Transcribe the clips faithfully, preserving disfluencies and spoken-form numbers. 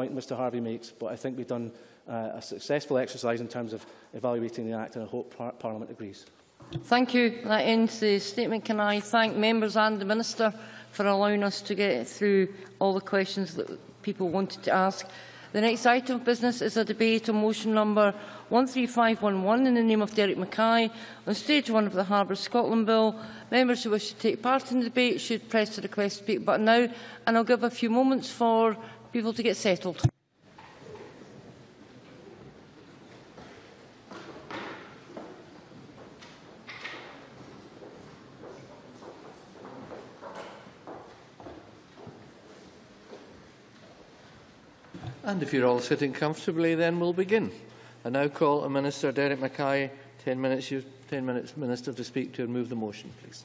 point Mr Harvey makes, but I think we've done uh, a successful exercise in terms of evaluating the Act, and I hope par Parliament agrees. Thank you. That ends the statement. Can I thank members and the Minister for allowing us to get through all the questions that people wanted to ask. The next item of business is a debate on motion number one three five one one in the name of Derek Mackay on stage one of the Harbours Scotland Bill. Members who wish to take part in the debate should press the request to speak button now, and I'll give a few moments for people to get settled. And if you're all sitting comfortably, then we'll begin. I now call on Minister Derek Mackay. Ten minutes, you, ten minutes, Minister, to speak to and move the motion, please.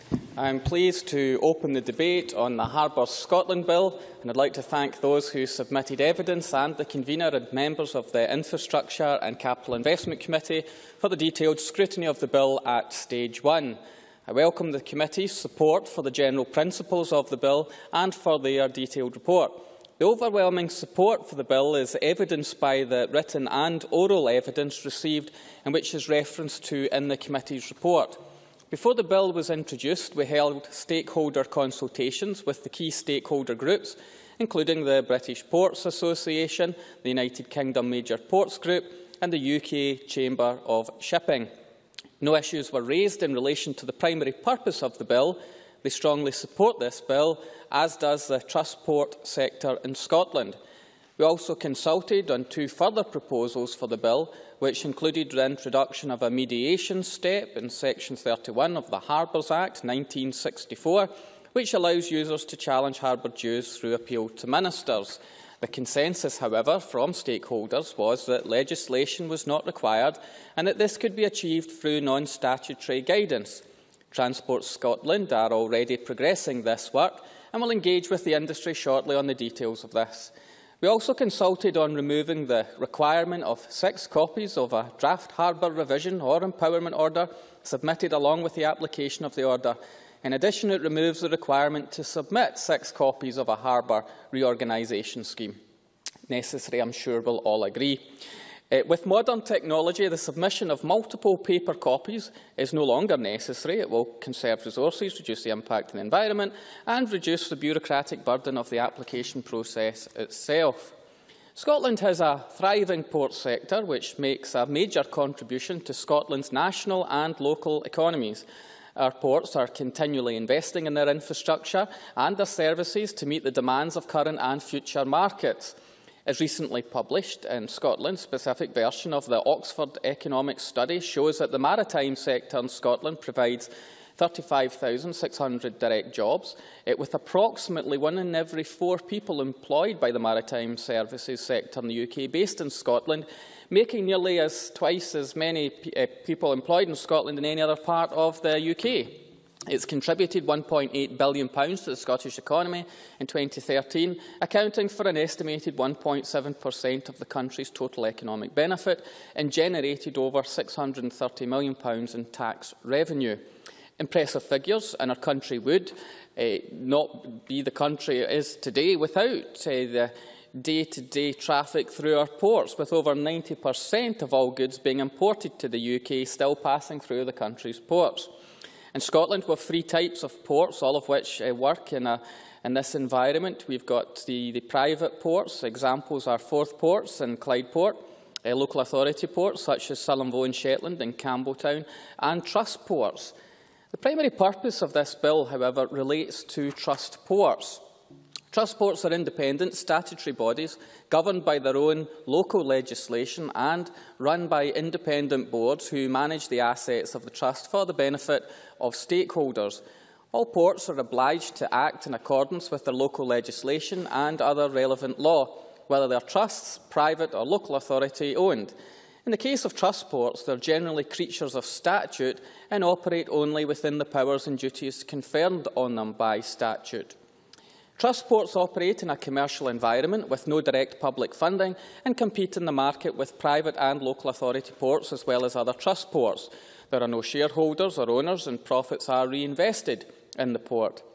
I am pleased to open the debate on the Harbours Scotland Bill, and I'd like to thank those who submitted evidence and the convener and members of the Infrastructure and Capital Investment Committee for the detailed scrutiny of the bill at stage one. I welcome the committee's support for the general principles of the bill and for their detailed report. The overwhelming support for the bill is evidenced by the written and oral evidence received, and which is referenced to in the committee's report. Before the bill was introduced, we held stakeholder consultations with the key stakeholder groups, including the British Ports Association, the United Kingdom Major Ports Group and the U K Chamber of Shipping. No issues were raised in relation to the primary purpose of the bill. They strongly support this bill, as does the trust port sector in Scotland. We also consulted on two further proposals for the bill, which included the introduction of a mediation step in Section thirty-one of the Harbours Act nineteen sixty-four, which allows users to challenge harbour dues through appeal to ministers. The consensus, however, from stakeholders was that legislation was not required and that this could be achieved through non-statutory guidance. Transport Scotland are already progressing this work and will engage with the industry shortly on the details of this. We also consulted on removing the requirement of six copies of a draft harbour revision or empowerment order submitted along with the application of the order. In addition, it removes the requirement to submit six copies of a harbour reorganisation scheme. Necessary, I am sure we'll all agree. Uh, with modern technology, the submission of multiple paper copies is no longer necessary. It will conserve resources, reduce the impact on the environment and reduce the bureaucratic burden of the application process itself. Scotland has a thriving port sector which makes a major contribution to Scotland's national and local economies. Our ports are continually investing in their infrastructure and their services to meet the demands of current and future markets. As recently published in Scotland, a specific version of the Oxford Economics Study shows that the maritime sector in Scotland provides thirty-five thousand six hundred direct jobs, it, with approximately one in every four people employed by the maritime services sector in the U K based in Scotland, making nearly as twice as many uh, people employed in Scotland in any other part of the U K. It's contributed one point eight billion pounds to the Scottish economy in twenty thirteen, accounting for an estimated one point seven percent of the country's total economic benefit, and generated over six hundred and thirty million pounds in tax revenue. Impressive figures, and our country would uh, not be the country it is today without uh, the day-to-day traffic through our ports, with over ninety percent of all goods being imported to the U K still passing through the country's ports. In Scotland, we have three types of ports, all of which uh, work in, a, in this environment. We've got the, the private ports. Examples are Forth Ports and Clydeport, uh, local authority ports such as Sullivans and Shetland and Campbelltown, and trust ports. The primary purpose of this bill, however, relates to trust ports. Trust ports are independent statutory bodies governed by their own local legislation and run by independent boards who manage the assets of the trust for the benefit of stakeholders. All ports are obliged to act in accordance with their local legislation and other relevant law, whether they are trusts, private or local authority owned. In the case of trust ports, they are generally creatures of statute and operate only within the powers and duties conferred on them by statute. Trust ports operate in a commercial environment with no direct public funding and compete in the market with private and local authority ports as well as other trust ports. There are no shareholders or owners, and profits are reinvested in the port.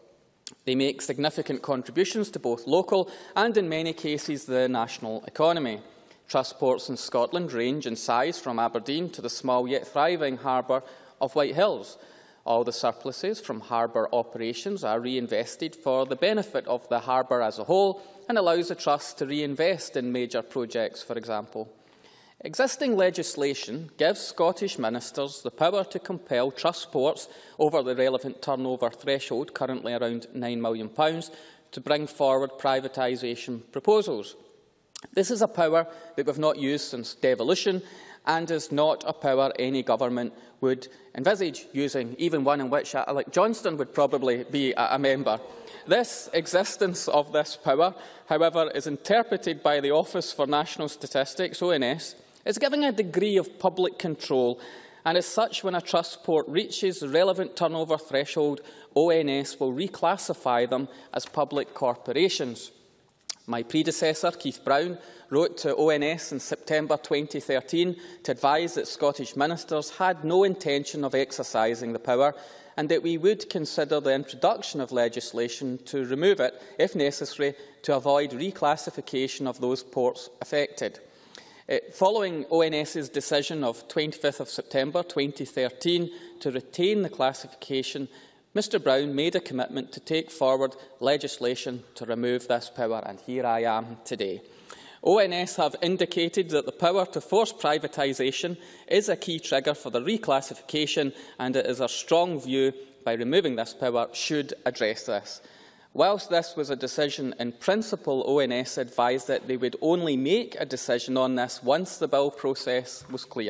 They make significant contributions to both local and, in many cases, the national economy. Trust ports in Scotland range in size from Aberdeen to the small yet thriving harbour of White Hills. All the surpluses from harbour operations are reinvested for the benefit of the harbour as a whole and allows the Trust to reinvest in major projects, for example. Existing legislation gives Scottish ministers the power to compel trust ports over the relevant turnover threshold, currently around nine million pounds, to bring forward privatisation proposals. This is a power that we have not used since devolution and is not a power any government would envisage using, even one in which Alec Johnston would probably be a member. This existence of this power, however, is interpreted by the Office for National Statistics, O N S, as giving a degree of public control, and as such, when a trust port reaches the relevant turnover threshold, O N S will reclassify them as public corporations. My predecessor, Keith Brown, wrote to O N S in September twenty thirteen to advise that Scottish ministers had no intention of exercising the power and that we would consider the introduction of legislation to remove it, if necessary, to avoid reclassification of those ports affected. Uh, following O N S's decision of twenty-fifth of September twenty thirteen to retain the classification, Mr Brown made a commitment to take forward legislation to remove this power, and here I am today. O N S have indicated that the power to force privatisation is a key trigger for the reclassification, and it is our strong view by removing this power should address this. Whilst this was a decision in principle, O N S advised that they would only make a decision on this once the bill process was clear.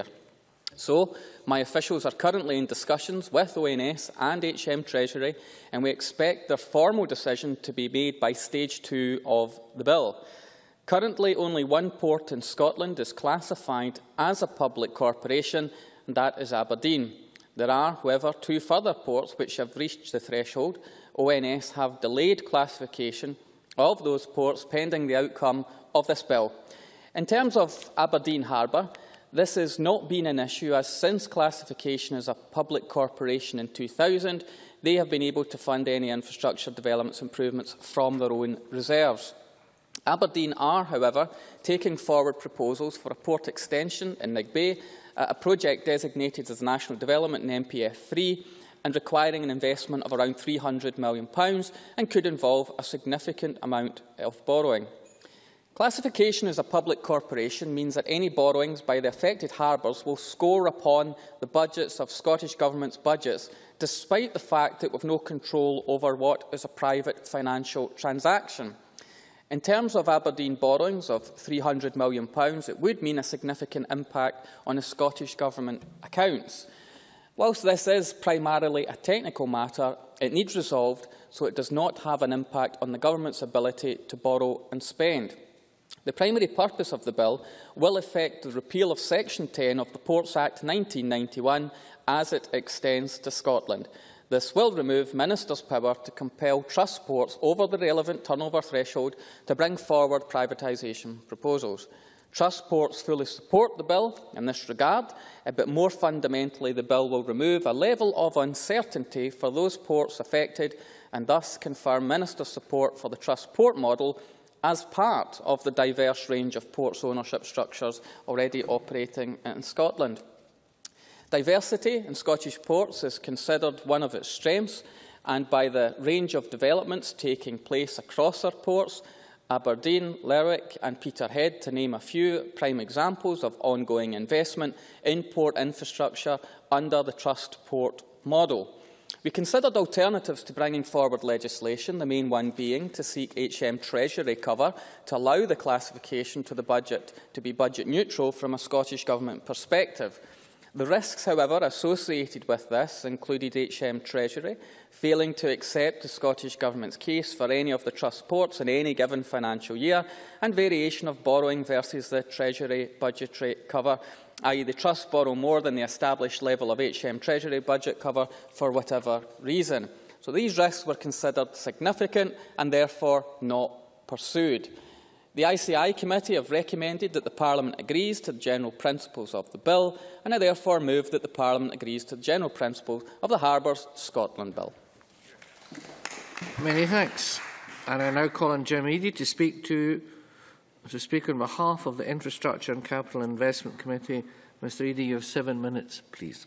So, my officials are currently in discussions with O N S and H M Treasury, and we expect their formal decision to be made by stage two of the bill. Currently, only one port in Scotland is classified as a public corporation, and that is Aberdeen. There are, however, two further ports which have reached the threshold. O N S have delayed classification of those ports pending the outcome of this bill. In terms of Aberdeen Harbour, this has not been an issue, as since classification as a public corporation in two thousand, they have been able to fund any infrastructure developments improvements from their own reserves. Aberdeen are, however, taking forward proposals for a port extension in Nig Bay, a project designated as National Development in M P F three, and requiring an investment of around three hundred million pounds and could involve a significant amount of borrowing. Classification as a public corporation means that any borrowings by the affected harbours will score upon the budgets of Scottish Government's budgets, despite the fact that we have no control over what is a private financial transaction. In terms of Aberdeen borrowings of three hundred million pounds, it would mean a significant impact on the Scottish Government accounts. Whilst this is primarily a technical matter, it needs resolved so it does not have an impact on the Government's ability to borrow and spend. The primary purpose of the bill will affect the repeal of Section ten of the Ports Act nineteen ninety-one as it extends to Scotland. This will remove ministers' power to compel trust ports over the relevant turnover threshold to bring forward privatisation proposals. Trust ports fully support the bill in this regard, but more fundamentally the bill will remove a level of uncertainty for those ports affected and thus confirm minister support for the trust port model as part of the diverse range of ports ownership structures already operating in Scotland. Diversity in Scottish ports is considered one of its strengths, and by the range of developments taking place across our ports, Aberdeen, Lerwick and Peterhead, to name a few prime examples of ongoing investment in port infrastructure under the trust port model. We considered alternatives to bringing forward legislation, the main one being to seek H M Treasury cover to allow the classification to the budget to be budget neutral from a Scottish Government perspective. The risks, however, associated with this included H M Treasury failing to accept the Scottish Government's case for any of the trust ports in any given financial year, and variation of borrowing versus the Treasury budgetary cover, that is the trust borrow more than the established level of H M Treasury budget cover for whatever reason. So these risks were considered significant and therefore not pursued. The I C I Committee have recommended that the Parliament agrees to the general principles of the bill, and I therefore move that the Parliament agrees to the general principles of the Harbours Scotland Bill. Many thanks. And I now call on Jim Eadie to speak to to speak on behalf of the Infrastructure and Capital Investment Committee. Mister Eadie, you have seven minutes, please.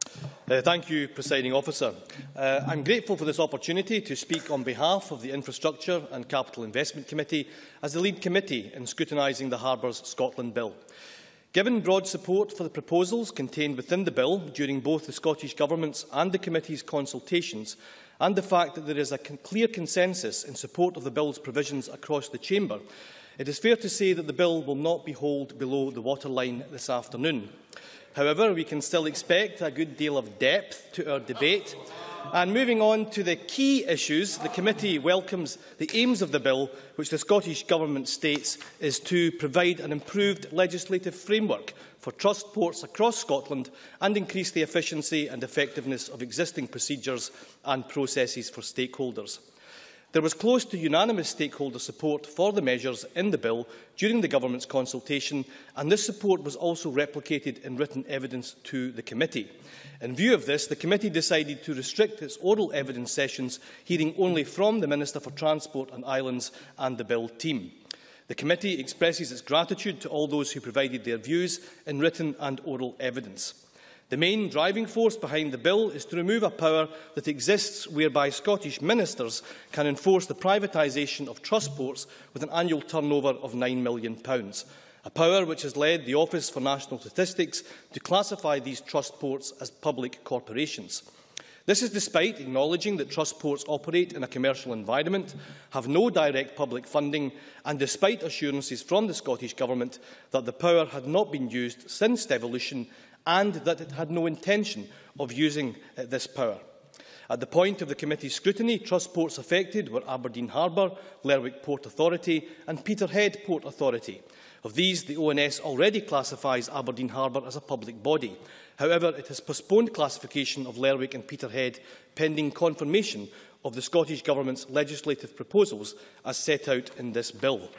Uh, thank you, Presiding Officer. Uh, I am grateful for this opportunity to speak on behalf of the Infrastructure and Capital Investment Committee as the lead committee in scrutinising the Harbours Scotland Bill. Given broad support for the proposals contained within the bill during both the Scottish Government's and the Committee's consultations, and the fact that there is a clear consensus in support of the bill's provisions across the Chamber, it is fair to say that the bill will not be hauled below the waterline this afternoon. However, we can still expect a good deal of depth to our debate. And moving on to the key issues, the committee welcomes the aims of the bill, which the Scottish Government states is to provide an improved legislative framework for trust ports across Scotland and increase the efficiency and effectiveness of existing procedures and processes for stakeholders. There was close to unanimous stakeholder support for the measures in the bill during the Government's consultation, and this support was also replicated in written evidence to the committee. In view of this, the committee decided to restrict its oral evidence sessions, hearing only from the Minister for Transport and Islands and the bill team. The committee expresses its gratitude to all those who provided their views in written and oral evidence. The main driving force behind the bill is to remove a power that exists whereby Scottish ministers can enforce the privatisation of trust ports with an annual turnover of nine million pounds, a power which has led the Office for National Statistics to classify these trust ports as public corporations. This is despite acknowledging that trust ports operate in a commercial environment, have no direct public funding, and despite assurances from the Scottish Government that the power had not been used since devolution and that it had no intention of using uh, this power. At the point of the committee's scrutiny, trust ports affected were Aberdeen Harbour, Lerwick Port Authority and Peterhead Port Authority. Of these, the O N S already classifies Aberdeen Harbour as a public body. However, it has postponed classification of Lerwick and Peterhead pending confirmation of the Scottish Government's legislative proposals as set out in this bill.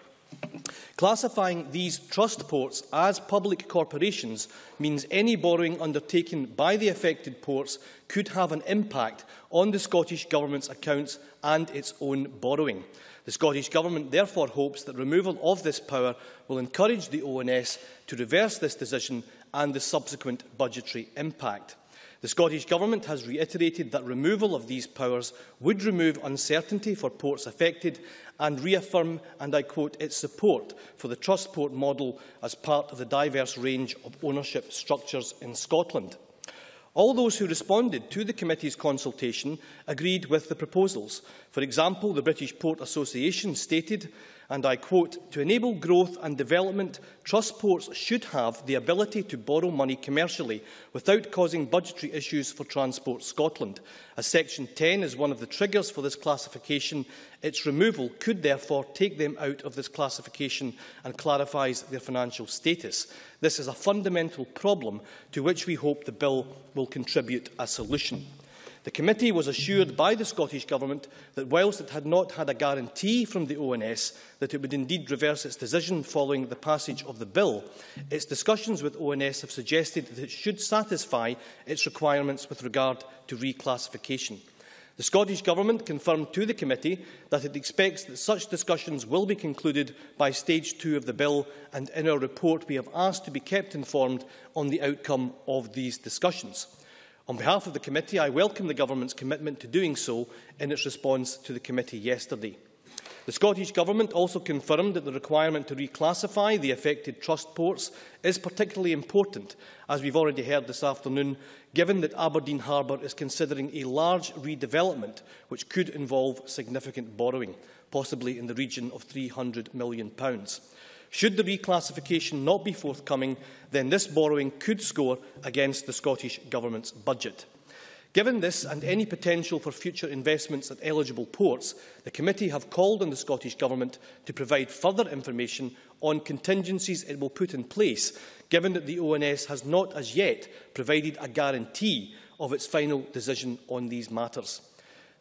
Classifying these trust ports as public corporations means any borrowing undertaken by the affected ports could have an impact on the Scottish Government's accounts and its own borrowing. The Scottish Government therefore hopes that removal of this power will encourage the O N S to reverse this decision and the subsequent budgetary impact. The Scottish Government has reiterated that removal of these powers would remove uncertainty for ports affected and reaffirm, and I quote, its support for the trust port model as part of the diverse range of ownership structures in Scotland. All those who responded to the committee's consultation agreed with the proposals. For example, the British Port Association stated, and I quote, "To enable growth and development, trust ports should have the ability to borrow money commercially without causing budgetary issues for Transport Scotland. As Section ten is one of the triggers for this classification, its removal could therefore take them out of this classification and clarifies their financial status. This is a fundamental problem to which we hope the bill will contribute a solution." The committee was assured by the Scottish Government that whilst it had not had a guarantee from the O N S that it would indeed reverse its decision following the passage of the bill, its discussions with O N S have suggested that it should satisfy its requirements with regard to reclassification. The Scottish Government confirmed to the committee that it expects that such discussions will be concluded by stage two of the bill, and in our report we have asked to be kept informed on the outcome of these discussions. On behalf of the committee, I welcome the Government's commitment to doing so in its response to the committee yesterday. The Scottish Government also confirmed that the requirement to reclassify the affected trust ports is particularly important, as we have already heard this afternoon, given that Aberdeen Harbour is considering a large redevelopment which could involve significant borrowing, possibly in the region of three hundred million pounds. Should the reclassification not be forthcoming, then this borrowing could score against the Scottish Government's budget. Given this and any potential for future investments at eligible ports, the committee have called on the Scottish Government to provide further information on contingencies it will put in place, given that the O N S has not as yet provided a guarantee of its final decision on these matters.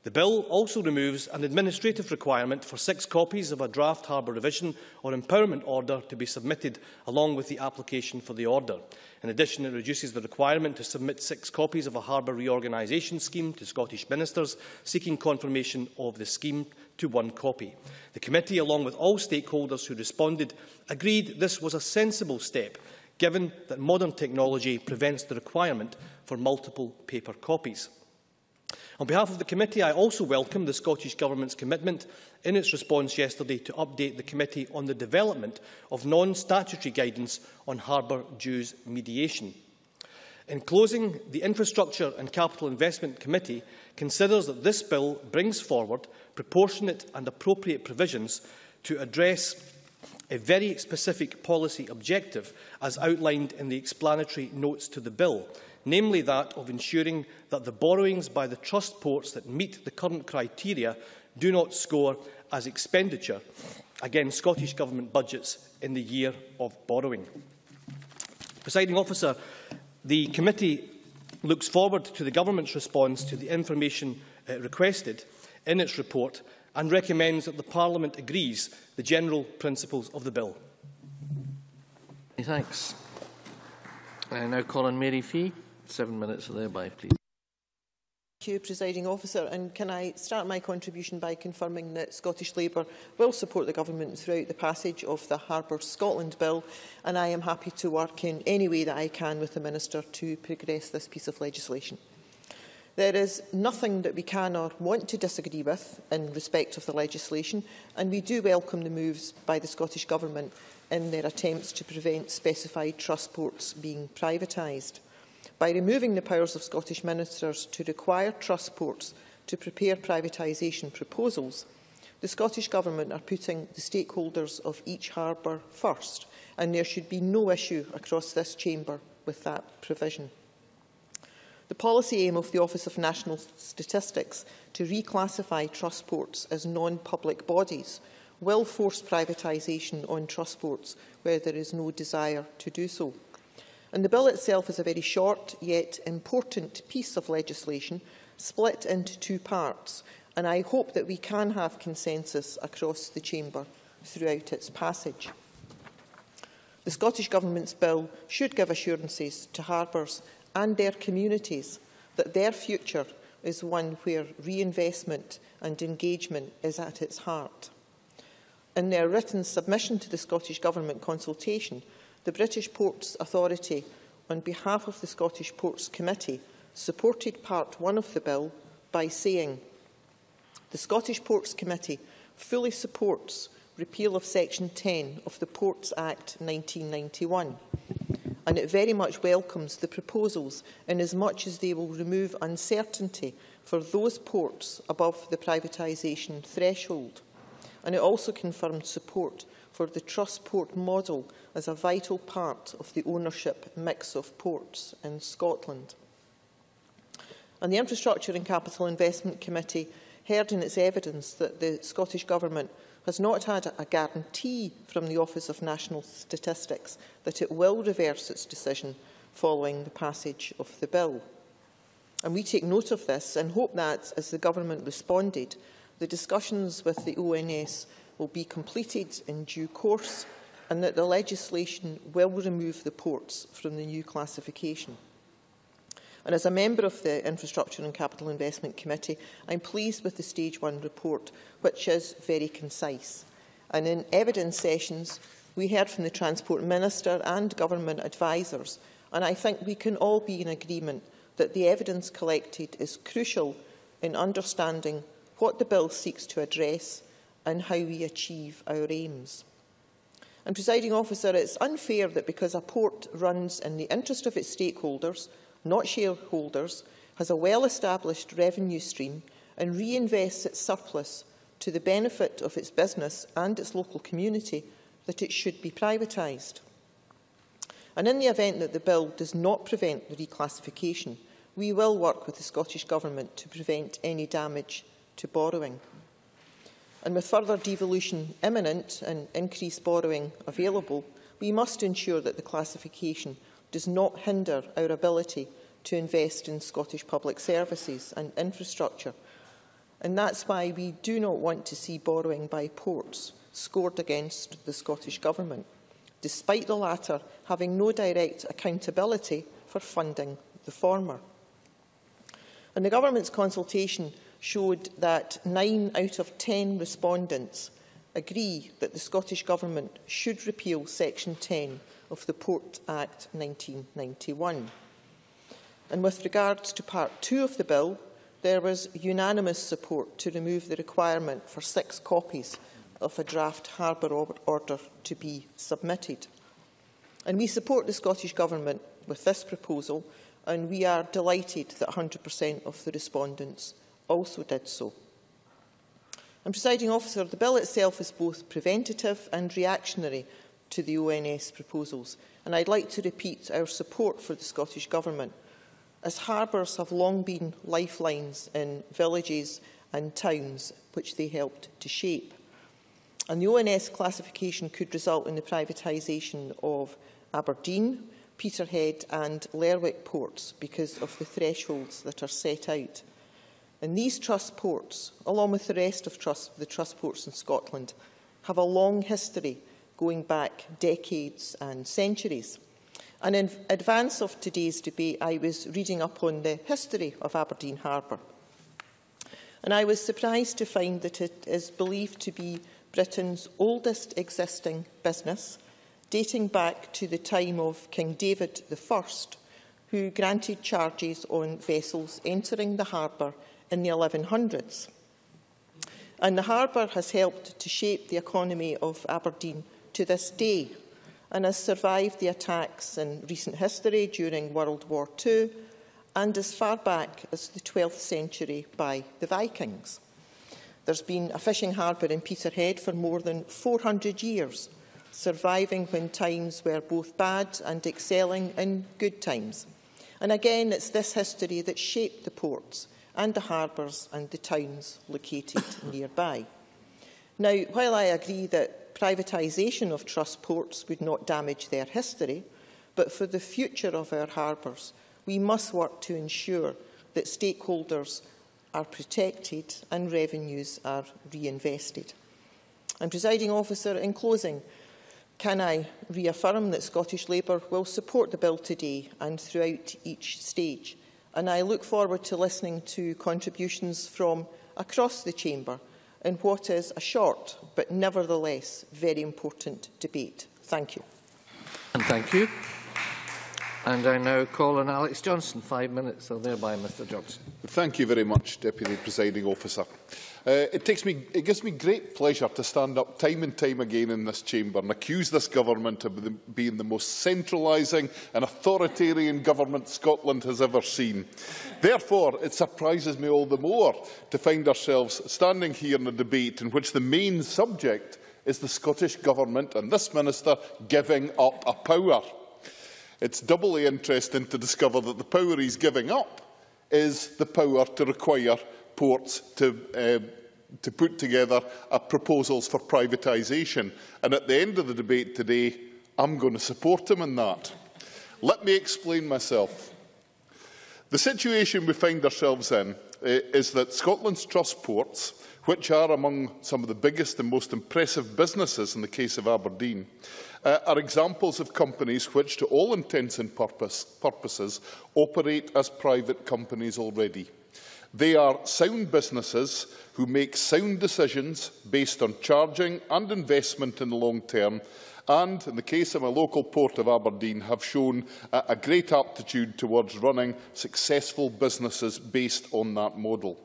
The bill also removes an administrative requirement for six copies of a draft harbour revision or empowerment order to be submitted along with the application for the order. In addition, it reduces the requirement to submit six copies of a harbour reorganisation scheme to Scottish ministers seeking confirmation of the scheme to one copy. The committee, along with all stakeholders who responded, agreed this was a sensible step, given that modern technology prevents the requirement for multiple paper copies. On behalf of the committee, I also welcome the Scottish Government's commitment in its response yesterday to update the committee on the development of non-statutory guidance on harbour dues mediation. In closing, the Infrastructure and Capital Investment Committee considers that this bill brings forward proportionate and appropriate provisions to address a very specific policy objective as outlined in the explanatory notes to the bill, namely that of ensuring that the borrowings by the trust ports that meet the current criteria do not score as expenditure against Scottish Government budgets in the year of borrowing. Presiding Officer, the committee looks forward to the Government's response to the information uh, requested in its report and recommends that the Parliament agrees the general principles of the bill. Thanks. I now call on Mary Fee. Seven minutes thereby, please. Thank you, Presiding Officer. And can I start my contribution by confirming that Scottish Labour will support the Government throughout the passage of the Harbours Scotland Bill, and I am happy to work in any way that I can with the Minister to progress this piece of legislation. There is nothing that we can or want to disagree with in respect of the legislation, and we do welcome the moves by the Scottish Government in their attempts to prevent specified trust ports being privatised. By removing the powers of Scottish ministers to require trust ports to prepare privatisation proposals, the Scottish Government are putting the stakeholders of each harbour first, and there should be no issue across this chamber with that provision. The policy aim of the Office of National Statistics to reclassify trust ports as non-public bodies will force privatisation on trust ports where there is no desire to do so. And the bill itself is a very short yet important piece of legislation split into two parts, and I hope that we can have consensus across the chamber throughout its passage. The Scottish Government's bill should give assurances to harbours and their communities that their future is one where reinvestment and engagement is at its heart. In their written submission to the Scottish Government consultation, the British Ports Authority, on behalf of the Scottish Ports Committee, supported Part one of the bill by saying, "The Scottish Ports Committee fully supports repeal of Section ten of the Ports Act nineteen ninety-one, and it very much welcomes the proposals inasmuch as they will remove uncertainty for those ports above the privatisation threshold. And it also confirmed support for the trust port model as a vital part of the ownership mix of ports in Scotland." And the Infrastructure and Capital Investment Committee heard in its evidence that the Scottish Government has not had a guarantee from the Office of National Statistics that it will reverse its decision following the passage of the bill. And we take note of this and hope that, as the Government responded, the discussions with the O N S will be completed in due course and that the legislation will remove the ports from the new classification. And as a member of the Infrastructure and Capital Investment Committee, I am pleased with the Stage one report, which is very concise. And in evidence sessions, we heard from the Transport Minister and Government advisers, and I think we can all be in agreement that the evidence collected is crucial in understanding what the bill seeks to address and how we achieve our aims. And, Presiding Officer, it is unfair that because a port runs in the interest of its stakeholders, not shareholders, has a well-established revenue stream and reinvests its surplus to the benefit of its business and its local community, that it should be privatised. And in the event that the bill does not prevent the reclassification, we will work with the Scottish Government to prevent any damage to borrowing. And with further devolution imminent and increased borrowing available, we must ensure that the classification does not hinder our ability to invest in Scottish public services and infrastructure. And that's why we do not want to see borrowing by ports scored against the Scottish Government, despite the latter having no direct accountability for funding the former. And the Government's consultation showed that nine out of ten respondents agree that the Scottish Government should repeal Section ten of the Port Act nineteen ninety-one. And with regards to Part two of the bill, there was unanimous support to remove the requirement for six copies of a draft harbour order to be submitted. And we support the Scottish Government with this proposal, and we are delighted that one hundred percent of the respondents also did so. And, Presiding Officer, the bill itself is both preventative and reactionary to the O N S proposals, and I'd like to repeat our support for the Scottish Government, as harbours have long been lifelines in villages and towns which they helped to shape. And the O N S classification could result in the privatisation of Aberdeen, Peterhead and Lerwick ports because of the thresholds that are set out. And these trust ports, along with the rest of trust, the trust ports in Scotland, have a long history going back decades and centuries. And in advance of today's debate, I was reading up on the history of Aberdeen Harbour. And I was surprised to find that it is believed to be Britain's oldest existing business, dating back to the time of King David the First, who granted charges on vessels entering the harbour in the eleven hundreds. And the harbour has helped to shape the economy of Aberdeen to this day, and has survived the attacks in recent history during World War Two and as far back as the twelfth century by the Vikings. There's been a fishing harbour in Peterhead for more than four hundred years, surviving when times were both bad and excelling in good times. And again, it's this history that shaped the ports and the harbours and the towns located nearby. Now, while I agree that privatisation of trust ports would not damage their history, but for the future of our harbours, we must work to ensure that stakeholders are protected and revenues are reinvested. And, Presiding Officer, in closing, can I reaffirm that Scottish Labour will support the bill today and throughout each stage? And I look forward to listening to contributions from across the Chamber in what is a short but nevertheless very important debate. Thank you. And thank you. And I now call on Alex Johnson. Five minutes, so thereby Mr Johnson. Thank you very much, Deputy Presiding Officer. Uh, it, takes me, it gives me great pleasure to stand up time and time again in this chamber and accuse this government of being the most centralising and authoritarian government Scotland has ever seen. Therefore, it surprises me all the more to find ourselves standing here in a debate in which the main subject is the Scottish Government and this Minister giving up a power. It's doubly interesting to discover that the power he's giving up is the power to require ports to, uh, to put together uh, proposals for privatisation. And at the end of the debate today, I'm going to support him in that. Let me explain myself. The situation we find ourselves in uh, is that Scotland's trust ports, which are among some of the biggest and most impressive businesses in the case of Aberdeen, uh, are examples of companies which, to all intents and purpose, purposes, operate as private companies already. They are sound businesses who make sound decisions based on charging and investment in the long term, and, in the case of my local port of Aberdeen, have shown a, a great aptitude towards running successful businesses based on that model.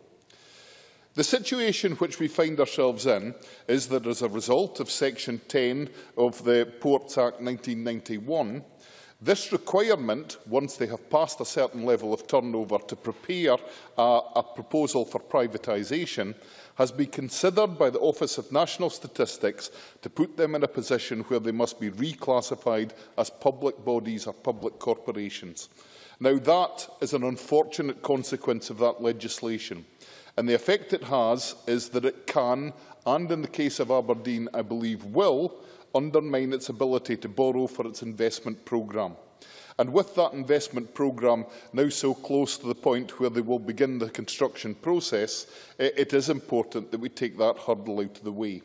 The situation which we find ourselves in is that, as a result of Section ten of the Ports Act nineteen ninety-one, this requirement, once they have passed a certain level of turnover, to prepare a, a proposal for privatisation, has been considered by the Office of National Statistics to put them in a position where they must be reclassified as public bodies or public corporations. Now, that is an unfortunate consequence of that legislation. And the effect it has is that it can, and in the case of Aberdeen, I believe will, undermine its ability to borrow for its investment programme. And with that investment programme now so close to the point where they will begin the construction process, it is important that we take that hurdle out of the way.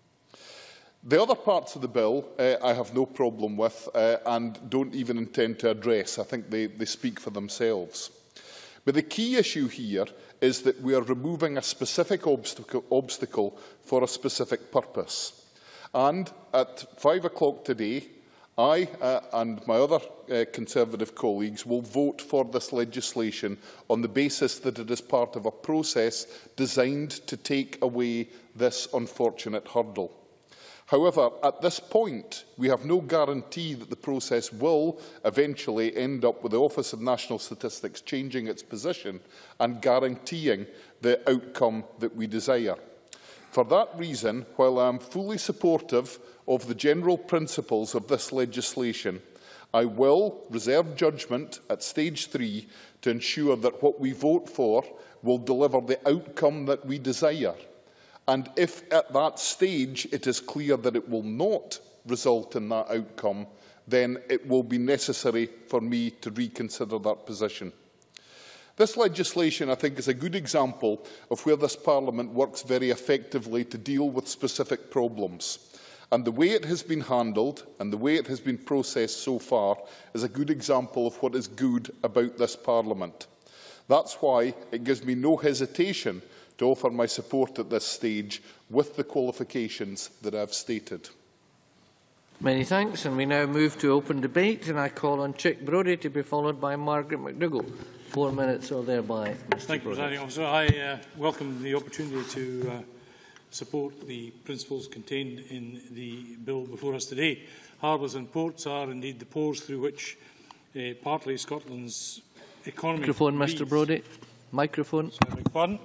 The other parts of the bill uh, I have no problem with uh, and don't even intend to address. I think they, they speak for themselves. But the key issue here is that we are removing a specific obstacle, obstacle for a specific purpose. And at five o'clock today, I uh, and my other uh, Conservative colleagues will vote for this legislation on the basis that it is part of a process designed to take away this unfortunate hurdle. However, at this point, we have no guarantee that the process will eventually end up with the Office of National Statistics changing its position and guaranteeing the outcome that we desire. For that reason, while I am fully supportive of the general principles of this legislation, I will reserve judgment at stage three to ensure that what we vote for will deliver the outcome that we desire. And if at that stage it is clear that it will not result in that outcome, then it will be necessary for me to reconsider that position. This legislation, I think, is a good example of where this Parliament works very effectively to deal with specific problems. And the way it has been handled and the way it has been processed so far is a good example of what is good about this Parliament. That's why it gives me no hesitation to offer my support at this stage with the qualifications that I have stated. Many thanks, and we now move to open debate, and I call on Chick Brodie to be followed by Margaret McDougall. Four minutes or thereby, Mr Thank you, Presiding Officer. I uh, welcome the opportunity to uh, support the principles contained in the bill before us today. Harbours and ports are indeed the pores through which uh, partly Scotland's economy Microphone, Mr Brodie. Microphone. Sorry, I beg pardon.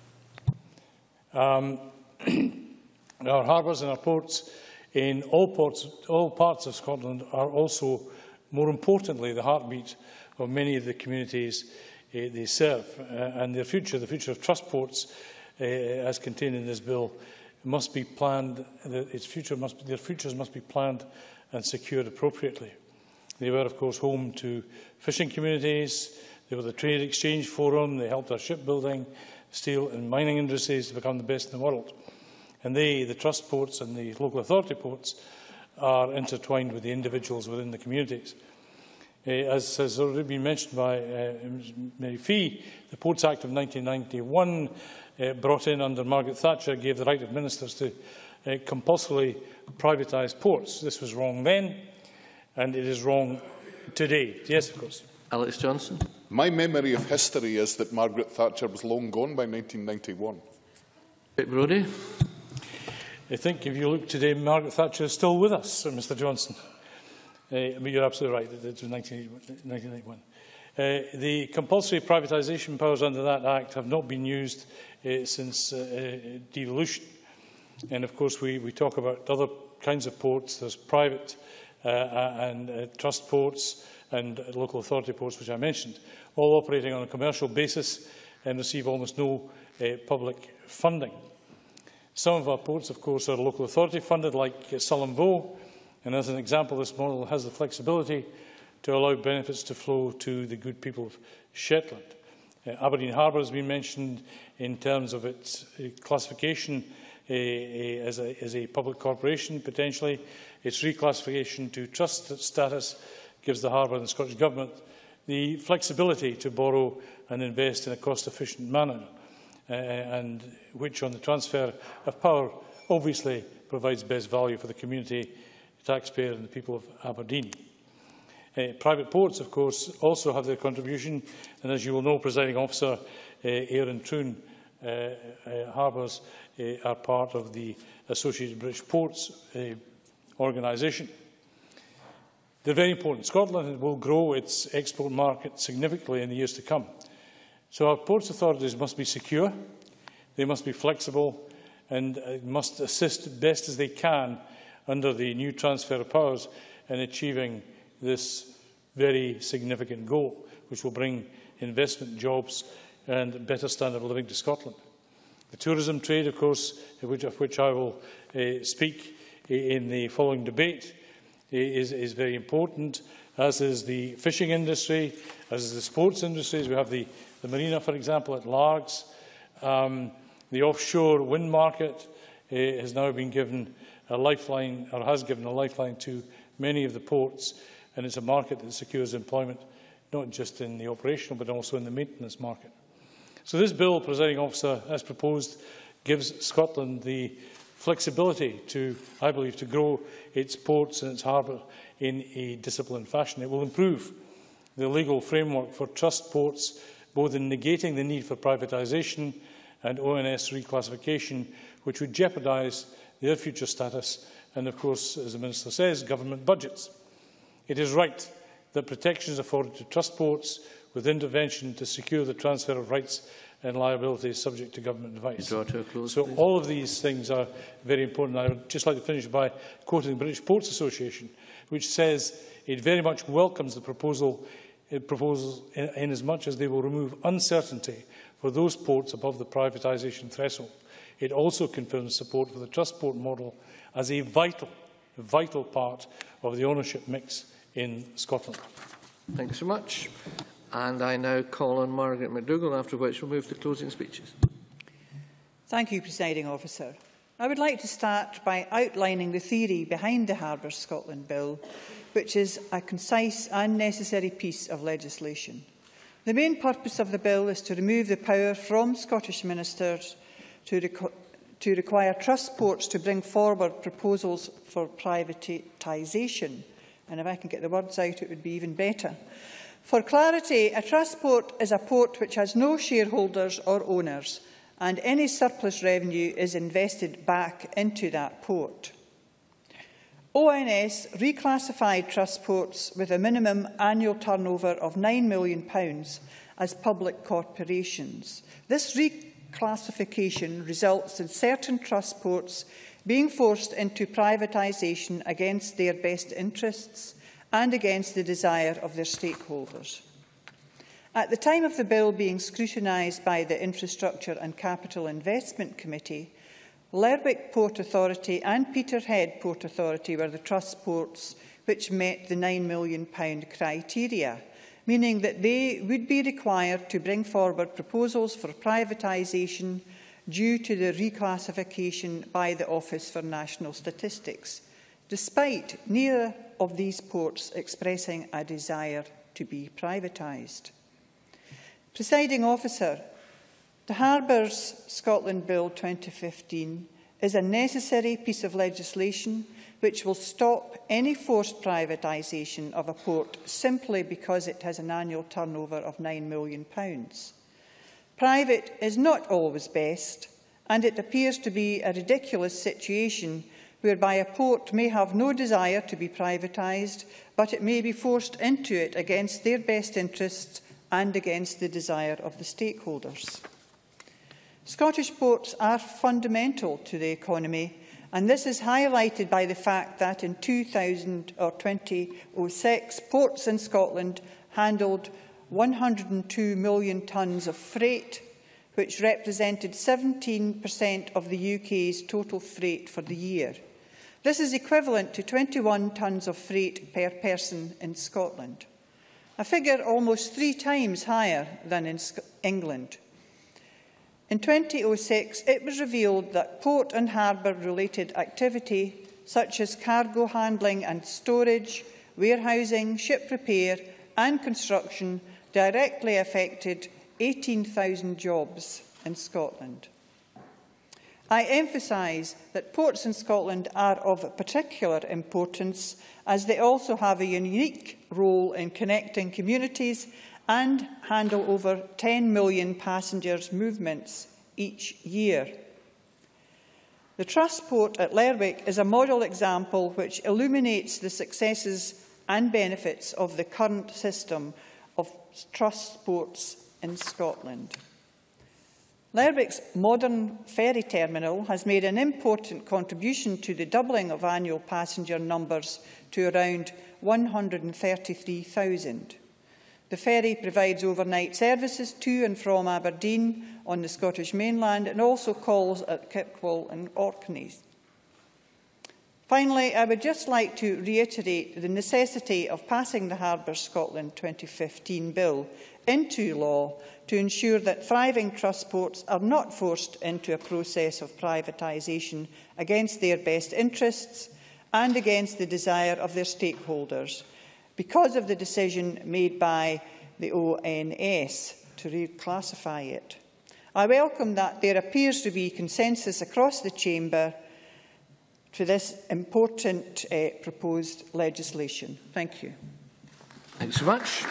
Um, our harbours and our ports in all, ports, all parts of Scotland are also, more importantly, the heartbeat of many of the communities uh, they serve. Uh, and their future, the future of trust ports, uh, as contained in this bill, must be planned. The, its future must, their futures must be planned and secured appropriately. They were, of course, home to fishing communities. They were the trade exchange forum. They helped our shipbuilding, steel and mining industries to become the best in the world. And they, the trust ports and the local authority ports, are intertwined with the individuals within the communities. Uh, as has already been mentioned by uh, Mary Fee, the Ports Act of nineteen ninety-one, uh, brought in under Margaret Thatcher, gave the right of ministers to uh, compulsorily privatise ports. This was wrong then, and it is wrong today. Yes, of course. Alex Johnson. My memory of history is that Margaret Thatcher was long gone by nineteen ninety-one. Chick Brodie. I think if you look today, Margaret Thatcher is still with us, Mr Johnson. Uh, but you're absolutely right, it was nineteen ninety-one. Uh, the compulsory privatisation powers under that Act have not been used uh, since uh, uh, devolution. And of course, we, we talk about other kinds of ports. There's private uh, and uh, trust ports and uh, local authority ports, which I mentioned, all operating on a commercial basis and receive almost no uh, public funding. Some of our ports, of course, are local authority funded, like uh, Sullom Voe, and as an example, this model has the flexibility to allow benefits to flow to the good people of Shetland. Uh, Aberdeen Harbour has been mentioned in terms of its uh, classification uh, uh, as, a, as a public corporation, potentially. Its reclassification to trust status gives the Harbour and the Scottish Government the flexibility to borrow and invest in a cost-efficient manner, uh, and which, on the transfer of power, obviously provides best value for the community, taxpayer and the people of Aberdeen. Uh, private ports, of course, also have their contribution, and as you will know, Presiding Officer, uh, Ayr and Troon uh, uh, Harbours uh, are part of the Associated British Ports uh, organisation. They're very important. Scotland will grow its export market significantly in the years to come. So our ports authorities must be secure, they must be flexible, and uh, must assist best as they can under the new transfer of powers in achieving this very significant goal, which will bring investment, jobs and a better standard of living to Scotland. The tourism trade, of course, which, of which I will uh, speak in the following debate, is, is very important. as is the fishing industry, as is the sports industries. We have the, the marina, for example, at Largs. Um, the offshore wind market uh, has now been given a lifeline, or has given a lifeline to many of the ports, and it's a market that secures employment, not just in the operational, but also in the maintenance market. So this bill, Presiding Officer, as proposed, gives Scotland the flexibility to, I believe, to grow its ports and its harbour in a disciplined fashion. It will improve the legal framework for trust ports, both in negating the need for privatisation and O N S reclassification, which would jeopardise their future status and, of course, as the Minister says, government budgets. It is right that protection is afforded to trust ports with intervention to secure the transfer of rights and liabilities subject to government advice. Draw to a close, so please. all of these things are very important. I would just like to finish by quoting the British Ports Association, which says it very much welcomes the proposal, uh, proposals in, in as much as they will remove uncertainty for those ports above the privatisation threshold. It also confirms support for the trust port model as a vital, vital part of the ownership mix in Scotland. Thank you so much. And I now call on Margaret McDougall, after which we'll move to closing speeches. Thank you, Presiding Officer. I would like to start by outlining the theory behind the Harbours Scotland Bill, which is a concise and necessary piece of legislation. The main purpose of the bill is to remove the power from Scottish ministers to, requ to require trust ports to bring forward proposals for privatisation. And if I can get the words out, it would be even better. For clarity, a trust port is a port which has no shareholders or owners, and any surplus revenue is invested back into that port. O N S reclassified trust ports with a minimum annual turnover of nine million pounds as public corporations. This reclassification results in certain trust ports being forced into privatisation against their best interests and against the desire of their stakeholders. At the time of the bill being scrutinised by the Infrastructure and Capital Investment Committee, Lerwick Port Authority and Peterhead Port Authority were the trust ports which met the nine million pound criteria, meaning that they would be required to bring forward proposals for privatisation due to the reclassification by the Office for National Statistics, despite neither of these ports expressing a desire to be privatised. Presiding Officer, the Harbours Scotland Bill twenty fifteen is a necessary piece of legislation which will stop any forced privatisation of a port simply because it has an annual turnover of nine million pounds. Private is not always best, and it appears to be a ridiculous situation whereby a port may have no desire to be privatised, but it may be forced into it against their best interests and against the desire of the stakeholders. Scottish ports are fundamental to the economy, and this is highlighted by the fact that in two thousand, or twenty oh six, ports in Scotland handled one hundred and two million tonnes of freight, which represented seventeen percent of the U K's total freight for the year. This is equivalent to twenty-one tonnes of freight per person in Scotland, a figure almost three times higher than in England. In twenty oh six, it was revealed that port and harbour-related activity, such as cargo handling and storage, warehousing, ship repair and construction, directly affected eighteen thousand jobs in Scotland. I emphasise that ports in Scotland are of particular importance, as they also have a unique role in connecting communities and handle over ten million passengers' movements each year. The trust port at Lerwick is a model example which illuminates the successes and benefits of the current system of trust ports in Scotland. Lerwick's modern ferry terminal has made an important contribution to the doubling of annual passenger numbers to around one hundred and thirty-three thousand. The ferry provides overnight services to and from Aberdeen on the Scottish mainland and also calls at Kirkwall and Orkney. Finally, I would just like to reiterate the necessity of passing the Harbours Scotland twenty fifteen Bill into law to ensure that thriving trust ports are not forced into a process of privatisation against their best interests and against the desire of their stakeholders, because of the decision made by the O N S to reclassify it. I welcome that there appears to be consensus across the Chamber to this important uh, proposed legislation. Thank you. Thanks so much.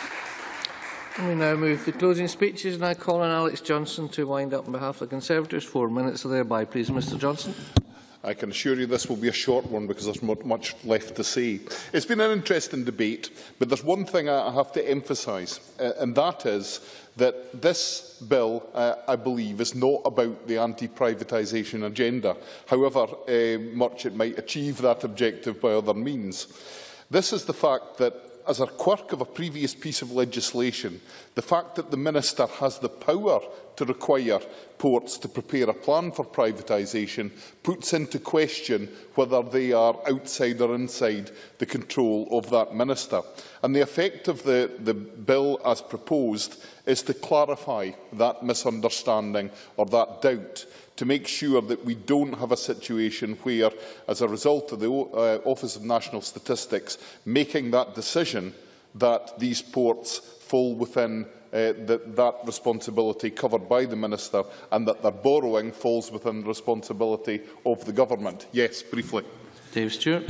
And we now move to closing speeches, and I call on Alex Johnson to wind up on behalf of the Conservatives. Four minutes are thereby, please, Mr Johnson. I can assure you this will be a short one because there's not much left to say. It's been an interesting debate, but there's one thing I have to emphasise, uh, and that is that this bill, uh, I believe, is not about the anti-privatisation agenda, however uh, much it might achieve that objective by other means. This is the fact that, as a quirk of a previous piece of legislation, the fact that the Minister has the power to require ports to prepare a plan for privatisation puts into question whether they are outside or inside the control of that Minister. And the effect of the, the bill as proposed is to clarify that misunderstanding or that doubt, to make sure that we don't have a situation where, as a result of the uh, Office of National Statistics making that decision, that these ports fall within uh, the, that responsibility covered by the Minister, and that their borrowing falls within the responsibility of the Government. Yes, briefly. Dave Stewart.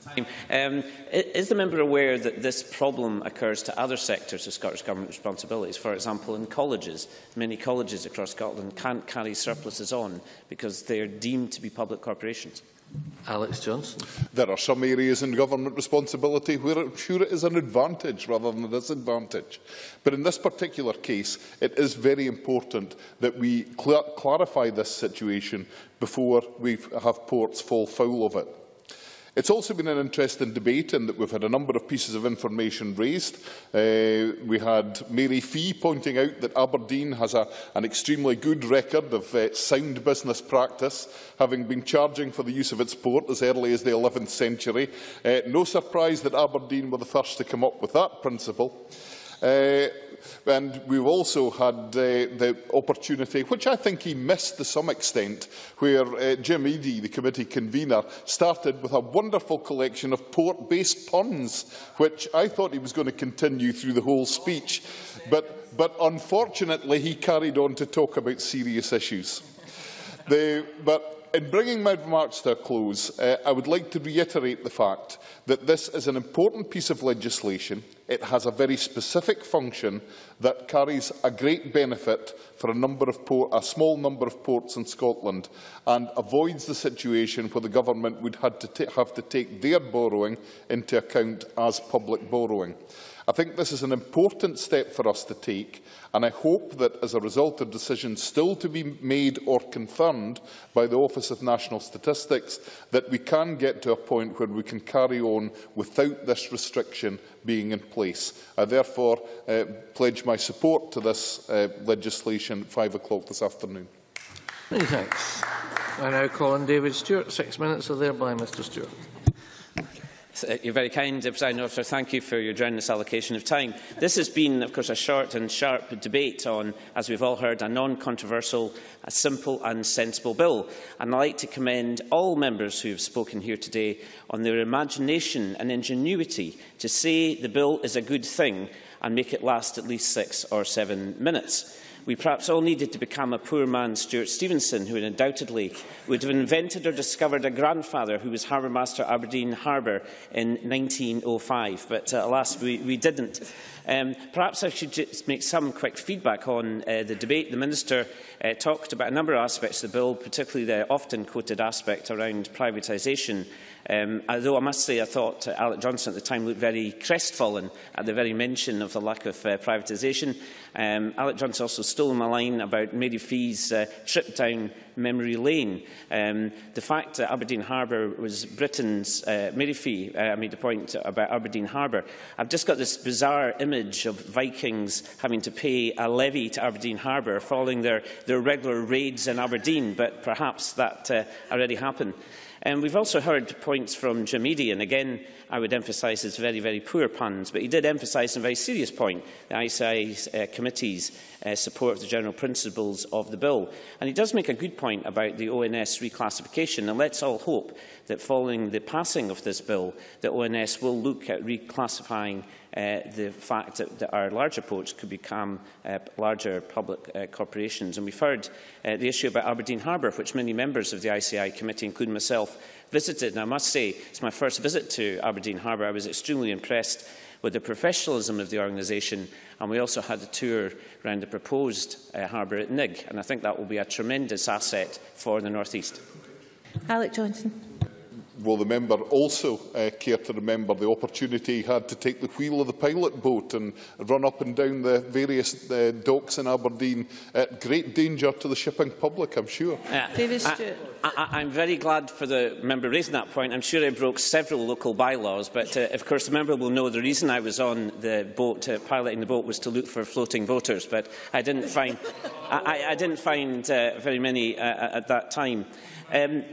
Um, is the member aware that this problem occurs to other sectors of Scottish Government responsibilities? For example, in colleges. Many colleges across Scotland can't carry surpluses on because they are deemed to be public corporations. Alex Johnson. There are some areas in government responsibility where I'm sure it is an advantage rather than a disadvantage. But in this particular case, it is very important that we cl clarify this situation before we have ports fall foul of it. It's also been an interesting debate in that we've had a number of pieces of information raised. Uh, we had Mary Fee pointing out that Aberdeen has a, an extremely good record of uh, sound business practice, having been charging for the use of its port as early as the eleventh century. Uh, no surprise that Aberdeen were the first to come up with that principle. Uh, And we've also had uh, the opportunity, which I think he missed to some extent, where uh, Jim Eadie, the committee convener, started with a wonderful collection of port-based puns, which I thought he was going to continue through the whole speech. But, but unfortunately, he carried on to talk about serious issues. The, but in bringing my remarks to a close, uh, I would like to reiterate the fact that this is an important piece of legislation. It has a very specific function that carries a great benefit for a, number of port, a small number of ports in Scotland, and avoids the situation where the government would have to, have to take their borrowing into account as public borrowing. I think this is an important step for us to take, and I hope that, as a result of decisions still to be made or confirmed by the Office of National Statistics, that we can get to a point where we can carry on without this restriction being in place. I therefore uh, pledge my support to this uh, legislation at five o'clock this afternoon. Many thanks. I now call on David Stewart. Six minutes are thereby, Mr Stewart. You're very kind, Presiding Officer. Thank you for your generous allocation of time. This has been, of course, a short and sharp debate on, as we've all heard, a non-controversial, a simple and sensible bill. And I'd like to commend all members who have spoken here today on their imagination and ingenuity to say the bill is a good thing and make it last at least six or seven minutes. We perhaps all needed to become a poor man Stuart Stevenson, who undoubtedly would have invented or discovered a grandfather who was Harbour Master Aberdeen Harbour in nineteen oh five, but uh, alas, we, we didn't. Um, perhaps I should just make some quick feedback on uh, the debate. The Minister uh, talked about a number of aspects of the bill, particularly the often quoted aspect around privatisation. Um, although I must say I thought uh, Alex Johnson at the time looked very crestfallen at the very mention of the lack of uh, privatisation. Um, Alex Johnson also stole my line about Mary Fee's uh, trip down memory lane. Um, the fact that Aberdeen Harbour was Britain's uh, Mary Fee, uh, I made a point about Aberdeen Harbour. I've just got this bizarre image of Vikings having to pay a levy to Aberdeen Harbour following their, their regular raids in Aberdeen, but perhaps that uh, already happened. Um, we've also heard points from Jim Eadie, and again, I would emphasise his very, very poor puns, but he did emphasise a very serious point, the I C I's uh, committee's uh, support of the general principles of the bill. And he does make a good point about the O N S reclassification, and let's all hope that following the passing of this bill, the O N S will look at reclassifying uh, the fact that, that our larger ports could become uh, larger public uh, corporations. And we've heard uh, the issue about Aberdeen Harbour, which many members of the I C I committee, including myself, visited. And I must say, it's my first visit to Aberdeen Harbour. I was extremely impressed with the professionalism of the organisation, and we also had a tour around the proposed uh, harbour at Nig, and I think that will be a tremendous asset for the North East. Alec Johnson. Will the member also uh, care to remember the opportunity he had to take the wheel of the pilot boat and run up and down the various uh, docks in Aberdeen at great danger to the shipping public, I'm sure? Uh, I, I, I'm very glad for the member raising that point. I'm sure I broke several local bylaws, but uh, of course the member will know the reason I was on the boat, uh, piloting the boat, was to look for floating voters, but I didn't find, I, I didn't find uh, very many uh, at that time. Um,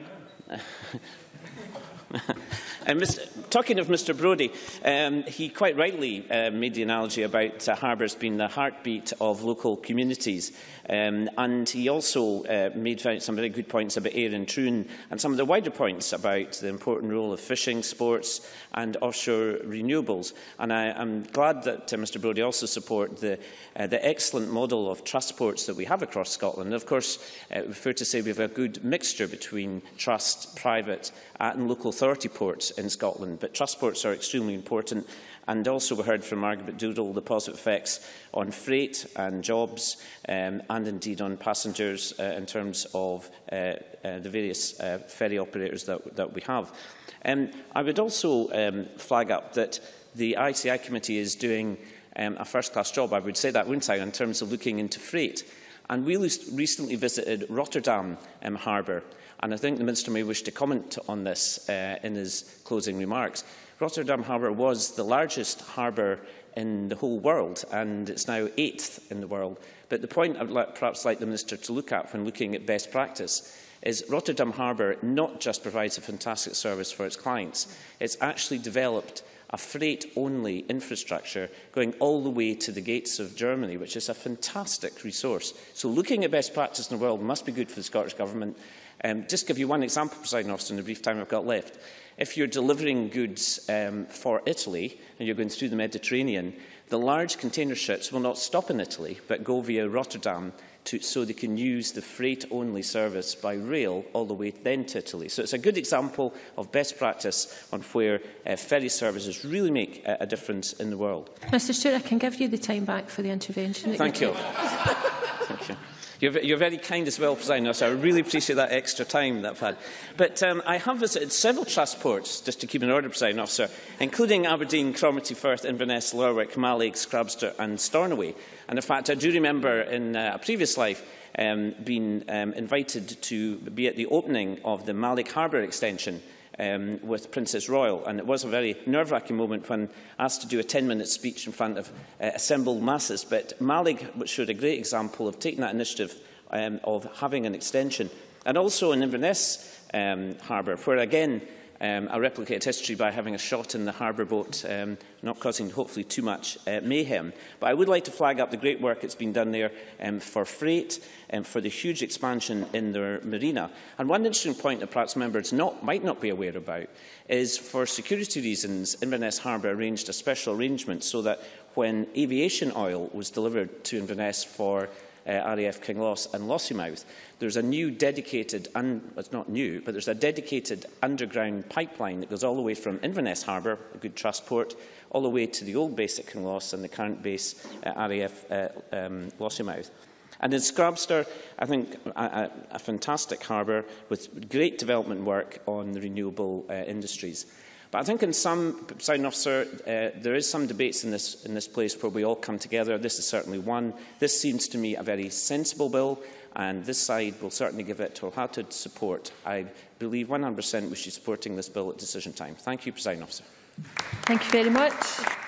And Mister Talking of Mr Brodie, um, he quite rightly uh, made the analogy about uh, harbours being the heartbeat of local communities. Um, and he also uh, made some very good points about Ayr and Troon, and some of the wider points about the important role of fishing, sports and offshore renewables. And I am glad that uh, Mr Brodie also supports the, uh, the excellent model of trust ports that we have across Scotland. And of course, uh, it's fair to say we have a good mixture between trust, private and local authority ports in Scotland, but trust ports are extremely important. And also we heard from Margaret Doodle the positive effects on freight and jobs, um, and indeed on passengers uh, in terms of uh, uh, the various uh, ferry operators that, that we have. Um, I would also um, flag up that the I C I committee is doing um, a first-class job, I would say that, wouldn't I, in terms of looking into freight. And we recently visited Rotterdam um, Harbour, and I think the Minister may wish to comment on this uh, in his closing remarks. Rotterdam Harbour was the largest harbour in the whole world, and it's now eighth in the world. But the point I would perhaps like the Minister to look at when looking at best practice is Rotterdam Harbour not just provides a fantastic service for its clients, it's actually developed a freight-only infrastructure going all the way to the gates of Germany, which is a fantastic resource. So looking at best practice in the world must be good for the Scottish Government. Um, just give you one example, Presiding Officer, in the brief time I've got left. If you're delivering goods um, for Italy and you're going through the Mediterranean, the large container ships will not stop in Italy but go via Rotterdam to, so they can use the freight-only service by rail all the way then to Italy. So it's a good example of best practice on where uh, ferry services really make a, a difference in the world. Mr Stewart, I can give you the time back for the intervention. Thank you. Thank you. You're, you're very kind as well, Presiding Officer. I really appreciate that extra time that I've had. But um, I have visited several trust ports, just to keep in order, Presiding Officer, including Aberdeen, Cromarty, Firth, Inverness, Lerwick, Mallaig, Scrabster and Stornoway. And in fact, I do remember in uh, a previous life um, being um, invited to be at the opening of the Mallaig Harbour extension Um, with Princess Royal, and it was a very nerve-wracking moment when asked to do a ten-minute speech in front of uh, assembled masses. But Mallaig showed a great example of taking that initiative um, of having an extension, and also in Inverness um, Harbour, where again um, I replicated history by having a shot in the harbour boat, um, not causing hopefully too much uh, mayhem. But I would like to flag up the great work that's been done there um, for freight and for the huge expansion in their marina. And one interesting point that perhaps members not, might not be aware about is, for security reasons, Inverness Harbour arranged a special arrangement so that when aviation oil was delivered to Inverness for uh, R A F Kinloss and Lossiemouth, there's a new dedicated, and it's not new, but there's a dedicated underground pipeline that goes all the way from Inverness Harbour, a good trust port, all the way to the old base at Kinloss and the current base at R A F uh, um, Lossiemouth. And in Scrabster, I think a, a, a fantastic harbour with great development work on the renewable uh, industries. But I think in some, Presiding Officer, uh, there is some debates in this, in this place where we all come together. This is certainly one. This seems to me a very sensible bill, and this side will certainly give it wholehearted support. I believe one hundred percent we should be supporting this bill at decision time. Thank you, Presiding Officer. Thank you very much.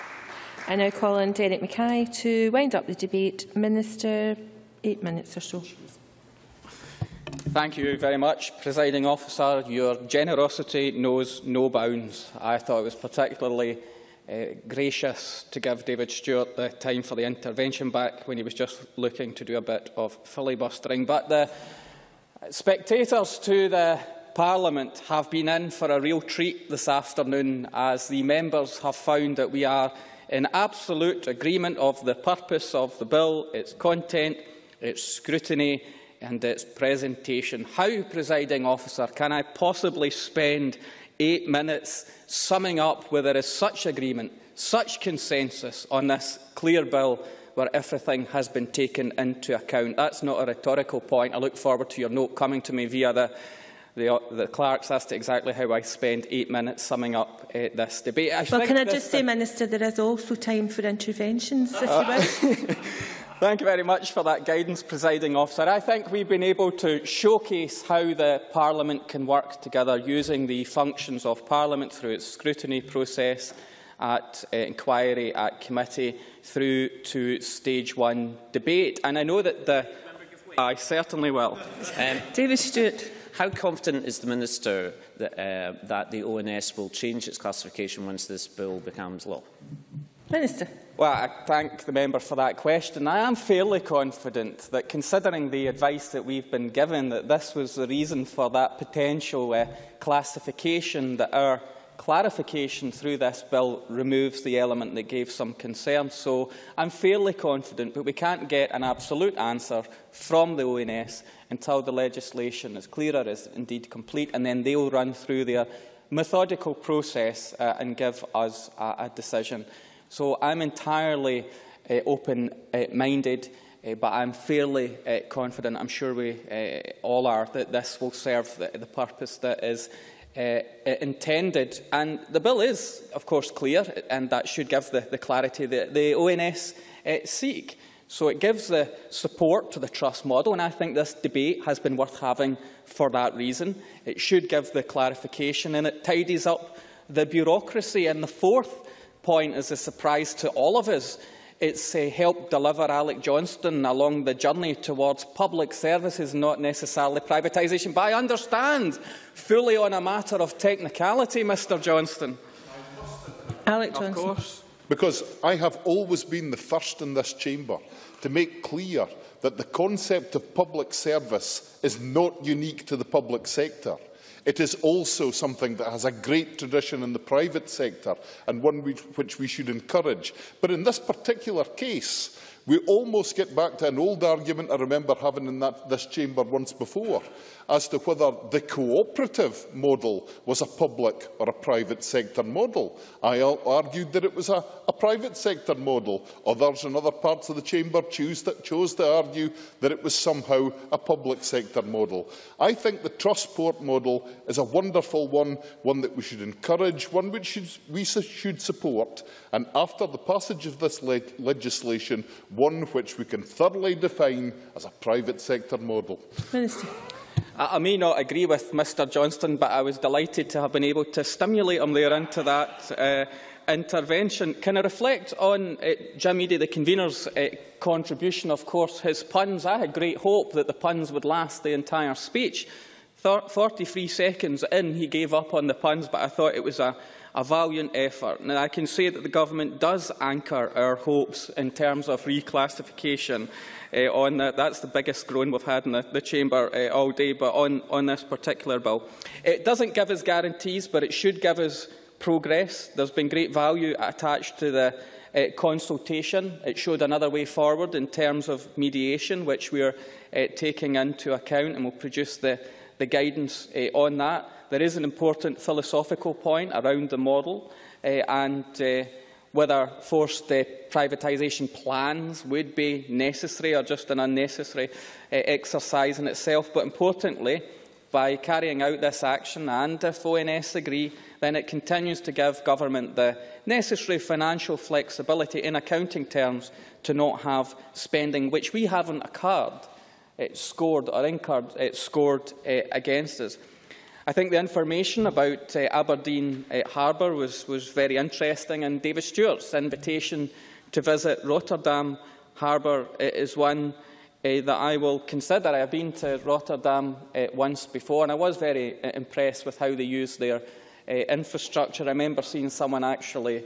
I now call on Derek Mackay to wind up the debate. Minister, eight minutes or so. Thank you very much, Presiding Officer. Your generosity knows no bounds. I thought it was particularly uh, gracious to give David Stewart the time for the intervention back when he was just looking to do a bit of filibustering. But the spectators to the Parliament have been in for a real treat this afternoon, as the members have found that we are in absolute agreement of the purpose of the bill, its content, its scrutiny and its presentation. How, Presiding Officer, can I possibly spend eight minutes summing up where there is such agreement, such consensus on this clear bill where everything has been taken into account? That's not a rhetorical point. I look forward to your note coming to me via the, the, the clerks as to exactly how I spend eight minutes summing up uh, this debate. I well, can I just say, Minister, there is also time for interventions, if uh, you wish. Thank you very much for that guidance, Presiding Officer. I think we've been able to showcase how the Parliament can work together using the functions of Parliament through its scrutiny process, at uh, inquiry, at committee, through to stage one debate. And I know that the... I certainly will. Um, David Stewart. How confident is the Minister that, uh, that the O N S will change its classification once this bill becomes law? Minister. Well, I thank the member for that question. I am fairly confident that, considering the advice that we've been given, that this was the reason for that potential uh, classification, that our clarification through this bill removes the element that gave some concern. So I'm fairly confident, but we can't get an absolute answer from the O N S until the legislation is clearer, is indeed complete, and then they will run through their methodical process uh, and give us a, a decision. So I'm entirely uh, open-minded, uh, but I'm fairly uh, confident, I'm sure we uh, all are, that this will serve the, the purpose that is uh, intended. And the bill is, of course, clear, and that should give the, the clarity that the O N S uh, seek. So it gives the support to the trust model, and I think this debate has been worth having for that reason. It should give the clarification, and it tidies up the bureaucracy. And the fourth point is a surprise to all of us. It's uh, helped deliver Alec Johnston along the journey towards public services, not necessarily privatisation. But I understand fully on a matter of technicality, Mr Johnston. Alec Johnston. Of course. Because I have always been the first in this chamber to make clear that the concept of public service is not unique to the public sector. It is also something that has a great tradition in the private sector, and one which we should encourage. But in this particular case, we almost get back to an old argument I remember having in that, this chamber once before, as to whether the cooperative model was a public or a private sector model. I argued that it was a, a private sector model. Others in other parts of the chamber choose that, chose to argue that it was somehow a public sector model. I think the Trustport model is a wonderful one, one that we should encourage, one which should, we should support, and after the passage of this le legislation, one which we can thoroughly define as a private sector model. Minister. I may not agree with Mr Johnston, but I was delighted to have been able to stimulate him there into that uh, intervention. Can I reflect on uh, Jim Eadie, the convener's uh, contribution? Of course, his puns. I had great hope that the puns would last the entire speech. forty-three seconds in, he gave up on the puns, but I thought it was a, a valiant effort. And I can say that the government does anchor our hopes in terms of reclassification. Uh, on that. That's the biggest groan we've had in the, the chamber uh, all day, but on, on this particular bill. It doesn't give us guarantees, but it should give us progress. There's been great value attached to the uh, consultation. It showed another way forward in terms of mediation, which we are uh, taking into account, and will produce the, the guidance uh, on that. There is an important philosophical point around the model, uh, and uh, whether forced uh, privatisation plans would be necessary or just an unnecessary uh, exercise in itself. But importantly, by carrying out this action, and if O N S agree, then it continues to give government the necessary financial flexibility in accounting terms to not have spending which we haven't occurred, it scored or incurred, it scored uh, against us. I think the information about uh, Aberdeen uh, Harbour was, was very interesting, and David Stewart's invitation to visit Rotterdam Harbour uh, is one uh, that I will consider. I have been to Rotterdam uh, once before, and I was very uh, impressed with how they use their uh, infrastructure. I remember seeing someone actually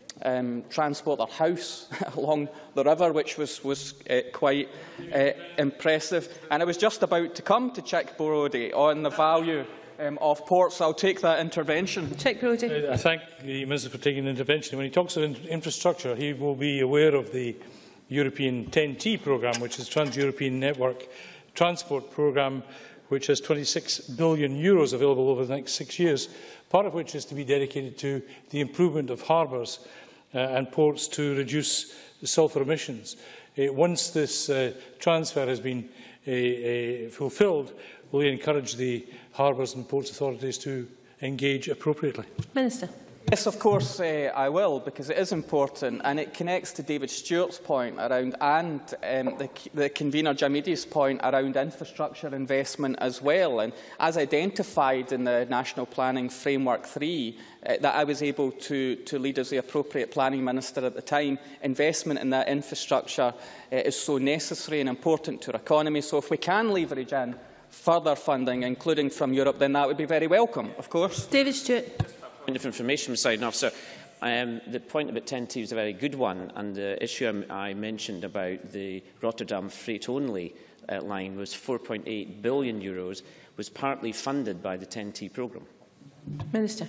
um, transport their house along the river, which was, was uh, quite uh, impressive. And I was just about to come to Chick Brody on the value um, of ports, so I'll take that intervention. Chick Brody. I thank the Minister for taking the intervention. When he talks of in infrastructure, he will be aware of the European ten T programme, which is Trans-European Network Transport Programme, which has twenty-six billion euros available over the next six years, part of which is to be dedicated to the improvement of harbours uh, and ports to reduce sulphur emissions. Uh, once this uh, transfer has been uh, uh, fulfilled, will encourage the harbours and ports authorities to engage appropriately. Minister. Yes, of course uh, I will, because it is important, and it connects to David Stewart's point around, and um, the, the convener Jamidi's point around infrastructure investment as well. And as identified in the National Planning Framework three, uh, that I was able to, to lead as the appropriate planning minister at the time, investment in that infrastructure uh, is so necessary and important to our economy. So if we can leverage in further funding, including from Europe, then that would be very welcome, of course. David Stewart. Point of information, Presiding Officer. Um, the point about ten T was a very good one, and the issue I mentioned about the Rotterdam freight-only uh, line was four point eight billion euros, was partly funded by the ten T programme. Minister.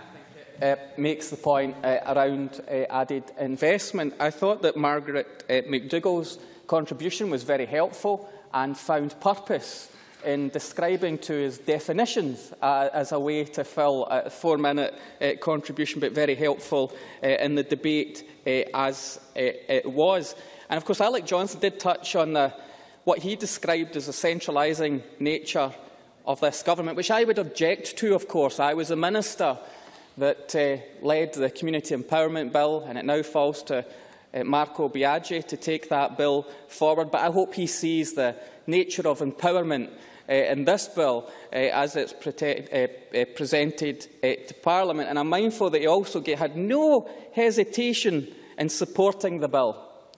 Uh, makes the point uh, around uh, added investment. I thought that Margaret uh, McDougall's contribution was very helpful and found purpose in describing to his definitions uh, as a way to fill a four-minute uh, contribution, but very helpful uh, in the debate uh, as uh, it was. And of course, Alec Johnson did touch on the, what he described as the centralising nature of this government, which I would object to, of course. I was a minister that uh, led the Community Empowerment Bill, and it now falls to uh, Marco Biaggi to take that bill forward. But I hope he sees the nature of empowerment Uh, in this bill uh, as it's pre uh, uh, presented uh, to Parliament. And I'm mindful that he also had no hesitation in supporting the bill,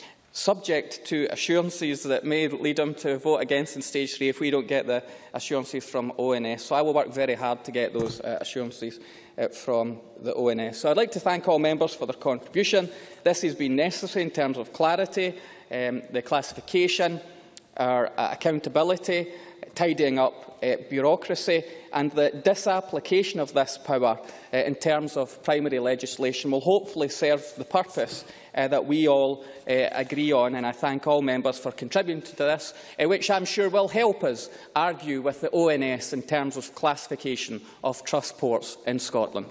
subject to assurances that may lead him to vote against in stage three if we don't get the assurances from O N S. So I will work very hard to get those uh, assurances uh, from the O N S. So I'd like to thank all members for their contribution. This has been necessary in terms of clarity, um, the classification, our uh, accountability, tidying up uh, bureaucracy, and the disapplication of this power uh, in terms of primary legislation will hopefully serve the purpose uh, that we all uh, agree on. And I thank all members for contributing to this, uh, which I'm sure will help us argue with the O N S in terms of classification of trust ports in Scotland.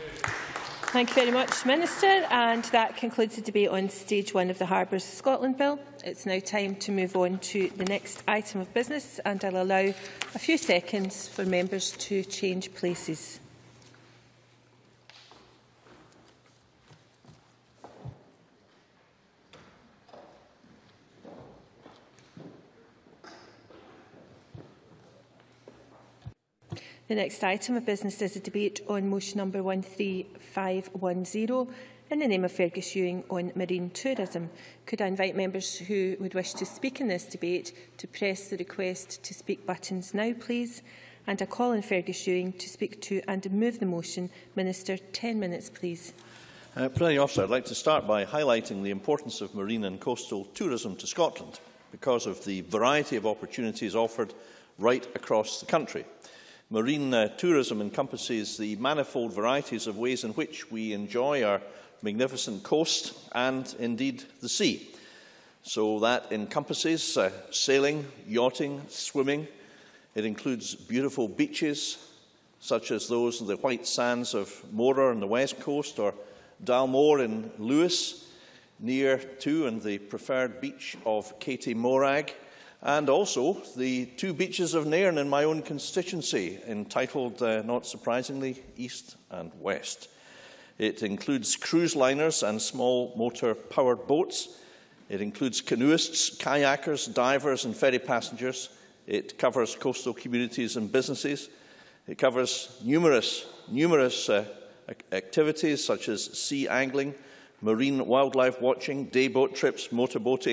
Thank you very much, Minister. And that concludes the debate on stage one of the Harbours Scotland Bill. It's now time to move on to the next item of business, and I'll allow a few seconds for members to change places. The next item of business is a debate on motion number one three five one zero in the name of Fergus Ewing on marine tourism. Could I invite members who would wish to speak in this debate to press the request to speak buttons now, please? And I call on Fergus Ewing to speak to and move the motion. Minister, ten minutes, please. Uh, Presiding Officer, I'd like to start by highlighting the importance of marine and coastal tourism to Scotland because of the variety of opportunities offered right across the country. Marine uh, tourism encompasses the manifold varieties of ways in which we enjoy our magnificent coast and, indeed, the sea. So that encompasses uh, sailing, yachting, swimming. It includes beautiful beaches, such as those in the white sands of Morar on the west coast, or Dalmore in Lewis, near to and the preferred beach of Katie Morag, and also the two beaches of Nairn in my own constituency, entitled, uh, not surprisingly, East and West. It includes cruise liners and small motor-powered boats. It includes canoeists, kayakers, divers and ferry passengers. It covers coastal communities and businesses. It covers numerous, numerous uh, activities such as sea angling, marine wildlife watching, day boat trips, motorboating,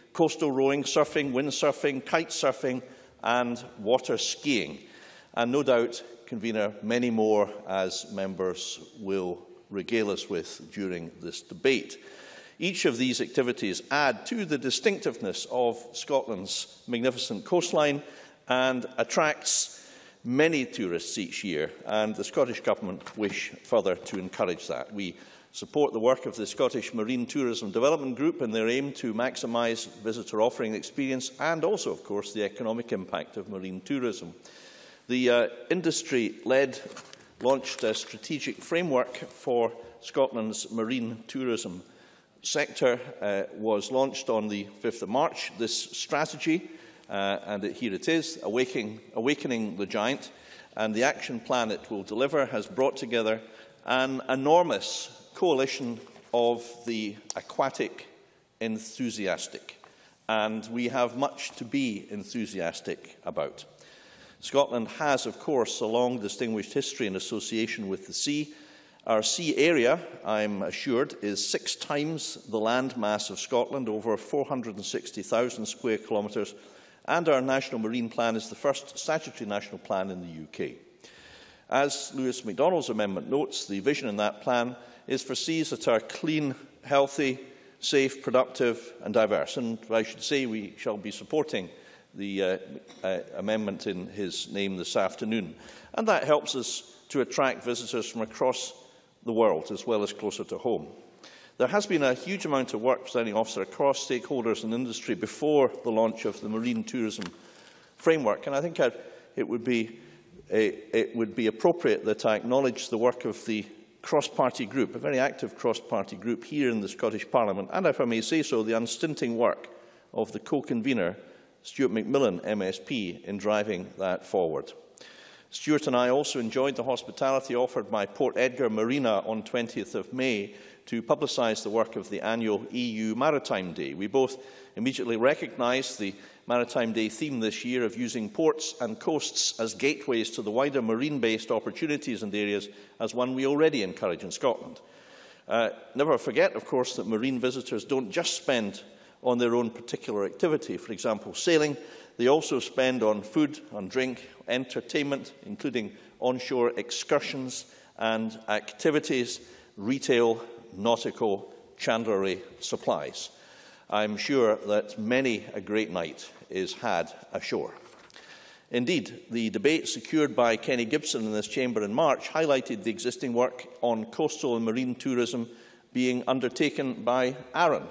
coastal rowing, surfing, windsurfing, kite surfing and water skiing. And no doubt, Convener, many more as members will regale us with during this debate. Each of these activities add to the distinctiveness of Scotland's magnificent coastline and attracts many tourists each year, and the Scottish Government wish further to encourage that. We support the work of the Scottish Marine Tourism Development Group in their aim to maximise visitor offering experience and also, of course, the economic impact of marine tourism. The uh, industry-led launched a strategic framework for Scotland's marine tourism sector uh, was launched on the fifth of March. This strategy, uh, and it, here it is, Awakening, Awakening the Giant, and the action plan it will deliver has brought together an enormous coalition of the aquatic enthusiastic, and we have much to be enthusiastic about. Scotland has, of course, a long distinguished history and association with the sea. Our sea area, I'm assured, is six times the land mass of Scotland, over four hundred and sixty thousand square kilometres, and our National Marine Plan is the first statutory national plan in the U K. As Lewis MacDonald's amendment notes, the vision in that plan is for seas that are clean, healthy, safe, productive and diverse. And I should say we shall be supporting the uh, uh, amendment in his name this afternoon. And that helps us to attract visitors from across the world as well as closer to home. There has been a huge amount of work, Presiding Officer, across stakeholders and industry before the launch of the Marine Tourism Framework, and I think I'd, it, would be, uh, it would be appropriate that I acknowledge the work of the cross-party group, a very active cross-party group here in the Scottish Parliament, and if I may say so, the unstinting work of the co-convener, Stuart McMillan, M S P, in driving that forward. Stuart and I also enjoyed the hospitality offered by Port Edgar Marina on twentieth of May to publicise the work of the annual E U Maritime Day. We both immediately recognised the Maritime Day theme this year of using ports and coasts as gateways to the wider marine-based opportunities and areas as one we already encourage in Scotland. Uh, never forget, of course, that marine visitors don't just spend on their own particular activity, for example, sailing. They also spend on food, on drink, entertainment, including onshore excursions and activities, retail, nautical, chandlery supplies. I'm sure that many a great night is had ashore. Indeed, the debate secured by Kenny Gibson in this chamber in March highlighted the existing work on coastal and marine tourism being undertaken by Arran,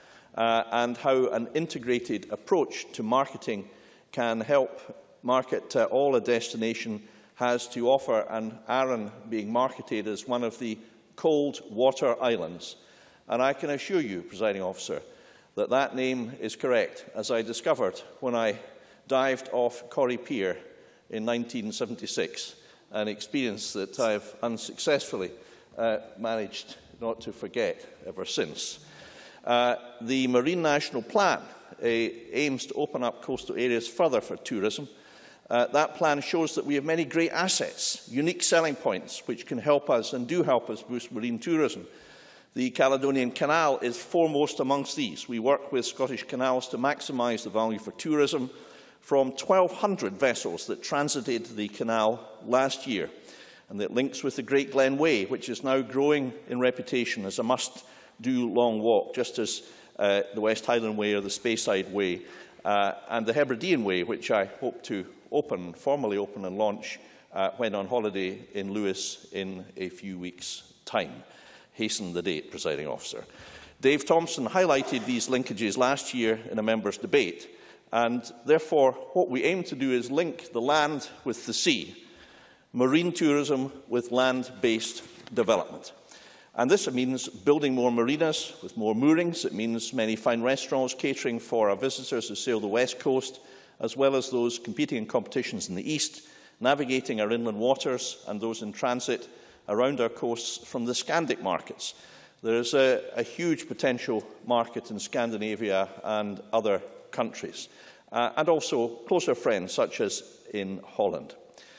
uh, and how an integrated approach to marketing can help market uh, all a destination has to offer, and Arran being marketed as one of the cold water islands. And I can assure you, Presiding Officer, that that name is correct, as I discovered when I dived off Corrie Pier in nineteen seventy-six, an experience that I have unsuccessfully uh, managed not to forget ever since. Uh, the Marine National Plan uh, aims to open up coastal areas further for tourism. Uh, that plan shows that we have many great assets, unique selling points, which can help us and do help us boost marine tourism. The Caledonian Canal is foremost amongst these. We work with Scottish Canals to maximise the value for tourism from twelve hundred vessels that transited the canal last year, and that links with the Great Glen Way, which is now growing in reputation as a must-do long walk, just as uh, the West Highland Way or the Speyside Way, uh, and the Hebridean Way, which I hope to open, formally open and launch uh, when on holiday in Lewis in a few weeks' time. Hasten the date, Presiding Officer. Dave Thompson highlighted these linkages last year in a members' debate, and therefore what we aim to do is link the land with the sea, marine tourism with land-based development. And this means building more marinas with more moorings. It means many fine restaurants catering for our visitors who sail the west coast, as well as those competing in competitions in the east, navigating our inland waters and those in transit around our coasts from the Scandic markets. There is a, a huge potential market in Scandinavia and other countries, uh, and also closer friends such as in Holland.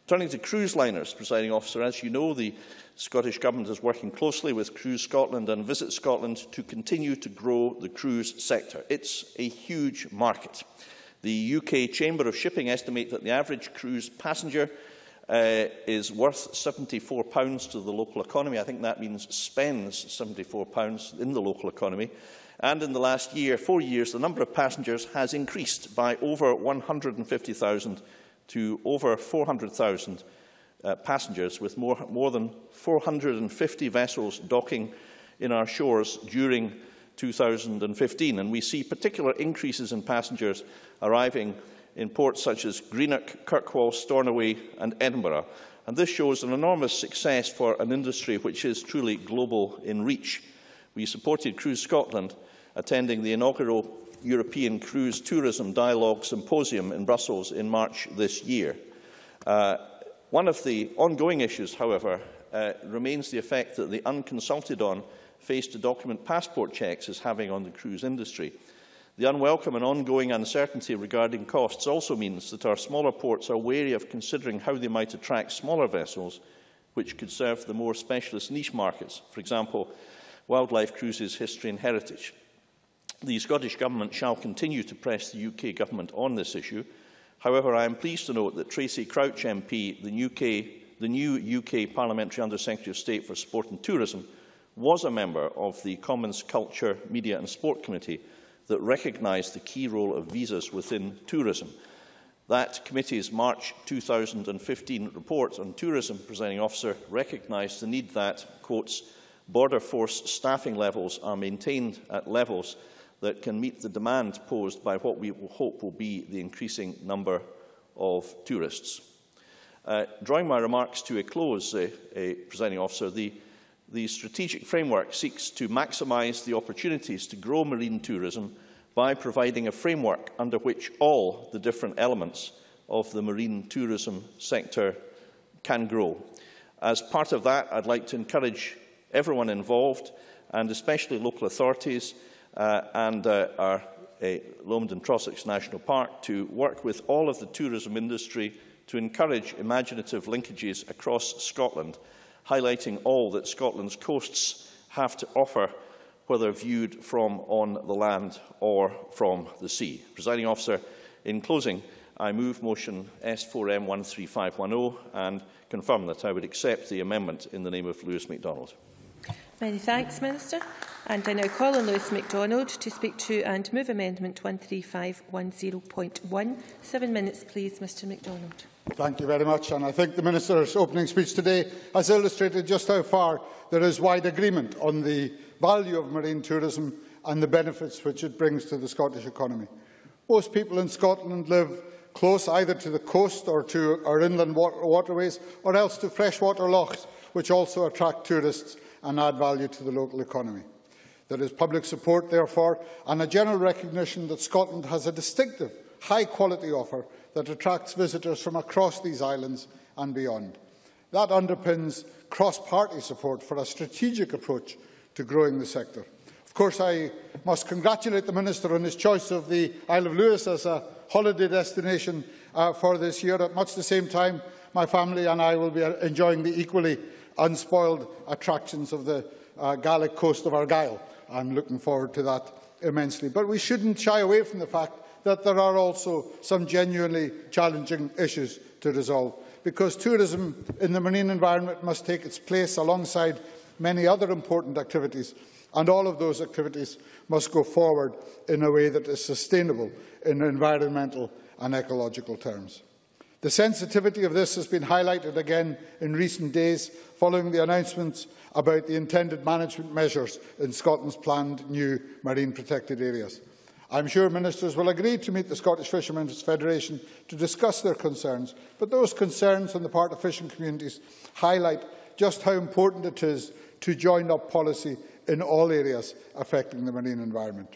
Turning to cruise liners, Presiding Officer, as you know, the Scottish Government is working closely with Cruise Scotland and Visit Scotland to continue to grow the cruise sector. It's a huge market. The U K Chamber of Shipping estimate that the average cruise passenger uh, is worth seventy-four pounds to the local economy. I think that means spends seventy-four pounds in the local economy. And in the last year, four years, the number of passengers has increased by over one hundred and fifty thousand to over four hundred thousand uh, passengers, with more, more than four hundred and fifty vessels docking in our shores during two thousand and fifteen. And we see particular increases in passengers arriving in ports such as Greenock, Kirkwall, Stornoway and Edinburgh. And this shows an enormous success for an industry which is truly global in reach. We supported Cruise Scotland attending the inaugural European Cruise Tourism Dialogue Symposium in Brussels in March this year. Uh, one of the ongoing issues, however, uh, remains the effect that the unconsulted on face-to-document passport checks is having on the cruise industry. The unwelcome and ongoing uncertainty regarding costs also means that our smaller ports are wary of considering how they might attract smaller vessels which could serve the more specialist niche markets, for example, wildlife cruises, history and heritage. The Scottish Government shall continue to press the U K Government on this issue. However, I am pleased to note that Tracy Crouch M P, the, U K, the new U K Parliamentary Under-Secretary of State for Sport and Tourism, was a member of the Commons Culture, Media and Sport Committee that recognised the key role of visas within tourism. That committee's March two thousand and fifteen report on tourism, Presiding Officer, recognised the need that, quotes, border force staffing levels are maintained at levels that can meet the demand posed by what we will hope will be the increasing number of tourists. Uh, drawing my remarks to a close, uh, uh, Presiding Officer, the, the strategic framework seeks to maximise the opportunities to grow marine tourism by providing a framework under which all the different elements of the marine tourism sector can grow. As part of that, I'd like to encourage everyone involved, and especially local authorities uh, and uh, our uh, Lomond and Trossachs National Park, to work with all of the tourism industry to encourage imaginative linkages across Scotland, highlighting all that Scotland's coasts have to offer, whether viewed from on the land or from the sea. Presiding Officer, in closing, I move motion S four M one three five one zero and confirm that I would accept the amendment in the name of Lewis MacDonald. Many thanks, Minister. And I now call on Lewis MacDonald to speak to and move Amendment one three five one zero point one. Seven minutes, please, Mr MacDonald. Thank you very much. And I think the Minister's opening speech today has illustrated just how far there is wide agreement on the value of marine tourism and the benefits which it brings to the Scottish economy. Most people in Scotland live close either to the coast or to our inland water waterways, or else to freshwater lochs, which also attract tourists and add value to the local economy. There is public support, therefore, and a general recognition that Scotland has a distinctive, high-quality offer that attracts visitors from across these islands and beyond. That underpins cross-party support for a strategic approach to growing the sector. Of course, I must congratulate the Minister on his choice of the Isle of Lewis as a holiday destination uh, for this year. At much the same time, my family and I will be enjoying the equally unspoiled attractions of the uh, Gaelic coast of Argyll. I'm looking forward to that immensely. But we shouldn't shy away from the fact that there are also some genuinely challenging issues to resolve, because tourism in the marine environment must take its place alongside many other important activities, and all of those activities must go forward in a way that is sustainable in environmental and ecological terms. The sensitivity of this has been highlighted again in recent days following the announcements about the intended management measures in Scotland's planned new marine protected areas. I am sure ministers will agree to meet the Scottish Fishermen's Federation to discuss their concerns, but those concerns on the part of fishing communities highlight just how important it is to join up policy in all areas affecting the marine environment.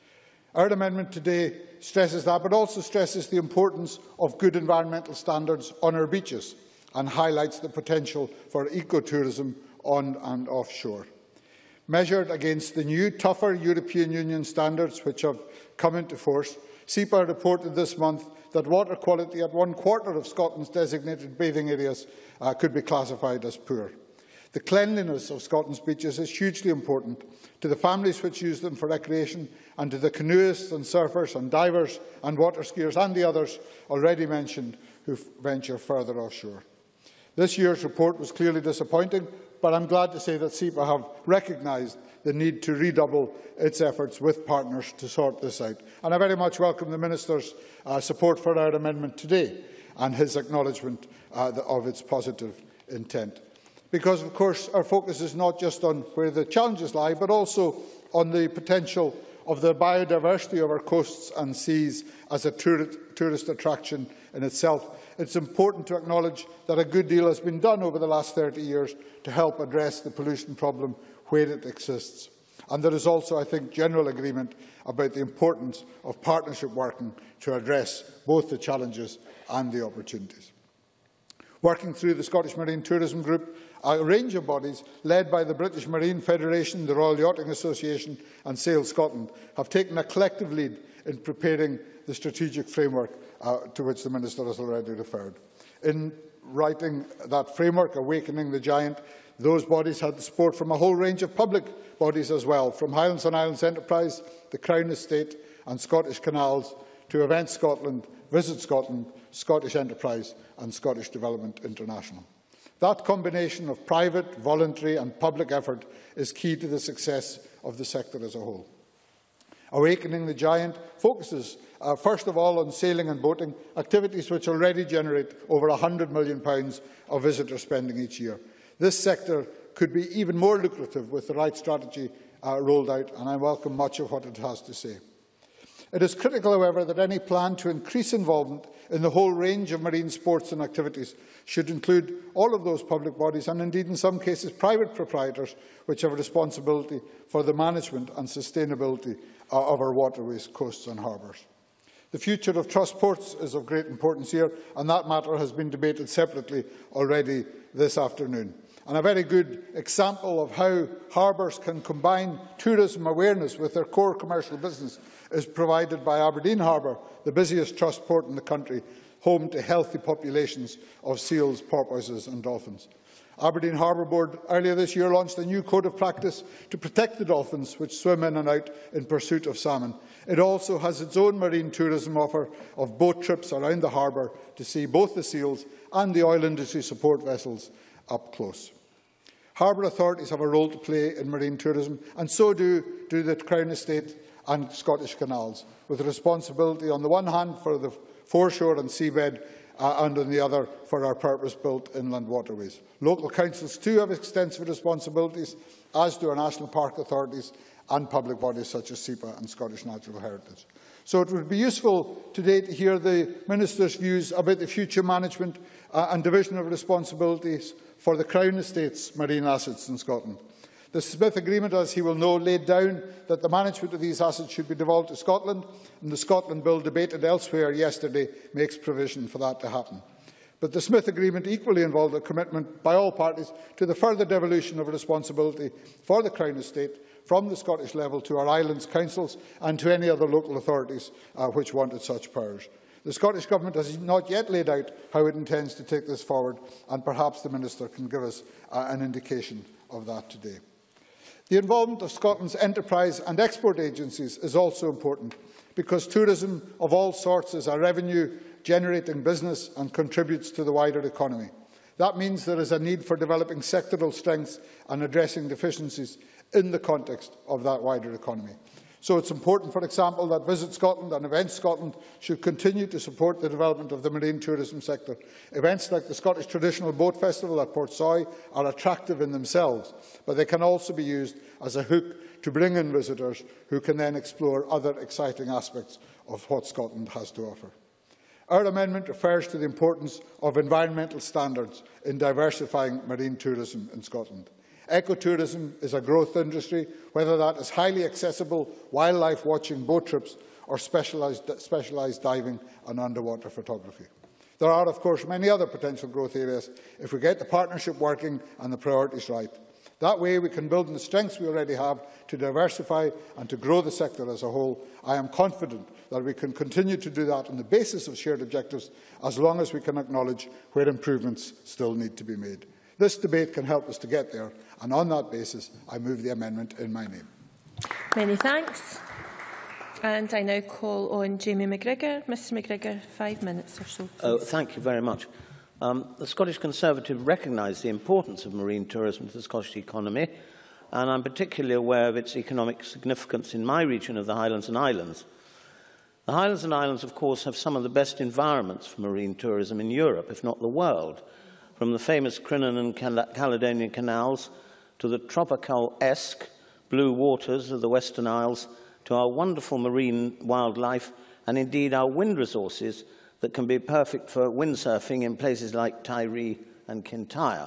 Our amendment today stresses that, but also stresses the importance of good environmental standards on our beaches and highlights the potential for ecotourism on and offshore. Measured against the new, tougher European Union standards which have come into force, SEPA reported this month that water quality at one quarter of Scotland's designated bathing areas uh, could be classified as poor. The cleanliness of Scotland's beaches is hugely important to the families which use them for recreation and to the canoeists and surfers and divers and water skiers and the others already mentioned who venture further offshore. This year's report was clearly disappointing, but I am glad to say that SEPA have recognised the need to redouble its efforts with partners to sort this out. And I very much welcome the Minister's uh, support for our amendment today and his acknowledgement uh, of its positive intent. Because, of course, our focus is not just on where the challenges lie, but also on the potential of the biodiversity of our coasts and seas as a tourist, tourist attraction in itself. It's important to acknowledge that a good deal has been done over the last thirty years to help address the pollution problem where it exists. And there is also, I think, general agreement about the importance of partnership working to address both the challenges and the opportunities. Working through the Scottish Marine Tourism Group, a range of bodies led by the British Marine Federation, the Royal Yachting Association and Sail Scotland have taken a collective lead in preparing the strategic framework uh, to which the Minister has already referred. In writing that framework, Awakening the Giant, those bodies had the support from a whole range of public bodies as well, from Highlands and Islands Enterprise, the Crown Estate and Scottish Canals, to Event Scotland, Visit Scotland, Scottish Enterprise and Scottish Development International. That combination of private, voluntary and public effort is key to the success of the sector as a whole. Awakening the Giant focuses uh, first of all on sailing and boating, activities which already generate over one hundred million pounds of visitor spending each year. This sector could be even more lucrative with the right strategy uh, rolled out, and I welcome much of what it has to say. It is critical, however, that any plan to increase involvement in the whole range of marine sports and activities should include all of those public bodies and indeed in some cases private proprietors which have a responsibility for the management and sustainability uh, of our waterways, coasts and harbours. The future of trust ports is of great importance here, and that matter has been debated separately already this afternoon. And a very good example of how harbours can combine tourism awareness with their core commercial business is provided by Aberdeen Harbour, the busiest trust port in the country, home to healthy populations of seals, porpoises and dolphins. Aberdeen Harbour Board earlier this year launched a new code of practice to protect the dolphins which swim in and out in pursuit of salmon. It also has its own marine tourism offer of boat trips around the harbour to see both the seals and the oil industry support vessels up close. Harbour authorities have a role to play in marine tourism, and so do, do the Crown Estate and Scottish Canals, with responsibility on the one hand for the foreshore and seabed, uh, and on the other for our purpose-built inland waterways. Local councils too have extensive responsibilities, as do our national park authorities and public bodies such as SEPA and Scottish Natural Heritage. So it would be useful today to hear the Minister's views about the future management uh, and division of responsibilities for the Crown Estate's marine assets in Scotland. The Smith Agreement, as he will know, laid down that the management of these assets should be devolved to Scotland, and the Scotland Bill debated elsewhere yesterday makes provision for that to happen. But the Smith Agreement equally involved a commitment by all parties to the further devolution of responsibility for the Crown Estate from the Scottish level to our islands councils and to any other local authorities uh, which wanted such powers. The Scottish Government has not yet laid out how it intends to take this forward, and perhaps the Minister can give us uh, an indication of that today. The involvement of Scotland's enterprise and export agencies is also important, because tourism of all sorts is a revenue-generating business and contributes to the wider economy. That means there is a need for developing sectoral strengths and addressing deficiencies in the context of that wider economy. So it is important, for example, that Visit Scotland and Event Scotland should continue to support the development of the marine tourism sector. Events like the Scottish Traditional Boat Festival at Portsoy are attractive in themselves, but they can also be used as a hook to bring in visitors who can then explore other exciting aspects of what Scotland has to offer. Our amendment refers to the importance of environmental standards in diversifying marine tourism in Scotland. Ecotourism is a growth industry, whether that is highly accessible wildlife watching boat trips or specialised, specialised diving and underwater photography. There are, of course, many other potential growth areas if we get the partnership working and the priorities right. That way we can build on the strengths we already have to diversify and to grow the sector as a whole. I am confident that we can continue to do that on the basis of shared objectives, as long as we can acknowledge where improvements still need to be made. This debate can help us to get there, and on that basis I move the amendment in my name. Many thanks. And I now call on Jamie McGregor. Mr McGregor, five minutes or so. Oh, thank you very much. Um, the Scottish Conservative recognise the importance of marine tourism to the Scottish economy, and I'm particularly aware of its economic significance in my region of the Highlands and Islands. The Highlands and Islands, of course, have some of the best environments for marine tourism in Europe, if not the world, from the famous Crinan and Cal Caledonian canals to the tropical-esque blue waters of the Western Isles, to our wonderful marine wildlife, and indeed our wind resources that can be perfect for windsurfing in places like Tiree and Kintyre.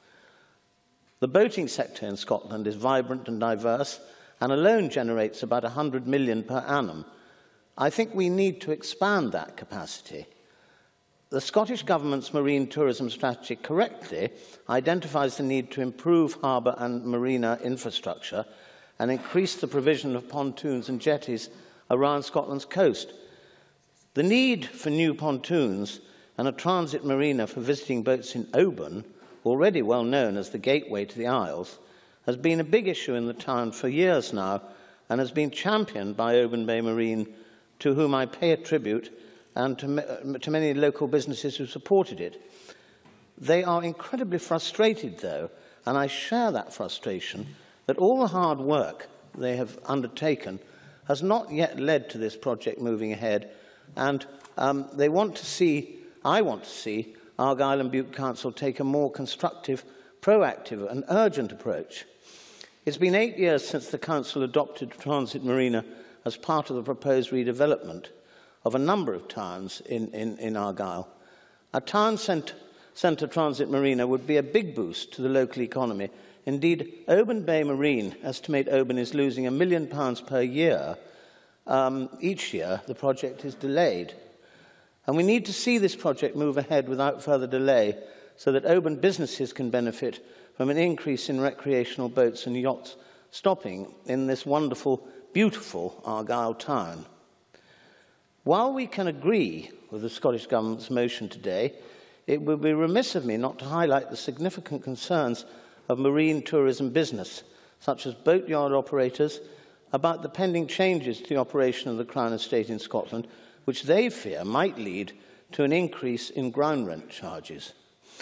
The boating sector in Scotland is vibrant and diverse, and alone generates about one hundred million per annum. I think we need to expand that capacity. The Scottish Government's marine tourism strategy correctly identifies the need to improve harbour and marina infrastructure and increase the provision of pontoons and jetties around Scotland's coast. The need for new pontoons and a transit marina for visiting boats in Oban, already well known as the gateway to the Isles, has been a big issue in the town for years now and has been championed by Oban Bay Marine, to whom I pay a tribute, and to, to many local businesses who supported it. They are incredibly frustrated, though, and I share that frustration, that all the hard work they have undertaken has not yet led to this project moving ahead, and um, they want to see, I want to see, Argyll and Bute Council take a more constructive, proactive and urgent approach. It's been eight years since the Council adopted Transit Marina as part of the proposed redevelopment of a number of towns in, in, in Argyll. A town centre, centre transit marina would be a big boost to the local economy. Indeed, Oban Bay Marine estimate Oban is losing a million pounds per year. Um, each year, the project is delayed. And we need to see this project move ahead without further delay so that Oban businesses can benefit from an increase in recreational boats and yachts stopping in this wonderful, beautiful Argyll town. While we can agree with the Scottish Government's motion today, it would be remiss of me not to highlight the significant concerns of marine tourism business, such as boatyard operators, about the pending changes to the operation of the Crown Estate in Scotland, which they fear might lead to an increase in ground rent charges.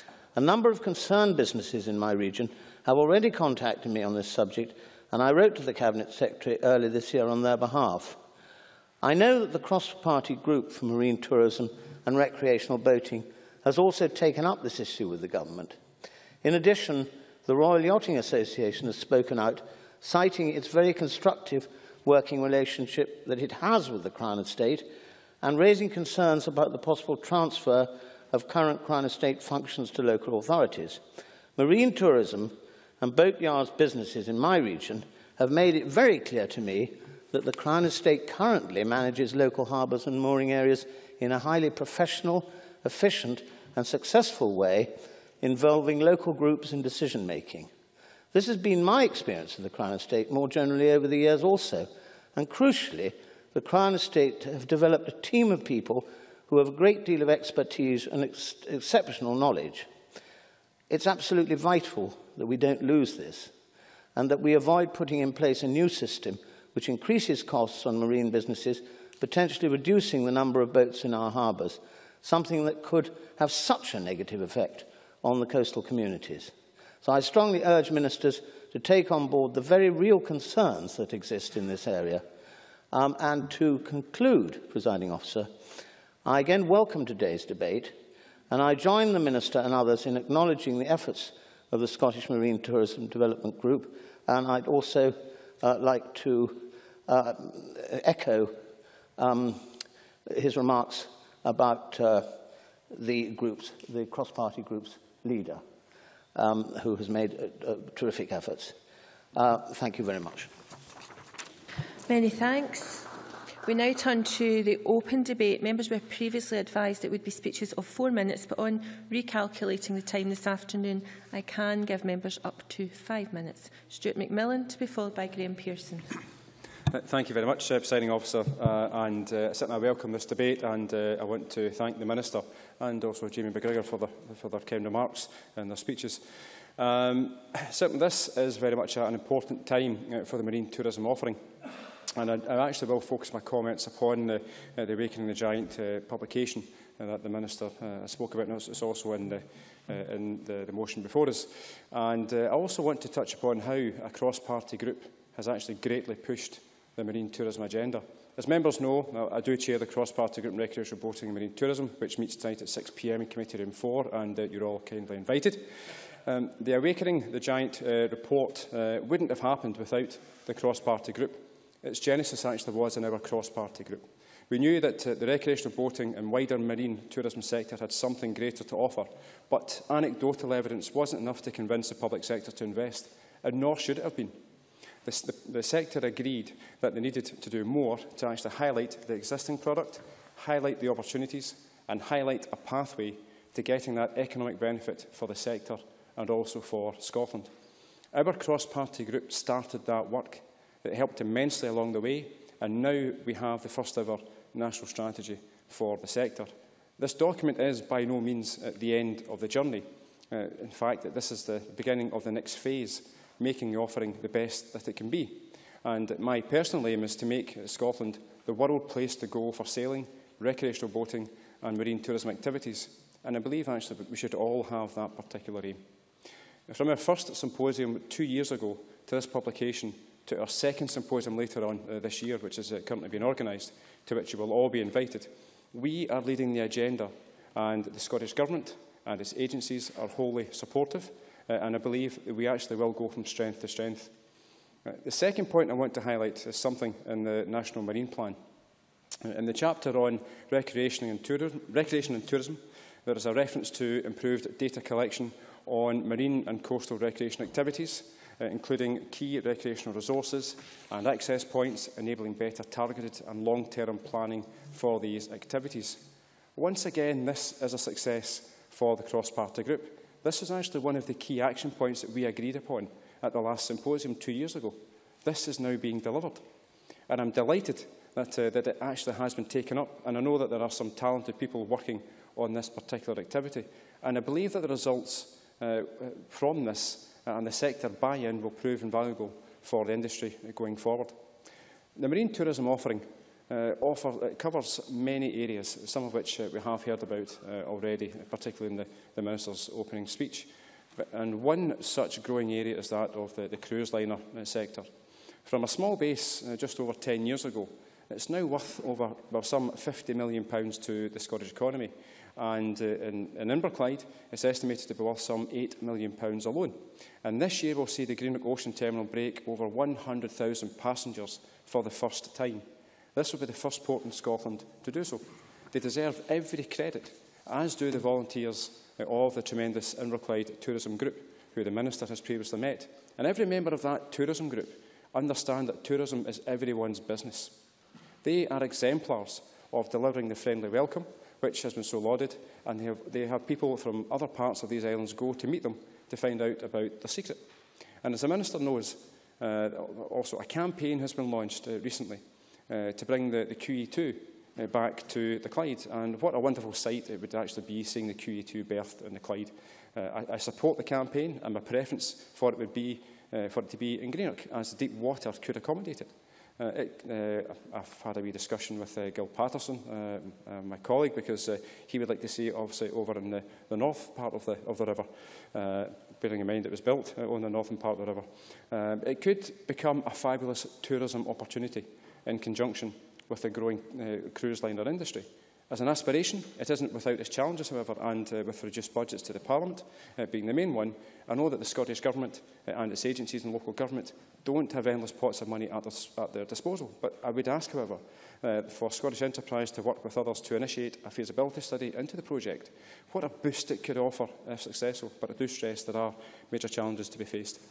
A number of concerned businesses in my region have already contacted me on this subject, and I wrote to the Cabinet Secretary earlier this year on their behalf. I know that the cross-party group for marine tourism and recreational boating has also taken up this issue with the Government. In addition, the Royal Yachting Association has spoken out, citing its very constructive working relationship that it has with the Crown Estate and raising concerns about the possible transfer of current Crown Estate functions to local authorities. Marine tourism and boatyards businesses in my region have made it very clear to me that the Crown Estate currently manages local harbours and mooring areas in a highly professional, efficient and successful way, involving local groups in decision-making. This has been my experience of the Crown Estate more generally over the years also, and crucially, the Crown Estate have developed a team of people who have a great deal of expertise and ex exceptional knowledge. It's absolutely vital that we don't lose this, and that we avoid putting in place a new system which increases costs on marine businesses, potentially reducing the number of boats in our harbours, something that could have such a negative effect on the coastal communities. So I strongly urge ministers to take on board the very real concerns that exist in this area. Um, and to conclude, Presiding Officer, I again welcome today's debate, and I join the Minister and others in acknowledging the efforts of the Scottish Marine Tourism Development Group, and I'd also uh, like to uh, echo um, his remarks about uh, the groups, the cross-party group's leader, um, who has made uh, uh, terrific efforts. Uh, thank you very much. Many thanks. We now turn to the open debate. Members were previously advised it would be speeches of four minutes, but on recalculating the time this afternoon, I can give members up to five minutes. Stuart McMillan, to be followed by Graham Pearson. Thank you very much, uh, Presiding Officer, uh, and uh, I welcome this debate, and uh, I want to thank the Minister and also Jamie McGregor for, the, for their kind remarks and their speeches. Um, certainly this is very much an important time uh, for the marine tourism offering, and I, I actually will focus my comments upon the, uh, the Awakening the Giant uh, publication uh, that the Minister uh, spoke about, and it's also in the Uh, in the, the motion before us. And uh, I also want to touch upon how a cross-party group has actually greatly pushed the marine tourism agenda. As members know, I do chair the cross-party group on recreational boating and marine tourism, which meets tonight at six p m in Committee Room four, and uh, you're all kindly invited. Um, the Awakening the Giant uh, report uh, wouldn't have happened without the cross-party group. Its genesis actually was in our cross-party group. We knew that uh, the recreational boating and wider marine tourism sector had something greater to offer, but anecdotal evidence wasn't enough to convince the public sector to invest, and nor should it have been. The, the, the sector agreed that they needed to do more to actually highlight the existing product, highlight the opportunities, and highlight a pathway to getting that economic benefit for the sector and also for Scotland. Our cross-party group started that work. It helped immensely along the way, and now we have the first ever national strategy for the sector. This document is by no means at the end of the journey. Uh, in fact, that this is the beginning of the next phase, making the offering the best that it can be. And my personal aim is to make Scotland the world place to go for sailing, recreational boating and marine tourism activities. And I believe actually that we should all have that particular aim. From our first symposium two years ago to this publication, to our second symposium later on uh, this year, which is uh, currently being organised, to which you will all be invited, we are leading the agenda, and the Scottish Government and its agencies are wholly supportive, uh, and I believe that we actually will go from strength to strength. Uh, the second point I want to highlight is something in the National Marine Plan. Uh, in the chapter on recreation and, tourism, recreation and tourism, there is a reference to improved data collection on marine and coastal recreation activities, Uh, including key recreational resources and access points, enabling better targeted and long-term planning for these activities. Once again, this is a success for the cross-party group. This is actually one of the key action points that we agreed upon at the last symposium two years ago. This is now being delivered, and I'm delighted that, uh, that it actually has been taken up, and I know that there are some talented people working on this particular activity, and I believe that the results uh, from this and the sector buy-in will prove invaluable for the industry going forward. The marine tourism offering uh, offer, it covers many areas, some of which uh, we have heard about uh, already, particularly in the, the Minister's opening speech. But, and one such growing area is that of the, the cruise liner uh, sector. From a small base uh, just over ten years ago, it's now worth over well, some fifty million pounds to the Scottish economy. And uh, in, in Inverclyde, it's estimated to be worth some eight million pounds alone. And this year we'll see the Greenock Ocean Terminal break over one hundred thousand passengers for the first time. This will be the first port in Scotland to do so. They deserve every credit, as do the volunteers of the tremendous Inverclyde Tourism Group, who the Minister has previously met. And every member of that tourism group understand that tourism is everyone's business. They are exemplars of delivering the friendly welcome, which has been so lauded, and they have, they have people from other parts of these islands go to meet them to find out about the secret. And as the Minister knows, uh, also a campaign has been launched uh, recently uh, to bring the, the Q E two uh, back to the Clyde. And what a wonderful sight it would actually be seeing the Q E two berthed in the Clyde. Uh, I, I support the campaign, and my preference for it would be uh, for it to be in Greenock, as the deep water could accommodate it. Uh, it, uh, I've had a wee discussion with uh, Gil Patterson, uh, uh, my colleague, because uh, he would like to see it obviously over in the, the north part of the, of the river, uh, bearing in mind it was built uh, on the northern part of the river. Uh, it could become a fabulous tourism opportunity in conjunction with the growing uh, cruise liner industry. As an aspiration, it isn't without its challenges, however, and uh, with reduced budgets to the Parliament uh, being the main one, I know that the Scottish Government uh, and its agencies and local government don't have endless pots of money at, this, at their disposal. But I would ask, however, uh, for Scottish Enterprise to work with others to initiate a feasibility study into the project. What a boost it could offer if successful, but I do stress there are major challenges to be faced.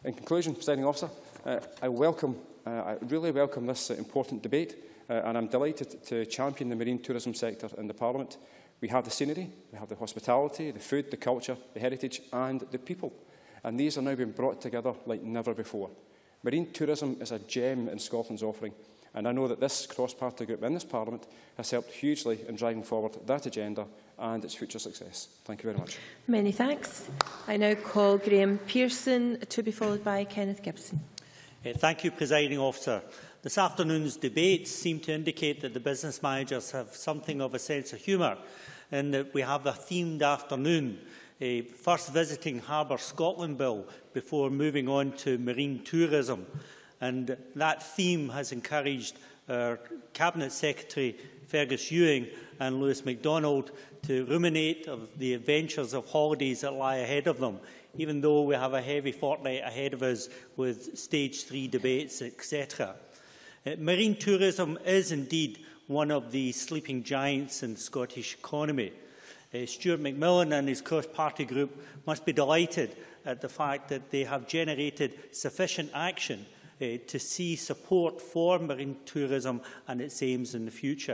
In conclusion, Presiding Officer, uh, I, welcome, uh, I really welcome this uh, important debate, uh, and I'm delighted to champion the marine tourism sector in the Parliament. We have the scenery, we have the hospitality, the food, the culture, the heritage and the people. And these are now being brought together like never before. Marine tourism is a gem in Scotland's offering, and I know that this cross-party group in this Parliament has helped hugely in driving forward that agenda and its future success. Thank you very much. Many thanks. I now call Graham Pearson to be followed by Kenneth Gibson. Uh, thank you, Presiding Officer. This afternoon's debates seem to indicate that the business managers have something of a sense of humour, in that we have a themed afternoon, uh, first visiting Harbours Scotland Bill before moving on to marine tourism. And that theme has encouraged our Cabinet Secretary Fergus Ewing and Lewis MacDonald to ruminate of the adventures of holidays that lie ahead of them, even though we have a heavy fortnight ahead of us with stage three debates, et cetera. Uh, marine tourism is indeed one of the sleeping giants in the Scottish economy. Uh, Stuart McMillan and his cross-party group must be delighted at the fact that they have generated sufficient action uh, to see support for marine tourism and its aims in the future.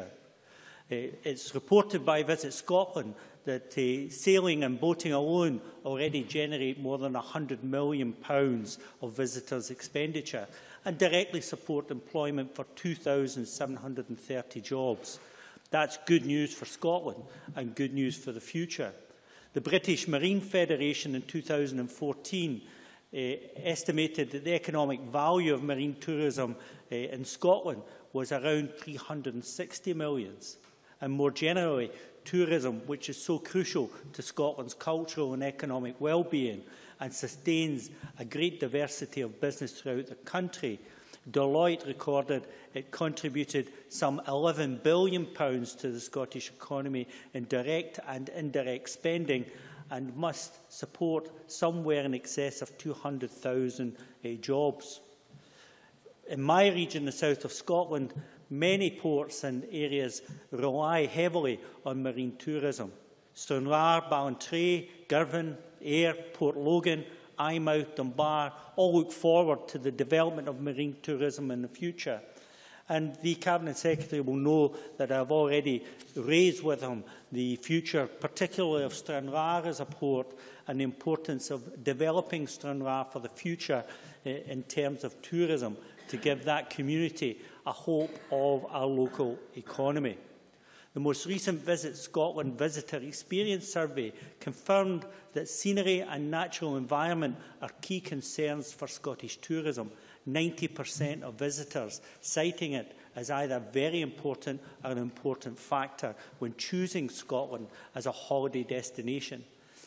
Uh, it's reported by Visit Scotland that uh, sailing and boating alone already generate more than one hundred million pounds of visitors' expenditure and directly support employment for two thousand seven hundred and thirty jobs. That's good news for Scotland and good news for the future. The British Marine Federation in two thousand fourteen uh, estimated that the economic value of marine tourism uh, in Scotland was around three hundred and sixty million. And more generally, tourism, which is so crucial to Scotland's cultural and economic well-being and sustains a great diversity of business throughout the country. Deloitte recorded it contributed some eleven billion pounds to the Scottish economy in direct and indirect spending and must support somewhere in excess of two hundred thousand uh, jobs. In my region, the south of Scotland, many ports and areas rely heavily on marine tourism. Stranraer, Ballantrae, Girvan, Ayr, Port Logan, Eyemouth, Dunbar all look forward to the development of marine tourism in the future. And the Cabinet Secretary will know that I have already raised with him the future, particularly of Stranraer as a port, and the importance of developing Stranraer for the future uh, in terms of tourism, to give that community a hope of our local economy. The most recent Visit Scotland Visitor Experience Survey confirmed that scenery and natural environment are key concerns for Scottish tourism, ninety percent of visitors citing it as either very important or an important factor when choosing Scotland as a holiday destination.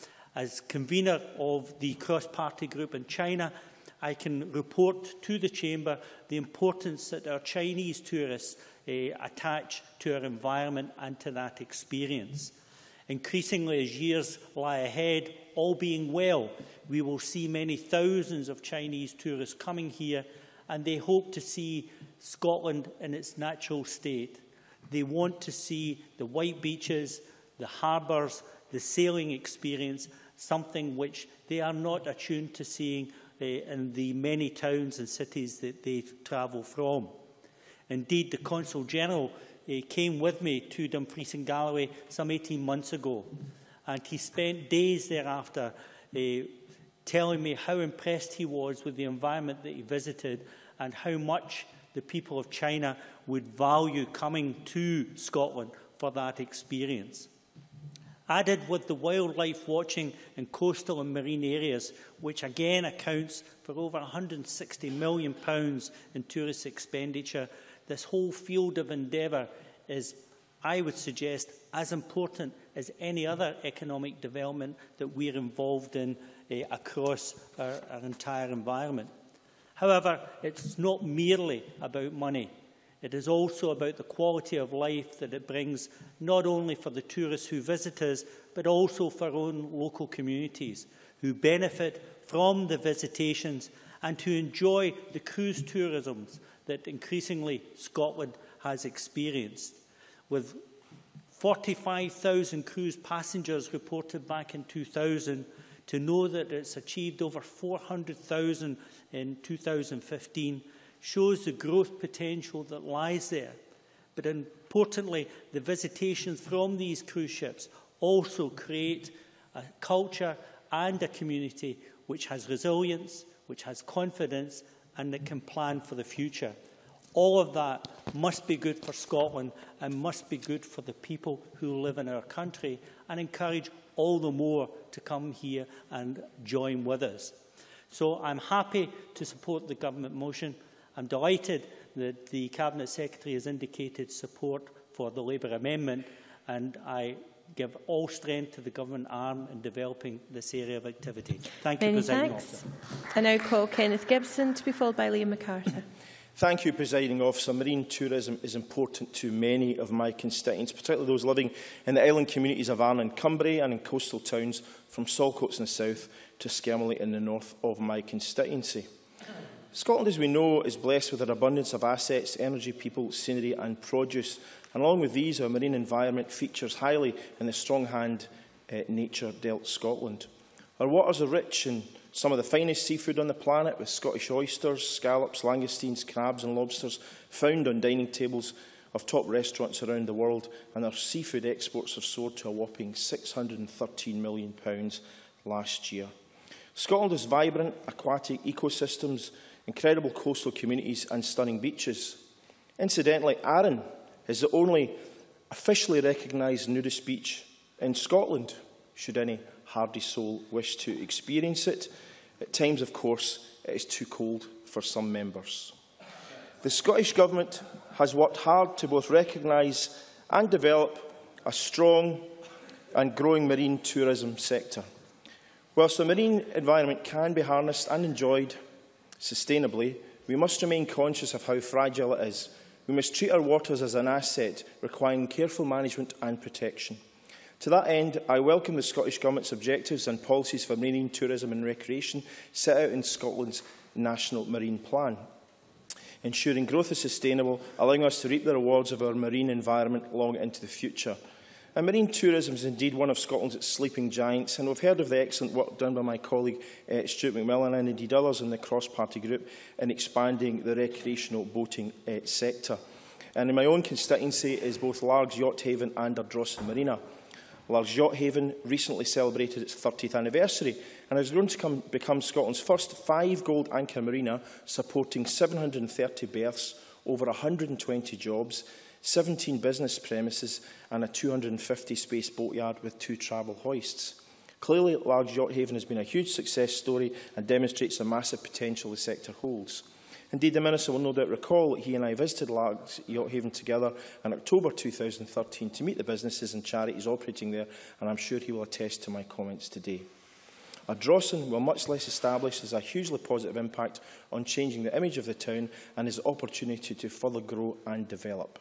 As convener of the cross-party group in China, I can report to the Chamber the importance that our Chinese tourists uh, attach to our environment and to that experience. Increasingly, as years lie ahead, all being well, we will see many thousands of Chinese tourists coming here, and they hope to see Scotland in its natural state. They want to see the white beaches, the harbours, the sailing experience, something which they are not attuned to seeing Uh, in the many towns and cities that they travel from. Indeed, the Consul General uh, came with me to Dumfries and Galloway some eighteen months ago, and he spent days thereafter uh, telling me how impressed he was with the environment that he visited and how much the people of China would value coming to Scotland for that experience. Added with the wildlife watching in coastal and marine areas, which again accounts for over one hundred and sixty million pounds in tourist expenditure, this whole field of endeavour is, I would suggest, as important as any other economic development that we are involved in uh, across our, our entire environment. However, it's not merely about money. It is also about the quality of life that it brings, not only for the tourists who visit us, but also for our own local communities, who benefit from the visitations and to enjoy the cruise tourism that increasingly Scotland has experienced. With forty-five thousand cruise passengers reported back in two thousand, To know that it's achieved over four hundred thousand in two thousand fifteen shows the growth potential that lies there. But importantly, the visitations from these cruise ships also create a culture and a community which has resilience, which has confidence, and that can plan for the future. All of that must be good for Scotland and must be good for the people who live in our country, and encourage all the more to come here and join with us. So I'm happy to support the government motion. I'm delighted that the Cabinet Secretary has indicated support for the Labour amendment, and I give all strength to the government arm in developing this area of activity. Thank Many you, Presiding thanks. Officer. I now call Kenneth Gibson to be followed by Liam MacArthur. Thank you, Presiding Officer. Marine tourism is important to many of my constituents, particularly those living in the island communities of Arran and Cumbria and in coastal towns from Saltcoats in the south to Skelmley in the north of my constituency. Scotland, as we know, is blessed with an abundance of assets, energy, people, scenery and produce. And along with these, our marine environment features highly in the strong hand uh, nature dealt Scotland. Our waters are rich in some of the finest seafood on the planet, with Scottish oysters, scallops, langoustines, crabs and lobsters found on dining tables of top restaurants around the world, and our seafood exports have soared to a whopping six hundred and thirteen million pounds last year. Scotland has vibrant aquatic ecosystems, incredible coastal communities and stunning beaches. Incidentally, Arran is the only officially recognised nudist beach in Scotland, should any hardy soul wish to experience it. At times, of course, it is too cold for some members. The Scottish Government has worked hard to both recognise and develop a strong and growing marine tourism sector. Whilst the marine environment can be harnessed and enjoyed sustainably, we must remain conscious of how fragile it is. We must treat our waters as an asset, requiring careful management and protection. To that end, I welcome the Scottish Government's objectives and policies for marine tourism and recreation set out in Scotland's National Marine Plan, ensuring growth is sustainable, allowing us to reap the rewards of our marine environment long into the future. And marine tourism is indeed one of Scotland's sleeping giants, and we've heard of the excellent work done by my colleague uh, Stuart McMillan and indeed others in the cross-party group in expanding the recreational boating uh, sector. And in my own constituency is both Largs Yacht Haven and Ardrossan Marina. Largs Yacht Haven recently celebrated its thirtieth anniversary and has grown to come, become Scotland's first five-gold anchor marina, supporting seven hundred and thirty berths, over one hundred and twenty jobs, seventeen business premises and a two hundred and fifty space boatyard with two travel hoists. Clearly, Largs Yacht Haven has been a huge success story and demonstrates the massive potential the sector holds. Indeed, the Minister will no doubt recall that he and I visited Largs Yacht Haven together in October two thousand and thirteen to meet the businesses and charities operating there, and I'm sure he will attest to my comments today. Ardrossan, while much less established, has a hugely positive impact on changing the image of the town and has the opportunity to further grow and develop.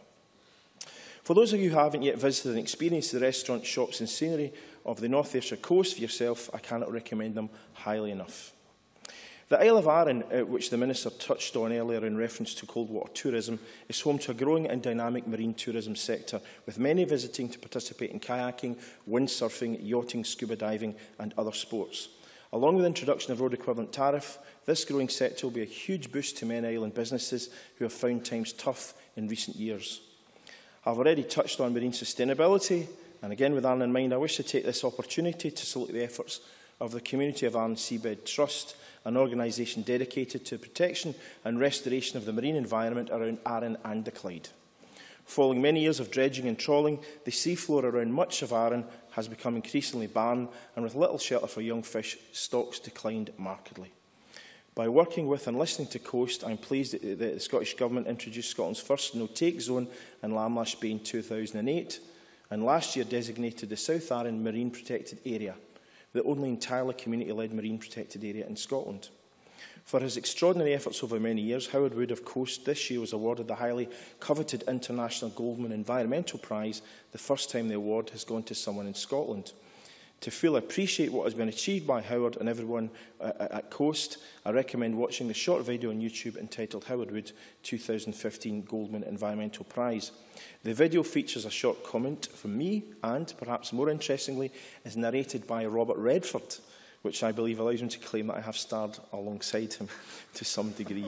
For those of you who haven't yet visited and experienced the restaurants, shops and scenery of the North Ayrshire coast for yourself, I cannot recommend them highly enough. The Isle of Arran, uh, which the Minister touched on earlier in reference to cold water tourism, is home to a growing and dynamic marine tourism sector, with many visiting to participate in kayaking, windsurfing, yachting, scuba diving and other sports. Along with the introduction of road equivalent tariff, this growing sector will be a huge boost to many island businesses who have found times tough in recent years. I've already touched on marine sustainability, and again with Arran in mind, I wish to take this opportunity to salute the efforts of the Community of Arran Seabed Trust, an organisation dedicated to the protection and restoration of the marine environment around Arran and the Clyde. Following many years of dredging and trawling, the seafloor around much of Arran has become increasingly barren, and with little shelter for young fish, stocks declined markedly. By working with and listening to Coast, I am pleased that the Scottish Government introduced Scotland's first no-take zone in Lamlash Bay in two thousand and eight, and last year designated the South Arran Marine Protected Area, the only entirely community-led marine protected area in Scotland. For his extraordinary efforts over many years, Howard Wood of Coast this year was awarded the highly coveted International Goldman Environmental Prize, the first time the award has gone to someone in Scotland. To fully appreciate what has been achieved by Howard and everyone uh, at Coast, I recommend watching the short video on YouTube entitled Howard Wood two thousand fifteen Goldman Environmental Prize. The video features a short comment from me and, perhaps more interestingly, is narrated by Robert Redford, which I believe allows me to claim that I have starred alongside him to some degree.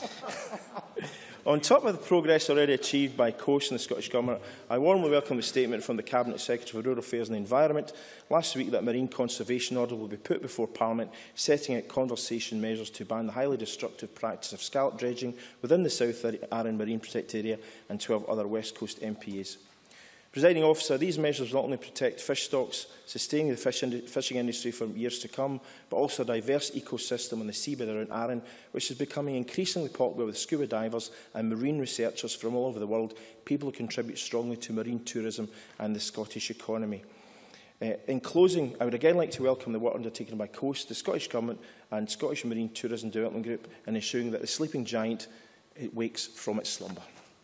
On top of the progress already achieved by Coast and the Scottish Government, I warmly welcome the statement from the Cabinet Secretary for Rural Affairs and the Environment last week that a marine conservation order will be put before Parliament, setting out conservation measures to ban the highly destructive practice of scallop dredging within the South Arran Marine Protected Area and twelve other West Coast M P As. Presiding Officer, these measures not only protect fish stocks, sustaining the fish ind fishing industry for years to come, but also a diverse ecosystem on the seabed around Arran, which is becoming increasingly popular with scuba divers and marine researchers from all over the world, people who contribute strongly to marine tourism and the Scottish economy. Uh, in closing, I would again like to welcome the work undertaken by Coast, the Scottish Government and Scottish Marine Tourism Development Group in ensuring that the sleeping giant it wakes from its slumber.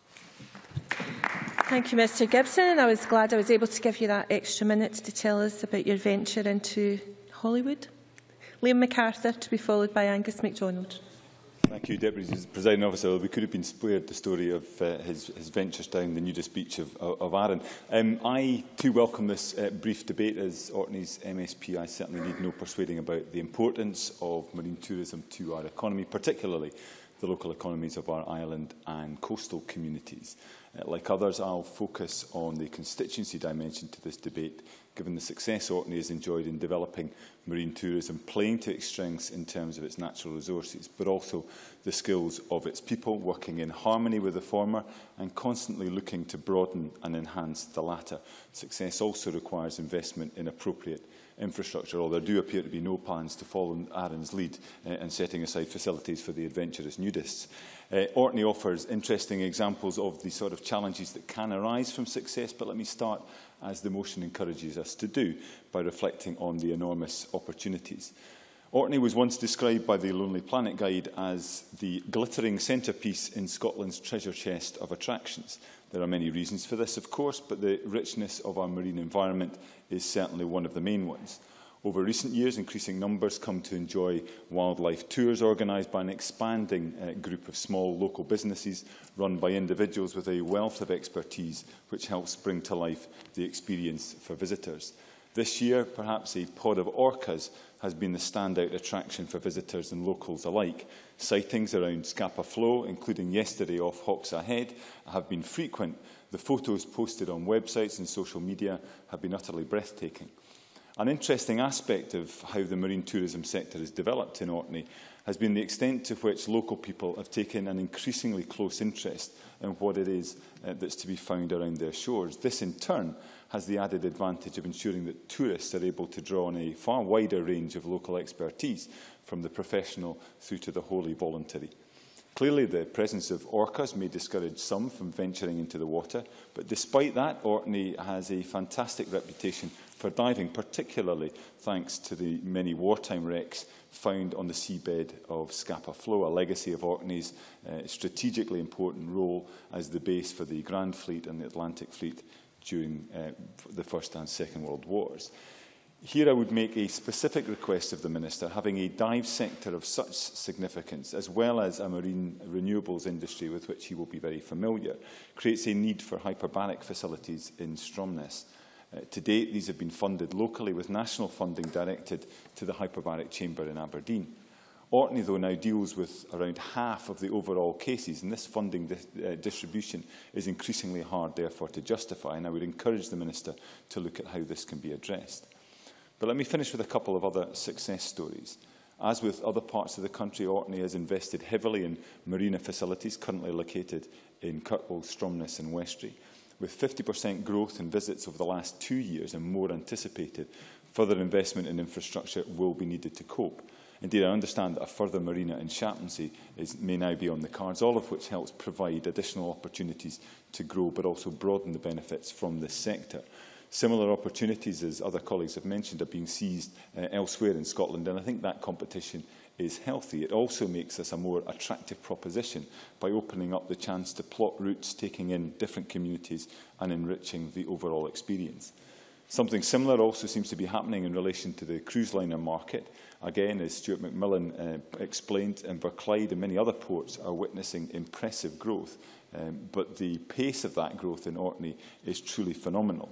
Thank you, Mr Gibson, and I was glad I was able to give you that extra minute to tell us about your venture into Hollywood. Liam MacArthur, to be followed by Angus MacDonald. Thank you, Deputy Presiding Officer. We could have been spared the story of uh, his, his ventures down the nudist beach of, of, of Arran. Um, I too welcome this uh, brief debate. As Orkney's M S P, I certainly need no persuading about the importance of marine tourism to our economy, particularly the local economies of our island and coastal communities. Uh, like others, I'll focus on the constituency dimension to this debate, given the success Orkney has enjoyed in developing marine tourism, playing to its strengths in terms of its natural resources, but also the skills of its people, working in harmony with the former and constantly looking to broaden and enhance the latter. Success also requires investment in appropriate infrastructure, although there do appear to be no plans to follow Arran's lead uh, in setting aside facilities for the adventurous nudists. Uh, Orkney offers interesting examples of the sort of challenges that can arise from success, but let me start, as the motion encourages us to do, by reflecting on the enormous opportunities. Orkney was once described by the Lonely Planet Guide as the glittering centrepiece in Scotland's treasure chest of attractions. There are many reasons for this, of course, but the richness of our marine environment is certainly one of the main ones. Over recent years, increasing numbers come to enjoy wildlife tours organised by an expanding uh, group of small local businesses run by individuals with a wealth of expertise, which helps bring to life the experience for visitors. This year, perhaps a pod of orcas has been the standout attraction for visitors and locals alike. Sightings around Scapa Flow, including yesterday off Hawks's Head, have been frequent. The photos posted on websites and social media have been utterly breathtaking. An interesting aspect of how the marine tourism sector has developed in Orkney has been the extent to which local people have taken an increasingly close interest in what it is uh, that's to be found around their shores. This, in turn, has the added advantage of ensuring that tourists are able to draw on a far wider range of local expertise, from the professional through to the wholly voluntary. Clearly, the presence of orcas may discourage some from venturing into the water, but despite that, Orkney has a fantastic reputation for diving, particularly thanks to the many wartime wrecks found on the seabed of Scapa Flow, a legacy of Orkney's uh, strategically important role as the base for the Grand Fleet and the Atlantic Fleet during uh, the First and Second World Wars. Here I would make a specific request of the Minister. Having a dive sector of such significance, as well as a marine renewables industry with which he will be very familiar, creates a need for hyperbaric facilities in Stromness. Uh, to date, these have been funded locally, with national funding directed to the hyperbaric chamber in Aberdeen. Orkney, though, now deals with around half of the overall cases, and this funding di uh, distribution is increasingly hard, therefore, to justify, and I would encourage the Minister to look at how this can be addressed. But let me finish with a couple of other success stories. As with other parts of the country, Orkney has invested heavily in marina facilities currently located in Kirkwall, Stromness and Westray. With fifty percent growth in visits over the last two years and more anticipated, further investment in infrastructure will be needed to cope. Indeed, I understand that a further marina in Shappensea is, may now be on the cards, all of which helps provide additional opportunities to grow, but also broaden the benefits from this sector. Similar opportunities, as other colleagues have mentioned, are being seized uh, elsewhere in Scotland, and I think that competition is healthy. It also makes us a more attractive proposition by opening up the chance to plot routes, taking in different communities and enriching the overall experience. Something similar also seems to be happening in relation to the cruise liner market. Again, as Stuart McMillan uh, explained, Inverclyde and many other ports are witnessing impressive growth, um, but the pace of that growth in Orkney is truly phenomenal.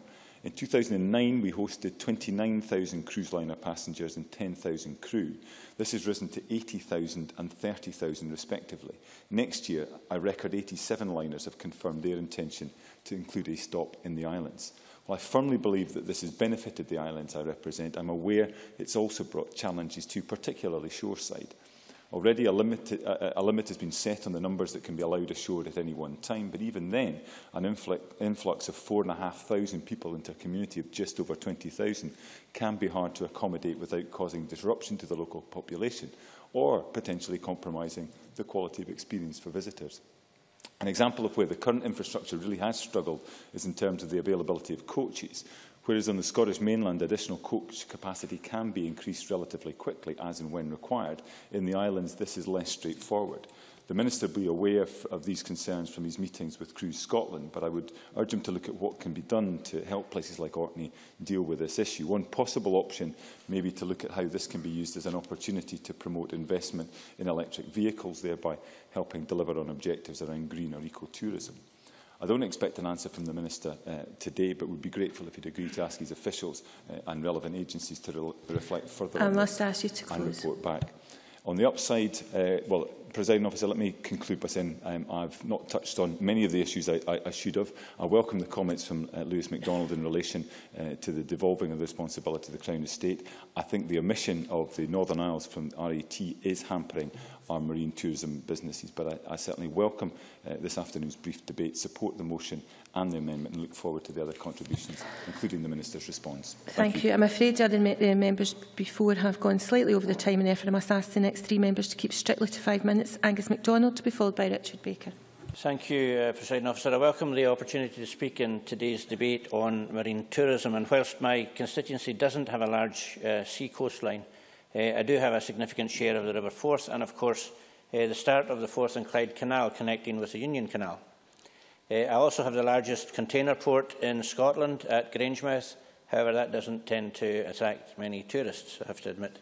In two thousand nine, we hosted twenty-nine thousand cruise liner passengers and ten thousand crew. This has risen to eighty thousand and thirty thousand respectively. Next year, a record eighty-seven liners have confirmed their intention to include a stop in the islands. While I firmly believe that this has benefited the islands I represent, I'm aware it's also brought challenges to particularly shoreside. Already a limit, a, a limit has been set on the numbers that can be allowed ashore at any one time, but even then, an influx, influx of four and a half thousand people into a community of just over twenty thousand can be hard to accommodate without causing disruption to the local population or potentially compromising the quality of experience for visitors. An example of where the current infrastructure really has struggled is in terms of the availability of coaches. Whereas on the Scottish mainland, additional coach capacity can be increased relatively quickly, as and when required. In the islands, this is less straightforward. The Minister will be aware of, of these concerns from his meetings with Cruise Scotland, but I would urge him to look at what can be done to help places like Orkney deal with this issue. One possible option may be to look at how this can be used as an opportunity to promote investment in electric vehicles, thereby helping deliver on objectives around green or eco-tourism. I don't expect an answer from the Minister uh, today, but would be grateful if he'd agree to ask his officials uh, and relevant agencies to re reflect further I on must this ask you to close. and report back. On the upside, uh, well, Presiding Officer, let me conclude by saying um, I've not touched on many of the issues I, I, I should have. I welcome the comments from uh, Lewis MacDonald in relation uh, to the devolving of the responsibility of the Crown Estate. I think the omission of the Northern Isles from R A T is hampering our marine tourism businesses, but I, I certainly welcome uh, this afternoon's brief debate, support the motion and the amendment, and look forward to the other contributions, including the Minister's response. Thank, Thank you. you. I'm afraid the other me the members before have gone slightly over the time, and therefore I must ask the next three members to keep strictly to five minutes. Angus MacDonald, to be followed by Richard Baker. Thank you, uh, Presiding Officer. I welcome the opportunity to speak in today's debate on marine tourism. And whilst my constituency doesn't have a large uh, sea coastline, uh, I do have a significant share of the River Forth and, of course, uh, the start of the Forth and Clyde Canal connecting with the Union Canal. Uh, I also have the largest container port in Scotland at Grangemouth. However, that doesn't tend to attract many tourists, I have to admit.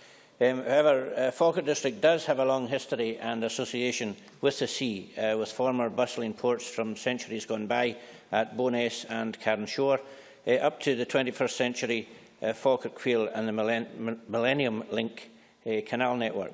Um, however, uh, Falkirk District does have a long history and association with the sea, uh, with former bustling ports from centuries gone by at Bowness and Carnshore, uh, up to the twenty-first century uh, Falkirk Quail and the Millen Millennium Link uh, canal network.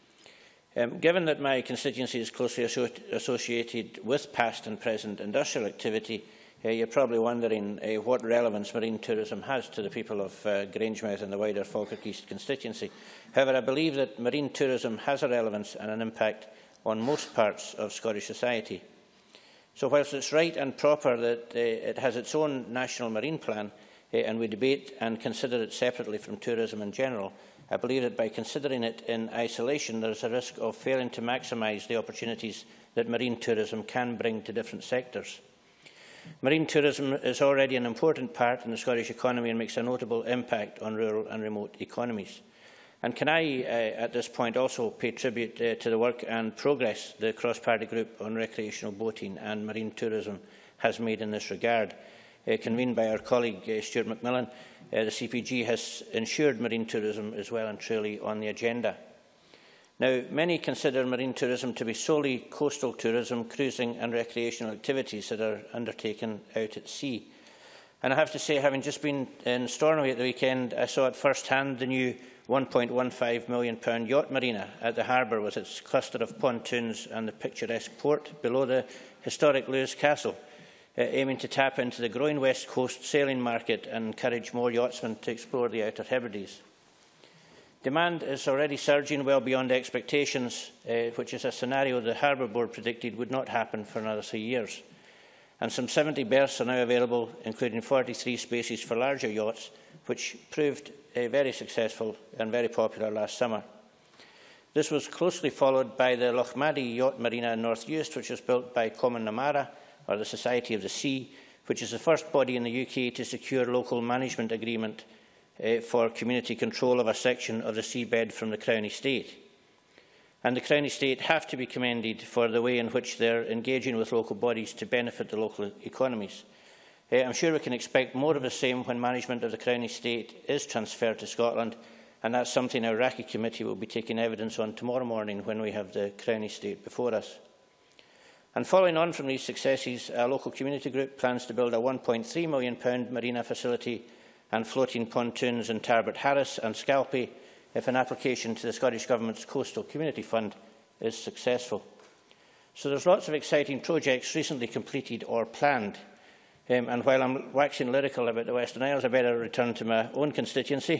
Um, given that my constituency is closely asso associated with past and present industrial activity, uh, you're probably wondering uh, what relevance marine tourism has to the people of uh, Grangemouth and the wider Falkirk East constituency. However, I believe that marine tourism has a relevance and an impact on most parts of Scottish society. So whilst it's right and proper that uh, it has its own national marine plan, uh, and we debate and consider it separately from tourism in general, I believe that by considering it in isolation, there is a risk of failing to maximise the opportunities that marine tourism can bring to different sectors. Marine tourism is already an important part in the Scottish economy and makes a notable impact on rural and remote economies. And can I, uh, at this point, also pay tribute uh, to the work and progress the cross-party group on recreational boating and marine tourism has made in this regard. Uh, convened by our colleague uh, Stuart McMillan, uh, the C P G has ensured marine tourism is well and truly on the agenda. Now, many consider marine tourism to be solely coastal tourism, cruising and recreational activities that are undertaken out at sea. And I have to say, having just been in Stornoway at the weekend, I saw at first hand the new one point one five million pound yacht marina at the Harbour with its cluster of pontoons and the picturesque port below the historic Lewis Castle, uh, aiming to tap into the growing West Coast sailing market and encourage more yachtsmen to explore the Outer Hebrides. Demand is already surging well beyond expectations, uh, which is a scenario the Harbour Board predicted would not happen for another three years. And some seventy berths are now available, including forty-three spaces for larger yachts, which proved uh, very successful and very popular last summer. This was closely followed by the Lochmaddy Yacht Marina in North Uist, which was built by Common Namara, or the Society of the Sea, which is the first body in the U K to secure local management agreement uh, for community control of a section of the seabed from the Crown Estate. And the Crown Estate have to be commended for the way in which they are engaging with local bodies to benefit the local economies. Uh, I'm sure we can expect more of the same when management of the Crown Estate is transferred to Scotland, and that's something our R A C I committee will be taking evidence on tomorrow morning when we have the Crown Estate before us. And following on from these successes, our local community group plans to build a one point three million pounds marina facility and floating pontoons in Tarbert Harris and Scalpay if an application to the Scottish Government's Coastal Community Fund is successful. So there's lots of exciting projects recently completed or planned. Um, and while I'm waxing lyrical about the Western Isles, I better return to my own constituency.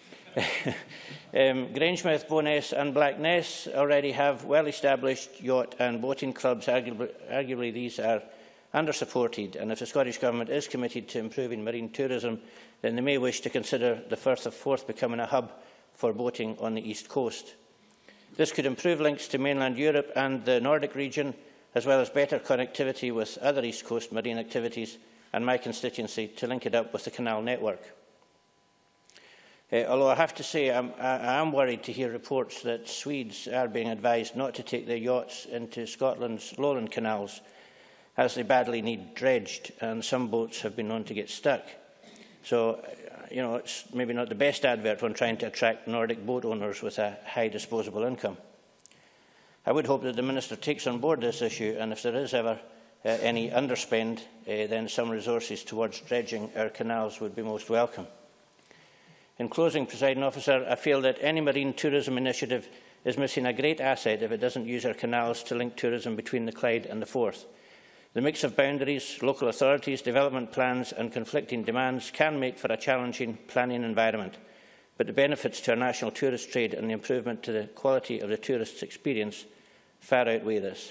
um, Grangemouth, Bowness and Blackness already have well-established yacht and boating clubs. Arguably, arguably these are under-supported, and if the Scottish Government is committed to improving marine tourism, then they may wish to consider the Firth of Forth becoming a hub for boating on the East Coast. This could improve links to mainland Europe and the Nordic region, as well as better connectivity with other East Coast marine activities and my constituency to link it up with the canal network. Uh, although I have to say I'm, I, I am worried to hear reports that Swedes are being advised not to take their yachts into Scotland's lowland canals, as they badly need dredged, and some boats have been known to get stuck. So, you know, it's maybe not the best advert when trying to attract Nordic boat owners with a high disposable income. I would hope that the Minister takes on board this issue, and if there is ever uh, any underspend, uh, then some resources towards dredging our canals would be most welcome. In closing, Presiding Officer, I feel that any marine tourism initiative is missing a great asset if it doesn't use our canals to link tourism between the Clyde and the Forth. The mix of boundaries, local authorities, development plans and conflicting demands can make for a challenging planning environment, but the benefits to our national tourist trade and the improvement to the quality of the tourist's experience far outweigh this.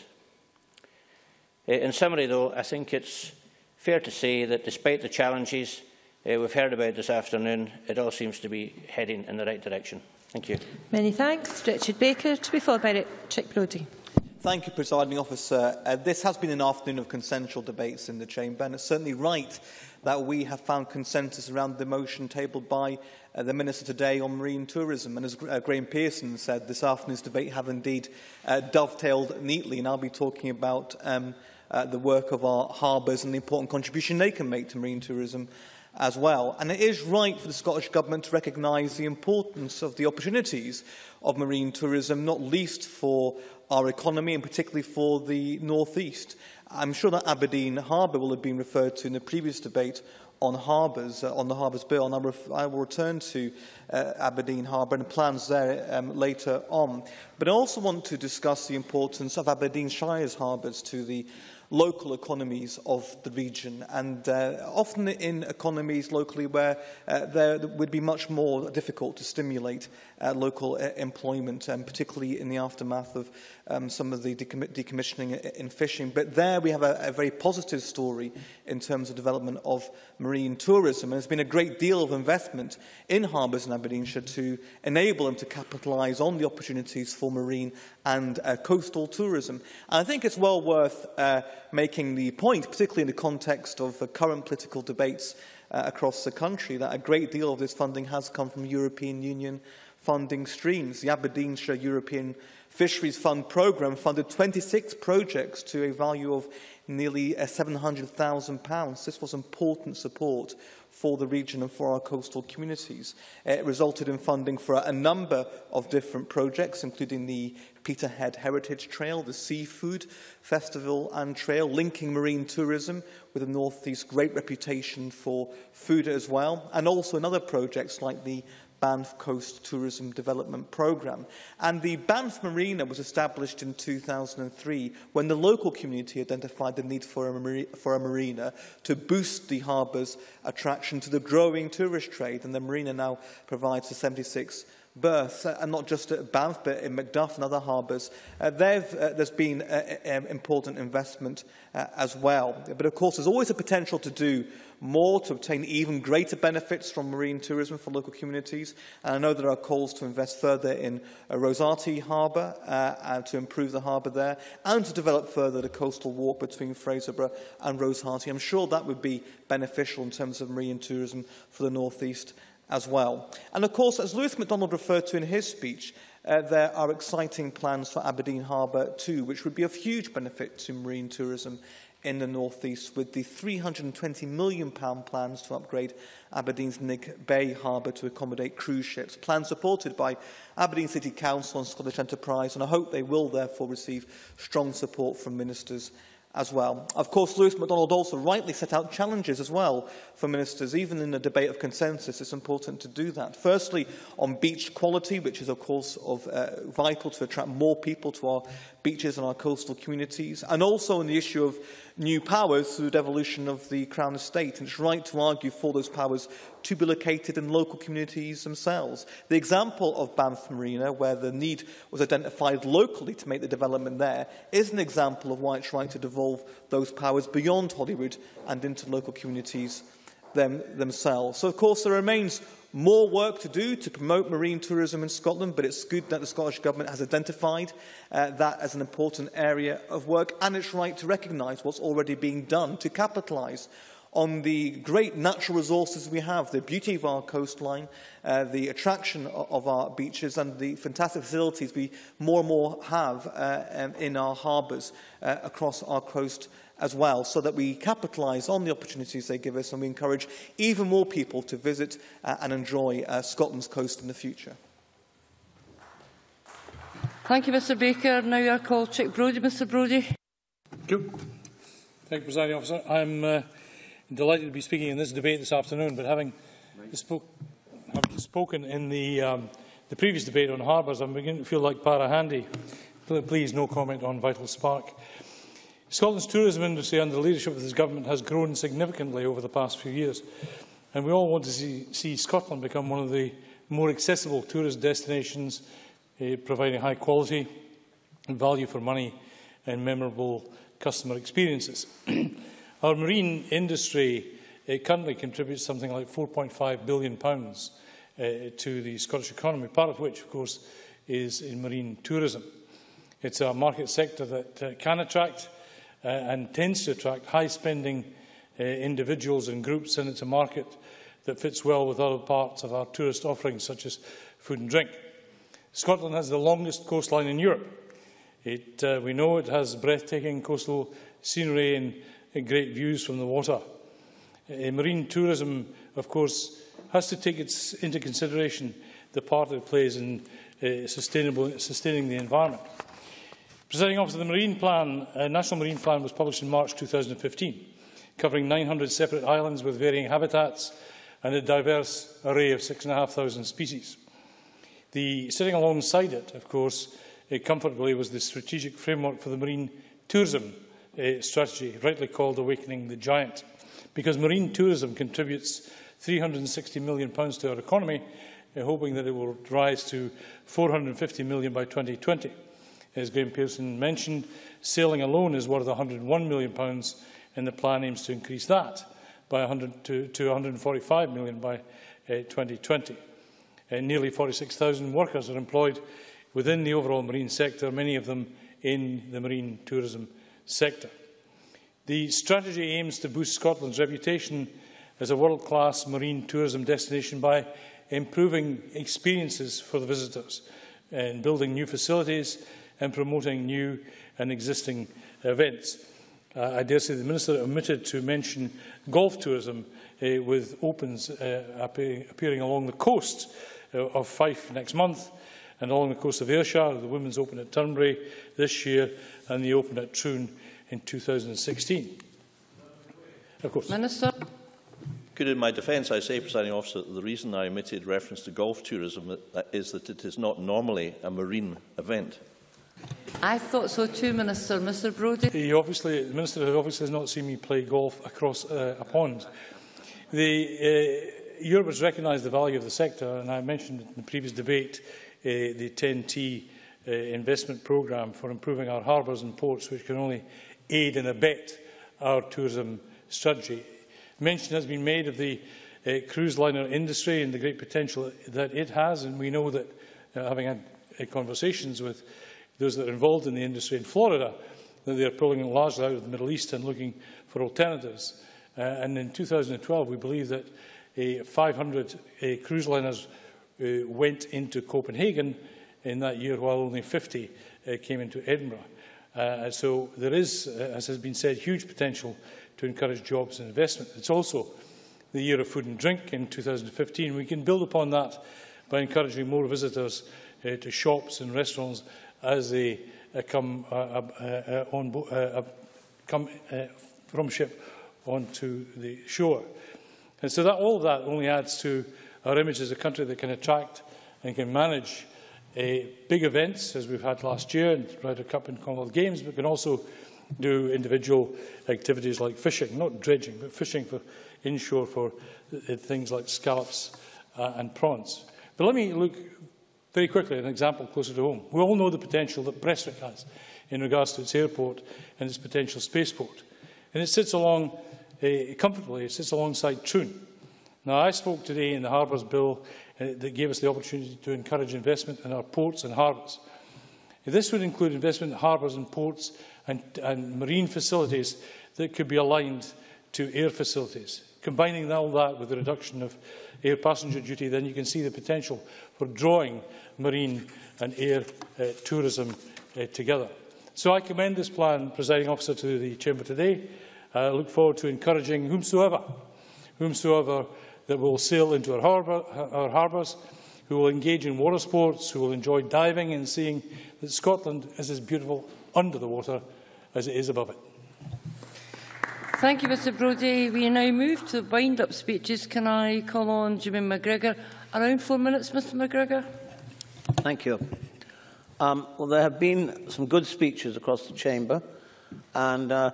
In summary, though, I think it's fair to say that despite the challenges uh, we've heard about this afternoon, it all seems to be heading in the right direction. Thank you. Many thanks. Richard Baker, to be followed by Richard Brodie. Thank you, Presiding Officer. Uh, this has been an afternoon of consensual debates in the Chamber, and it's certainly right that we have found consensus around the motion tabled by uh, the Minister today on marine tourism. And as uh, Graham Pearson said, this afternoon's debate have indeed uh, dovetailed neatly, and I'll be talking about um, uh, the work of our harbours and the important contribution they can make to marine tourism as well. And it is right for the Scottish Government to recognise the importance of the opportunities of marine tourism, not least for our economy and particularly for the North East. I'm sure that Aberdeen Harbour will have been referred to in the previous debate on Harbours, uh, on the Harbours Bill, and I, ref I will return to uh, Aberdeen Harbour and plans there um, later on. But I also want to discuss the importance of Aberdeenshire's harbours to the local economies of the region, and uh, often in economies locally where uh, there would be much more difficult to stimulate uh, local uh, employment, and particularly in the aftermath of um, some of the decom decommissioning in fishing. But there we have a, a very positive story in terms of development of marine tourism, and there's been a great deal of investment in harbours in Aberdeenshire to enable them to capitalise on the opportunities for marine and uh, coastal tourism. And I think it's well worth uh, making the point, particularly in the context of uh, current political debates uh, across the country, that a great deal of this funding has come from European Union funding streams. The Aberdeenshire European Fisheries Fund programme funded twenty-six projects to a value of nearly uh, seven hundred thousand pounds. This was important support for the region and for our coastal communities. It resulted in funding for a number of different projects, including the Peterhead Heritage Trail, the Seafood Festival and Trail, linking marine tourism with the North East's great reputation for food as well, and also in other projects like the Banff Coast Tourism Development Programme. And the Banff Marina was established in two thousand three when the local community identified the need for a, mari for a marina to boost the harbour's attraction to the growing tourist trade. And the marina now provides the seventy-six berths, uh, and not just at Banff, but in Macduff and other harbours. Uh, uh, there's been uh, uh, important investment uh, as well. But of course, there's always a potential to do more to obtain even greater benefits from marine tourism for local communities. And I know there are calls to invest further in uh, Rosati Harbour uh, and to improve the harbour there, and to develop further the coastal walk between Fraserburgh and Rosati. I'm sure that would be beneficial in terms of marine tourism for the North East as well. And of course, as Lewis MacDonald referred to in his speech, uh, there are exciting plans for Aberdeen Harbour too, which would be of huge benefit to marine tourism in the North East, with the three hundred and twenty million pounds plans to upgrade Aberdeen's Nig Bay Harbour to accommodate cruise ships, plans supported by Aberdeen City Council and Scottish Enterprise, and I hope they will therefore receive strong support from ministers as well. Of course, Lewis MacDonald also rightly set out challenges as well for ministers. Even in a debate of consensus, it's important to do that. Firstly, on beach quality, which is, of course, of, uh, vital to attract more people to our beaches and our coastal communities, and also on the issue of new powers through the devolution of the Crown Estate. And it's right to argue for those powers to be located in local communities themselves. The example of Banff Marina, where the need was identified locally to make the development there, is an example of why it's right to devolve those powers beyond Holyrood and into local communities them, themselves. So, of course, there remains more work to do to promote marine tourism in Scotland, but it's good that the Scottish Government has identified uh, that as an important area of work, and it's right to recognise what's already being done to capitalise on the great natural resources we have, the beauty of our coastline, uh, the attraction of, of our beaches, and the fantastic facilities we more and more have uh, um, in our harbours uh, across our coast as well, so that we capitalise on the opportunities they give us and we encourage even more people to visit uh, and enjoy uh, Scotland's coast in the future. Thank you, Mr Baker. Now I call Chick Brodie. Mr Brodie. Thank you. Thank you, Presiding Officer. I'm uh, delighted to be speaking in this debate this afternoon, but having, spoke, having spoken in the, um, the previous debate on harbours, I'm beginning to feel like para-handy. Please, no comment on Vital Spark. Scotland's tourism industry under the leadership of this government has grown significantly over the past few years, and we all want to see, see Scotland become one of the more accessible tourist destinations, uh, providing high quality and value for money and memorable customer experiences. Our marine industry uh, currently contributes something like four point five billion pounds uh, to the Scottish economy, part of which, of course, is in marine tourism. It's a market sector that uh, can attract Uh, and tends to attract high-spending uh, individuals and groups, and it's a market that fits well with other parts of our tourist offerings, such as food and drink. Scotland has the longest coastline in Europe. It, uh, we know it has breathtaking coastal scenery and, and great views from the water. Uh, marine tourism, of course, has to take its, into consideration the part it plays in uh, sustainable, sustaining the environment. Presiding Officer, the Marine Plan, uh, National Marine Plan was published in March two thousand fifteen, covering nine hundred separate islands with varying habitats and a diverse array of six thousand five hundred species. The, sitting alongside it, of course, uh, comfortably was the strategic framework for the marine tourism uh, strategy, rightly called Awakening the Giant, because marine tourism contributes three hundred and sixty million pounds to our economy, uh, hoping that it will rise to four hundred and fifty million pounds by twenty twenty. As Graham Pearson mentioned, sailing alone is worth one hundred and one million pounds, and the plan aims to increase that by one hundred to, to one hundred and forty-five million pounds by uh, twenty twenty. Uh, nearly forty-six thousand workers are employed within the overall marine sector, many of them in the marine tourism sector. The strategy aims to boost Scotland's reputation as a world-class marine tourism destination by improving experiences for the visitors and building new facilities and promoting new and existing events. Uh, I dare say the Minister omitted to mention golf tourism, uh, with Opens uh, appearing, appearing along the coast uh, of Fife next month, and along the coast of Ayrshire, the Women's Open at Turnberry this year, and the Open at Troon in two thousand sixteen. Of course. Minister. Good, in my defence, I say, Presiding Officer, that the reason I omitted reference to golf tourism is that it is not normally a marine event. I thought so too, Minister. Mr Brodie. He obviously, the Minister obviously has not seen me play golf across uh, a pond. The, uh, Europe has recognised the value of the sector, and I mentioned in the previous debate uh, the ten T uh, investment programme for improving our harbours and ports, which can only aid and abet our tourism strategy. Mention has been made of the uh, cruise liner industry and the great potential that it has, and we know that, uh, having had uh, conversations with those that are involved in the industry in Florida, that they are pulling it largely out of the Middle East and looking for alternatives. Uh, and in two thousand twelve, we believe that uh, five hundred uh, cruise liners uh, went into Copenhagen in that year, while only fifty uh, came into Edinburgh. Uh, so there is, uh, as has been said, huge potential to encourage jobs and investment. It's also the year of food and drink in two thousand fifteen. We can build upon that by encouraging more visitors uh, to shops and restaurants as they uh, come, uh, uh, uh, on uh, uh, come uh, from ship onto the shore. And so that, all of that only adds to our image as a country that can attract and can manage uh, big events, as we've had last year, in Ryder Cup and Commonwealth Games, but can also do individual activities like fishing, not dredging, but fishing for inshore for uh, things like scallops uh, and prawns. But let me look very quickly at an example closer to home. We all know the potential that Prestwick has in regards to its airport and its potential spaceport. And it sits along, uh, comfortably, it sits alongside Troon. Now, I spoke today in the Harbours Bill uh, that gave us the opportunity to encourage investment in our ports and harbours. This would include investment in harbours and ports and, and marine facilities that could be aligned to air facilities. Combining all that with the reduction of air passenger duty, then you can see the potential for drawing marine and air uh, tourism uh, together. So I commend this plan, Presiding Officer, to the Chamber today. I look forward to encouraging whomsoever, whomsoever that will sail into our, harbour, our harbours, who will engage in water sports, who will enjoy diving and seeing that Scotland is as beautiful under the water as it is above it. Thank you, Mr Brodie. We now move to wind-up speeches. Can I call on Jimmy McGregor? Around four minutes, Mr McGregor. Thank you. Um, well, there have been some good speeches across the Chamber, and uh,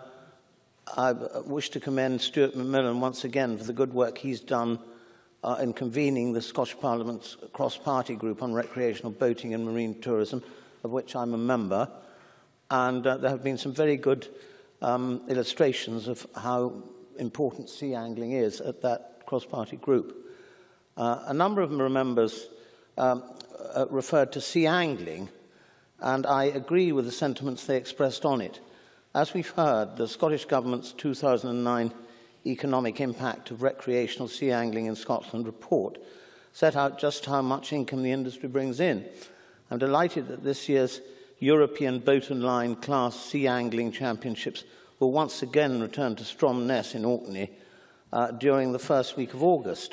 I wish to commend Stuart McMillan once again for the good work he's done uh, in convening the Scottish Parliament's cross-party group on recreational boating and marine tourism, of which I'm a member. And uh, there have been some very good um, illustrations of how important sea angling is at that cross-party group. Uh, a number of members um, uh, referred to sea angling, and I agree with the sentiments they expressed on it. As we've heard, the Scottish Government's two thousand nine Economic Impact of Recreational Sea Angling in Scotland report set out just how much income the industry brings in. I'm delighted that this year's European Boat and Line Class Sea Angling Championships will once again return to Stromness in Orkney uh, during the first week of August.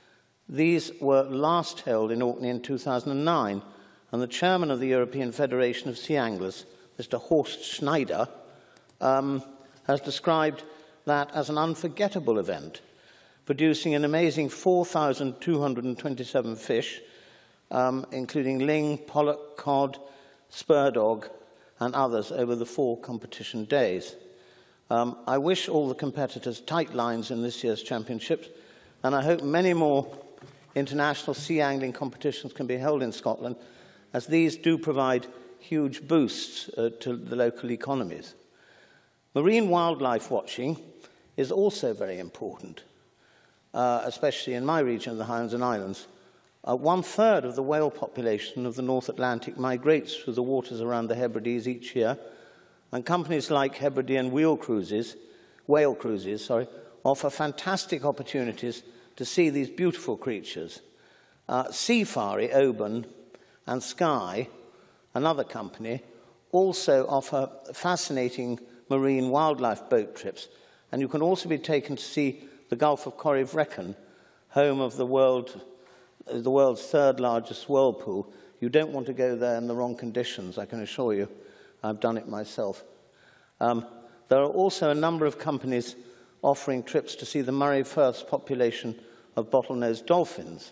These were last held in Orkney in two thousand nine, and the chairman of the European Federation of Sea Anglers, Mister Horst Schneider, um, has described that as an unforgettable event, producing an amazing four thousand two hundred twenty-seven fish, um, including ling, pollock, cod, spurdog and others over the four competition days. Um, I wish all the competitors tight lines in this year's championships, and I hope many more international sea angling competitions can be held in Scotland, as these do provide huge boosts uh, to the local economies. Marine wildlife watching is also very important, uh, especially in my region of the Highlands and Islands. Uh, one third of the whale population of the North Atlantic migrates through the waters around the Hebrides each year, and companies like Hebridean Whale Cruises, Whale Cruises sorry, offer fantastic opportunities to see these beautiful creatures. Uh, Seafari, Oban and Sky, another company, also offer fascinating marine wildlife boat trips, and you can also be taken to see the Gulf of Corryvreckan, home of the world the world's third largest whirlpool. You don't want to go there in the wrong conditions, I can assure you. I've done it myself. Um, there are also a number of companies offering trips to see the Murray Firth's population of bottlenose dolphins.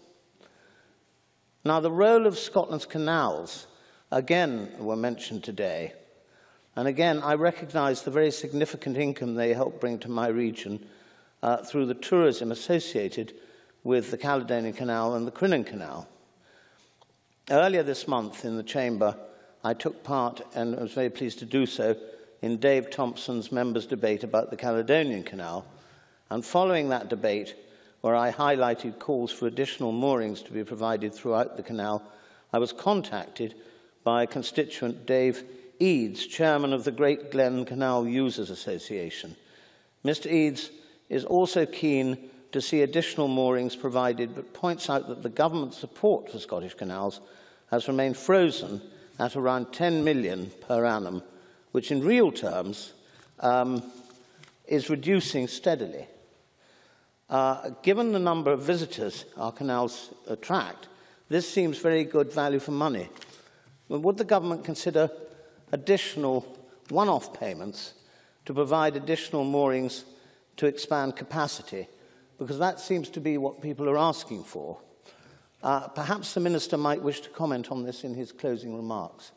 Now, the role of Scotland's canals, again, were mentioned today. And again, I recognise the very significant income they help bring to my region uh, through the tourism associated with the Caledonian Canal and the Crinan Canal. Earlier this month in the Chamber, I took part, and I was very pleased to do so, in Dave Thompson's members' debate about the Caledonian Canal. And following that debate, where I highlighted calls for additional moorings to be provided throughout the canal, I was contacted by constituent Dave Eads, chairman of the Great Glen Canal Users Association. Mister Eads is also keen to see additional moorings provided, but points out that the government's support for Scottish canals has remained frozen at around ten million per annum, which in real terms um, is reducing steadily. Uh, given the number of visitors our canals attract, this seems very good value for money. But would the government consider additional one-off payments to provide additional moorings to expand capacity, because that seems to be what people are asking for. Uh, perhaps the Minister might wish to comment on this in his closing remarks.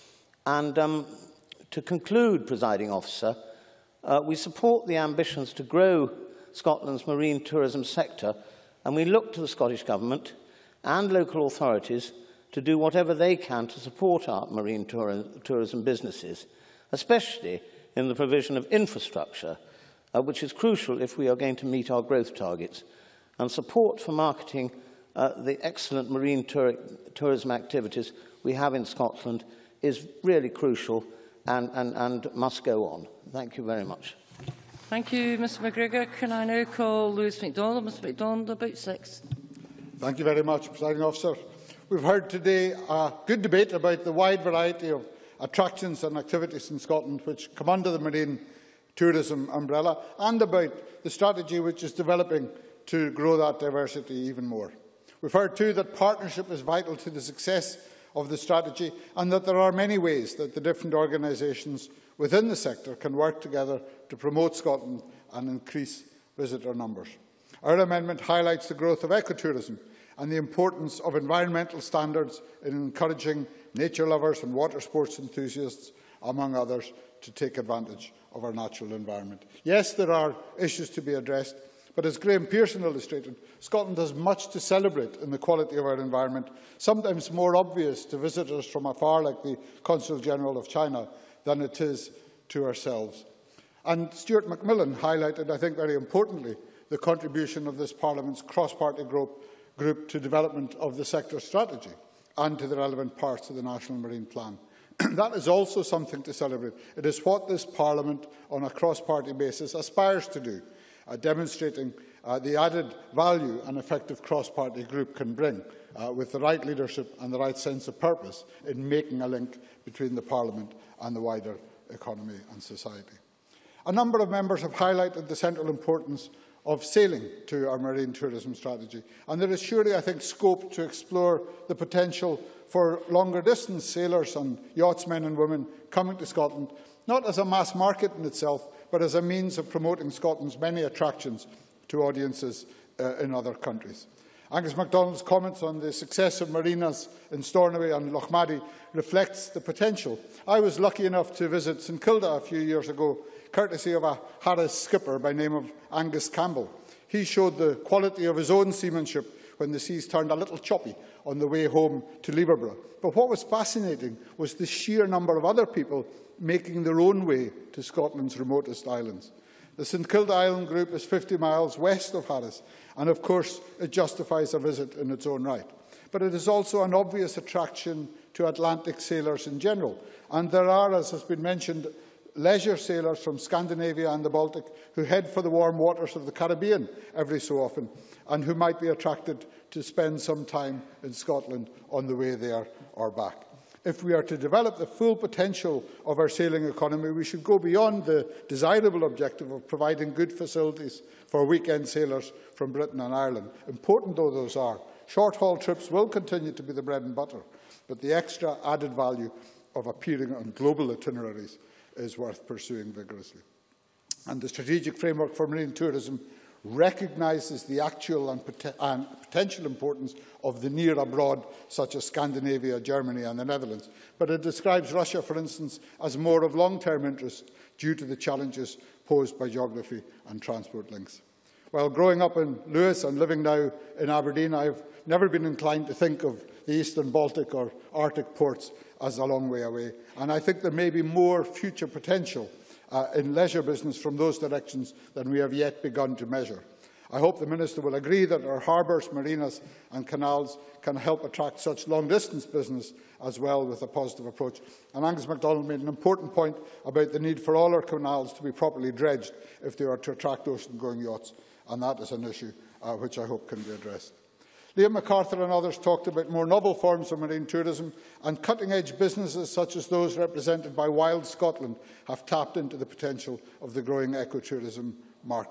And um, to conclude, Presiding Officer, uh, we support the ambitions to grow Scotland's marine tourism sector, and we look to the Scottish Government and local authorities to do whatever they can to support our marine tour tourism businesses, especially in the provision of infrastructure, uh, which is crucial if we are going to meet our growth targets, and support for marketing uh, the excellent marine tour tourism activities we have in Scotland is really crucial and, and, and must go on. Thank you very much. Thank you, Mr McGregor. Can I now call Lewis MacDonald? Mr MacDonald, about six. Thank you very much, Presiding Officer. We've heard today a good debate about the wide variety of attractions and activities in Scotland which come under the marine tourism umbrella, and about the strategy which is developing to grow that diversity even more. We've heard too that partnership is vital to the success of the strategy, and that there are many ways that the different organisations within the sector can work together to promote Scotland and increase visitor numbers. Our amendment highlights the growth of ecotourism and the importance of environmental standards in encouraging nature lovers and water sports enthusiasts, among others, to take advantage of our natural environment. Yes, there are issues to be addressed, but as Graham Pearson illustrated, Scotland has much to celebrate in the quality of our environment, sometimes more obvious to visitors from afar, like the Consul General of China, than it is to ourselves. And Stuart Macmillan highlighted, I think very importantly, the contribution of this Parliament's cross-party group, group to development of the sector strategy and to the relevant parts of the National Marine Plan. That is also something to celebrate. It is what this Parliament, on a cross-party basis, aspires to do, uh, demonstrating uh, the added value an effective cross-party group can bring, uh, with the right leadership and the right sense of purpose in making a link between the Parliament and the wider economy and society. A number of members have highlighted the central importance of sailing to our marine tourism strategy, and there is surely, I think, scope to explore the potential for longer distance sailors and yachtsmen and women coming to Scotland, not as a mass market in itself, but as a means of promoting Scotland's many attractions to audiences uh, in other countries. Angus MacDonald's comments on the success of marinas in Stornoway and Lochmaddy reflects the potential. I was lucky enough to visit St Kilda a few years ago, courtesy of a Harris skipper by name of Angus Campbell. He showed the quality of his own seamanship when the seas turned a little choppy on the way home to Leverborough. But what was fascinating was the sheer number of other people making their own way to Scotland's remotest islands. The St Kilda Island group is fifty miles west of Harris, and of course it justifies a visit in its own right. But it is also an obvious attraction to Atlantic sailors in general, and there are, as has been mentioned, leisure sailors from Scandinavia and the Baltic who head for the warm waters of the Caribbean every so often, and who might be attracted to spend some time in Scotland on the way there or back. If we are to develop the full potential of our sailing economy, we should go beyond the desirable objective of providing good facilities for weekend sailors from Britain and Ireland. Important though those are, short-haul trips will continue to be the bread and butter, but the extra added value of appearing on global itineraries is worth pursuing vigorously. And the strategic framework for marine tourism recognises the actual and, pot and potential importance of the near abroad, such as Scandinavia, Germany and the Netherlands. But it describes Russia, for instance, as more of long-term interest due to the challenges posed by geography and transport links. While growing up in Lewis and living now in Aberdeen, I have never been inclined to think of the Eastern Baltic or Arctic ports as a long way away. And I think there may be more future potential uh, in leisure business from those directions than we have yet begun to measure. I hope the Minister will agree that our harbours, marinas and canals can help attract such long-distance business as well, with a positive approach. And Angus MacDonald made an important point about the need for all our canals to be properly dredged if they are to attract ocean-going yachts, and that is an issue uh, which I hope can be addressed. Liam MacArthur and others talked about more novel forms of marine tourism, and cutting-edge businesses such as those represented by Wild Scotland have tapped into the potential of the growing ecotourism market.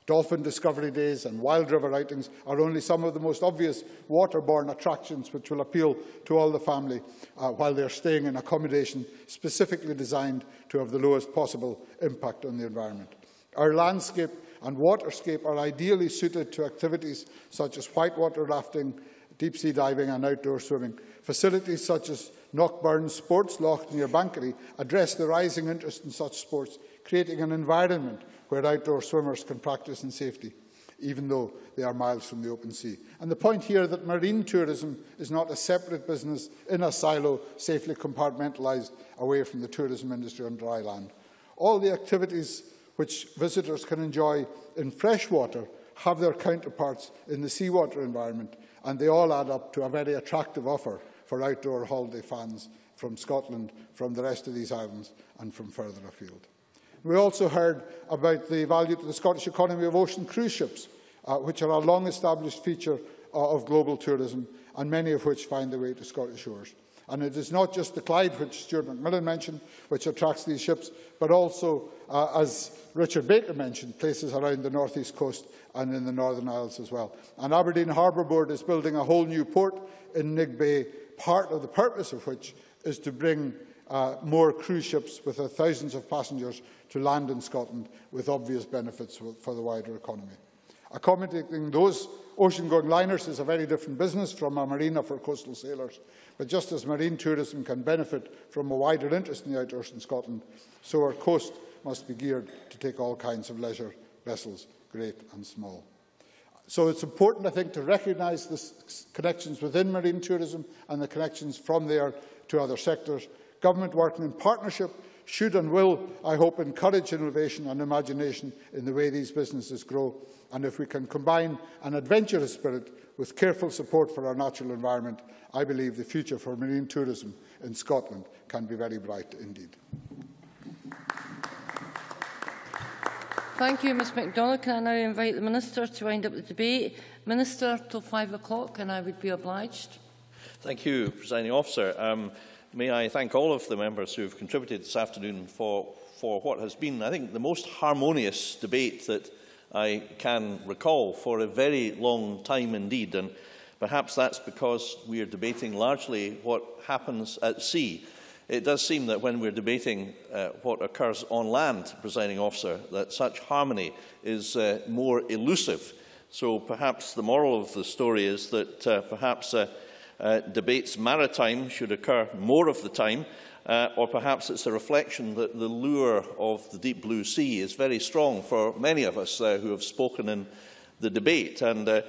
Dolphin discovery days and wild river outings are only some of the most obvious waterborne attractions which will appeal to all the family uh, while they are staying in accommodation specifically designed to have the lowest possible impact on the environment. Our landscape and waterscape are ideally suited to activities such as whitewater rafting, deep-sea diving and outdoor swimming. Facilities such as Knockburn Sports Loch near Bankery address the rising interest in such sports, creating an environment where outdoor swimmers can practice in safety, even though they are miles from the open sea. And the point here that marine tourism is not a separate business in a silo, safely compartmentalised away from the tourism industry on dry land. All the activities which visitors can enjoy in freshwater have their counterparts in the seawater environment, and they all add up to a very attractive offer for outdoor holiday fans from Scotland, from the rest of these islands and from further afield. We also heard about the value to the Scottish economy of ocean cruise ships, uh, which are a long-established feature uh, of global tourism, and many of which find their way to Scottish shores. And it is not just the Clyde, which Stuart McMillan mentioned, which attracts these ships, but also, uh, as Richard Baker mentioned, places around the North East coast and in the Northern Isles as well. And Aberdeen Harbour Board is building a whole new port in Nig Bay, part of the purpose of which is to bring uh, more cruise ships with uh, thousands of passengers to land in Scotland, with obvious benefits for the wider economy. Accommodating those ocean-going liners is a very different business from a marina for coastal sailors. But just as marine tourism can benefit from a wider interest in the outdoors in Scotland, so our coast must be geared to take all kinds of leisure vessels, great and small. So it's important, I think, to recognise the connections within marine tourism and the connections from there to other sectors. Government working in partnership should and will, I hope, encourage innovation and imagination in the way these businesses grow. And if we can combine an adventurous spirit with careful support for our natural environment, I believe the future for marine tourism in Scotland can be very bright indeed. Thank you, Ms MacDonald. Can I now invite the Minister to wind up the debate? Minister, till five o'clock, and I would be obliged. Thank you, Presiding Officer. Um, May I thank all of the members who have contributed this afternoon for, for what has been, I think, the most harmonious debate that I can recall for a very long time indeed. And perhaps that's because we are debating largely what happens at sea. It does seem that when we're debating uh, what occurs on land, Presiding Officer, that such harmony is uh, more elusive. So perhaps the moral of the story is that uh, perhaps uh, Uh, debates maritime should occur more of the time, uh, or perhaps it's a reflection that the lure of the deep blue sea is very strong for many of us uh, who have spoken in the debate. And uh,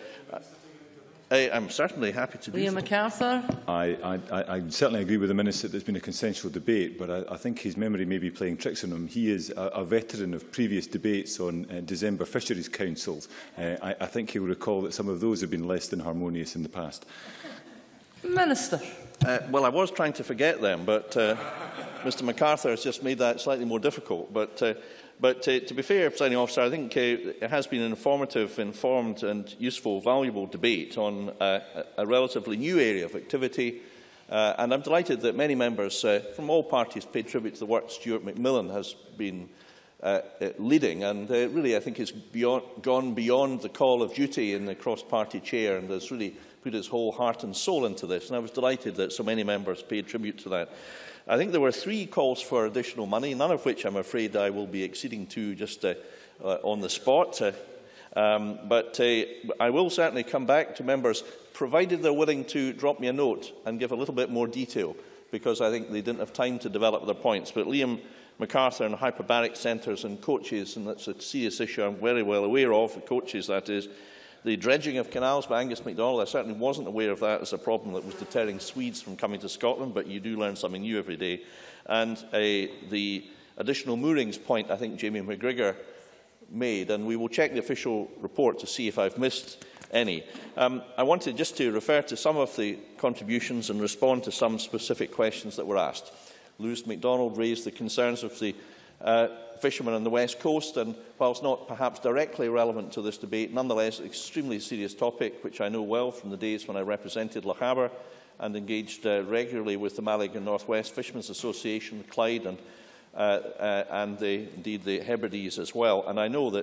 I, I'm certainly happy to do Liam so. MacArthur. I, I, I certainly agree with the Minister that there's been a consensual debate, but I, I think his memory may be playing tricks on him. He is a, a veteran of previous debates on uh, December Fisheries Councils. Uh, I, I think he'll recall that some of those have been less than harmonious in the past. Minister. Uh, well, I was trying to forget them, but uh, Mr MacArthur has just made that slightly more difficult. But, uh, but uh, to be fair, Presiding Officer, I think uh, it has been an informative, informed and useful, valuable debate on uh, a relatively new area of activity. Uh, and I'm delighted that many members uh, from all parties paid tribute to the work Stuart McMillan has been uh, uh, leading. And uh, really, I think he's beyond, gone beyond the call of duty in the cross-party chair and has really put his whole heart and soul into this, and I was delighted that so many members paid tribute to that. I think there were three calls for additional money, none of which I'm afraid I will be acceding to just uh, uh, on the spot. Uh, um, but uh, I will certainly come back to members, provided they're willing to drop me a note and give a little bit more detail, because I think they didn't have time to develop their points. But Liam MacArthur and hyperbaric centres and coaches, and that's a serious issue I'm very well aware of, the coaches that is. The dredging of canals by Angus MacDonald, I certainly wasn't aware of that as a problem that was deterring Swedes from coming to Scotland, but you do learn something new every day. And uh, the additional moorings point, I think Jamie McGrigor made, and we will check the official report to see if I've missed any. Um, I wanted just to refer to some of the contributions and respond to some specific questions that were asked. Lewis MacDonald raised the concerns of the uh, fishermen on the West Coast, and whilst not perhaps directly relevant to this debate, nonetheless an extremely serious topic, which I know well from the days when I represented Loch Harbour and engaged uh, regularly with the Malagan North West Fishermen's Association, Clyde, and, uh, uh, and the, indeed the Hebrides as well. And I know that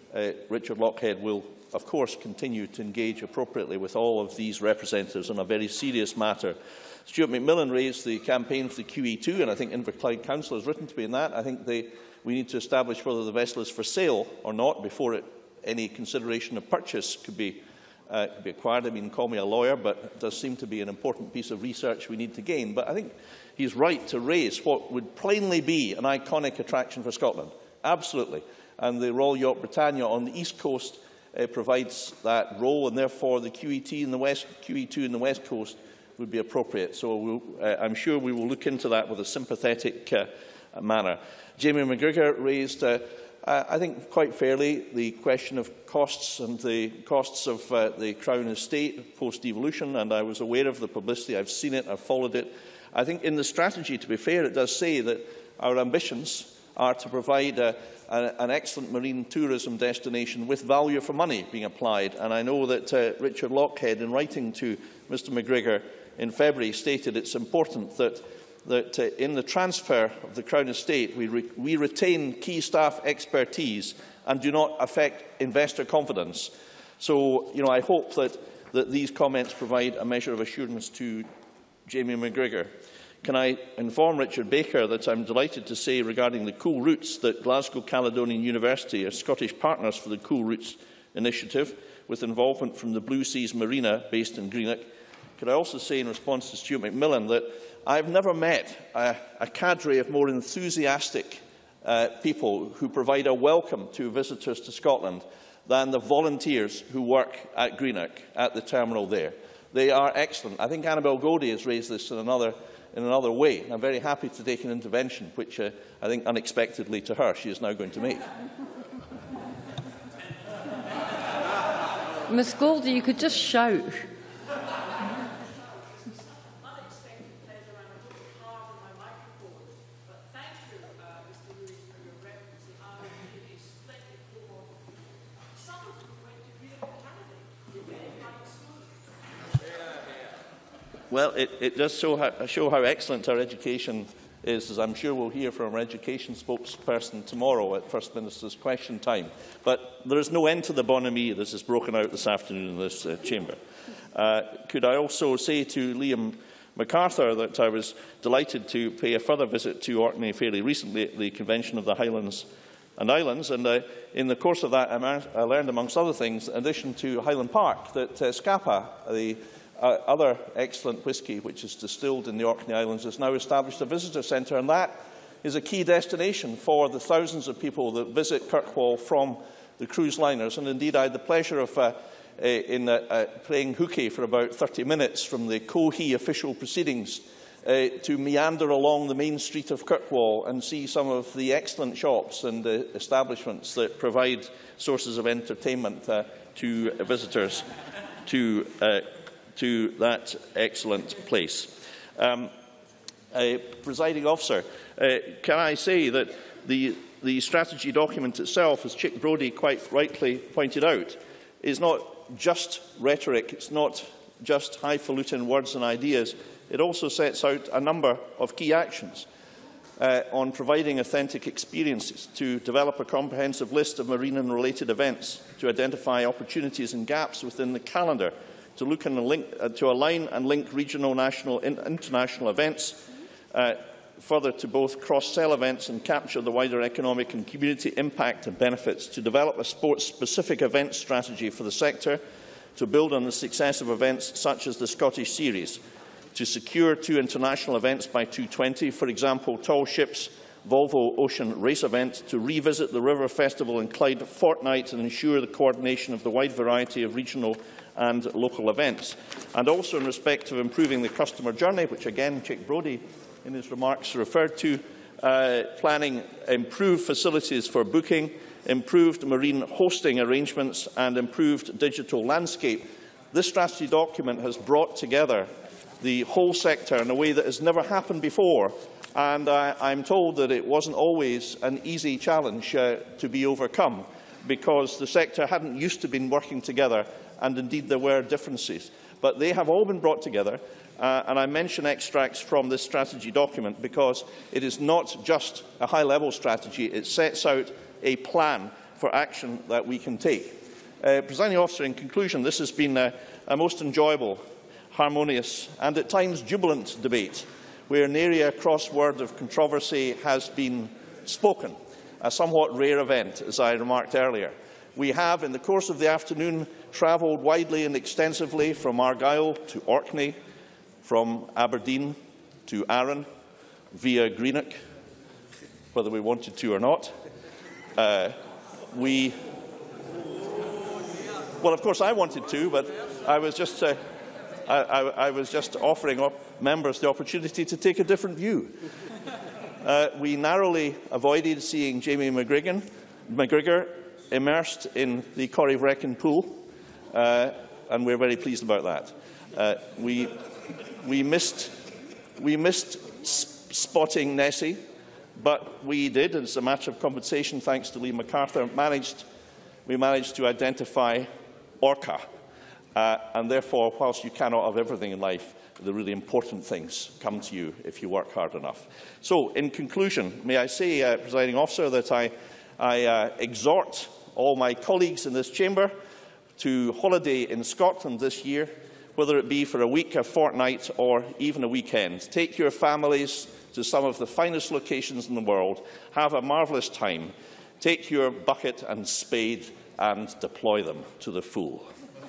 uh, Richard Lochhead will, of course, continue to engage appropriately with all of these representatives on a very serious matter. Stuart McMillan raised the campaign for the Q E two, and I think Inverclyde Council has written to me in that. I think they, we need to establish whether the vessel is for sale or not before it, any consideration of purchase could be, uh, could be acquired. I mean, call me a lawyer, but it does seem to be an important piece of research we need to gain. But I think he's right to raise what would plainly be an iconic attraction for Scotland. Absolutely. And the Royal Yacht Britannia on the East Coast uh, provides that role, and therefore the Q E two in the West, Q E two in the West Coast would be appropriate. So we'll, uh, I'm sure we will look into that with a sympathetic uh, manner. Jamie McGregor raised, uh, uh, I think quite fairly, the question of costs and the costs of uh, the Crown Estate post-devolution, and I was aware of the publicity. I've seen it, I've followed it. I think in the strategy, to be fair, it does say that our ambitions are to provide a, a, an excellent marine tourism destination with value for money being applied. And I know that uh, Richard Lochhead, in writing to Mr McGregor in February, stated it's important that, that uh, in the transfer of the Crown Estate we, re we retain key staff expertise and do not affect investor confidence. So, you know, I hope that, that these comments provide a measure of assurance to Jamie McGregor. Can I inform Richard Baker that I am delighted to say regarding the Cool Routes that Glasgow Caledonian University are Scottish partners for the Cool Routes initiative, with involvement from the Blue Seas Marina based in Greenock. Could I also say, in response to Stuart McMillan, that I have never met a, a cadre of more enthusiastic uh, people who provide a welcome to visitors to Scotland than the volunteers who work at Greenock, at the terminal there. They are excellent. I think Annabel Goldie has raised this in another, in another way. I'm very happy to take an intervention, which uh, I think unexpectedly to her she is now going to make. Miss Goldie, you could just shout. Well, it, it does show how, show how excellent our education is, as I'm sure we'll hear from our education spokesperson tomorrow at First Minister's question time. But there is no end to the bonhomie that has broken out this afternoon in this uh, chamber. Uh, could I also say to Liam MacArthur that I was delighted to pay a further visit to Orkney fairly recently at the Convention of the Highlands and Islands, and uh, in the course of that I learned, amongst other things, in addition to Highland Park, that uh, Scapa, the Uh, other excellent whisky which is distilled in the Orkney Islands, has now established a visitor centre, and that is a key destination for the thousands of people that visit Kirkwall from the cruise liners. And indeed I had the pleasure of uh, uh, in, uh, uh, playing hooky for about thirty minutes from the Cohee official proceedings uh, to meander along the main street of Kirkwall and see some of the excellent shops and uh, establishments that provide sources of entertainment uh, to uh, visitors to uh, to that excellent place. Um, uh, Presiding Officer, uh, can I say that the, the strategy document itself, as Chick Brodie quite rightly pointed out, is not just rhetoric, it's not just highfalutin words and ideas. It also sets out a number of key actions uh, on providing authentic experiences, to develop a comprehensive list of marine and related events, to identify opportunities and gaps within the calendar, to look and link, uh, to align and link regional, national and international events, uh, further to both cross-sell events and capture the wider economic and community impact and benefits, to develop a sports-specific event strategy for the sector, to build on the success of events such as the Scottish Series, to secure two international events by two thousand twenty, for example, Tall Ships Volvo Ocean Race event, to revisit the River Festival in Clyde fortnight and ensure the coordination of the wide variety of regional and local events, and also in respect of improving the customer journey, which again Chick Brodie in his remarks referred to, uh, planning improved facilities for booking, improved marine hosting arrangements and improved digital landscape. This strategy document has brought together the whole sector in a way that has never happened before, and uh, I'm told that it wasn't always an easy challenge uh, to be overcome, because the sector hadn't used to been working together, and indeed there were differences. But they have all been brought together, uh, and I mention extracts from this strategy document because it is not just a high-level strategy. It sets out a plan for action that we can take. Uh, Presiding Officer, in conclusion, this has been a, a most enjoyable, harmonious and at times jubilant debate, where nary a cross word of controversy has been spoken, a somewhat rare event, as I remarked earlier. We have, in the course of the afternoon, travelled widely and extensively from Argyll to Orkney, from Aberdeen to Arran, via Greenock, whether we wanted to or not. Uh, we, well, of course, I wanted to, but I was just, uh, I, I, I was just offering up members the opportunity to take a different view. Uh, we narrowly avoided seeing Jamie McGregor, McGregor immersed in the Corryvreckan pool, uh, and we're very pleased about that. Uh, we, we missed, we missed sp spotting Nessie, but we did, and it's a matter of compensation, thanks to Lee MacArthur, managed, we managed to identify Orca. Uh, and therefore, whilst you cannot have everything in life, the really important things come to you if you work hard enough. So, in conclusion, may I say, uh, Presiding Officer, that I, I uh, exhort all my colleagues in this chamber to holiday in Scotland this year, whether it be for a week, a fortnight, or even a weekend. Take your families to some of the finest locations in the world. Have a marvellous time. Take your bucket and spade and deploy them to the full.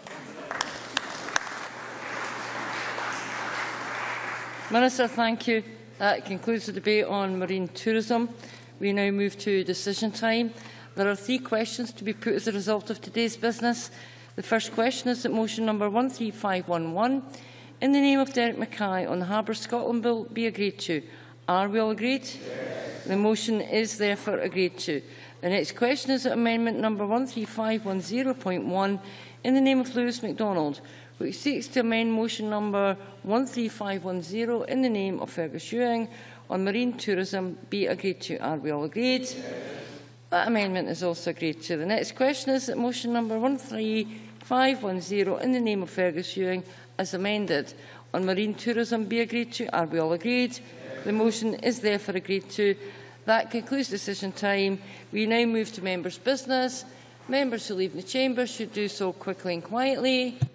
Minister, thank you. That concludes the debate on marine tourism. We now move to decision time. There are three questions to be put as a result of today's business. The first question is that motion number one three five one one, in the name of Derek Mackay, on the Harbours Scotland Bill, be agreed to. Are we all agreed? Yes. The motion is therefore agreed to. The next question is that amendment number one three five one zero point one, in the name of Lewis MacDonald, which seeks to amend motion number one three five one zero in the name of Fergus Ewing on marine tourism, be agreed to. Are we all agreed? Yes. That amendment is also agreed to. The next question is that motion number one three five one zero in the name of Fergus Ewing, as amended, on marine tourism, be agreed to. Are we all agreed? Yes. The motion is therefore agreed to. That concludes decision time. We now move to members' business. Members who leave the chamber should do so quickly and quietly.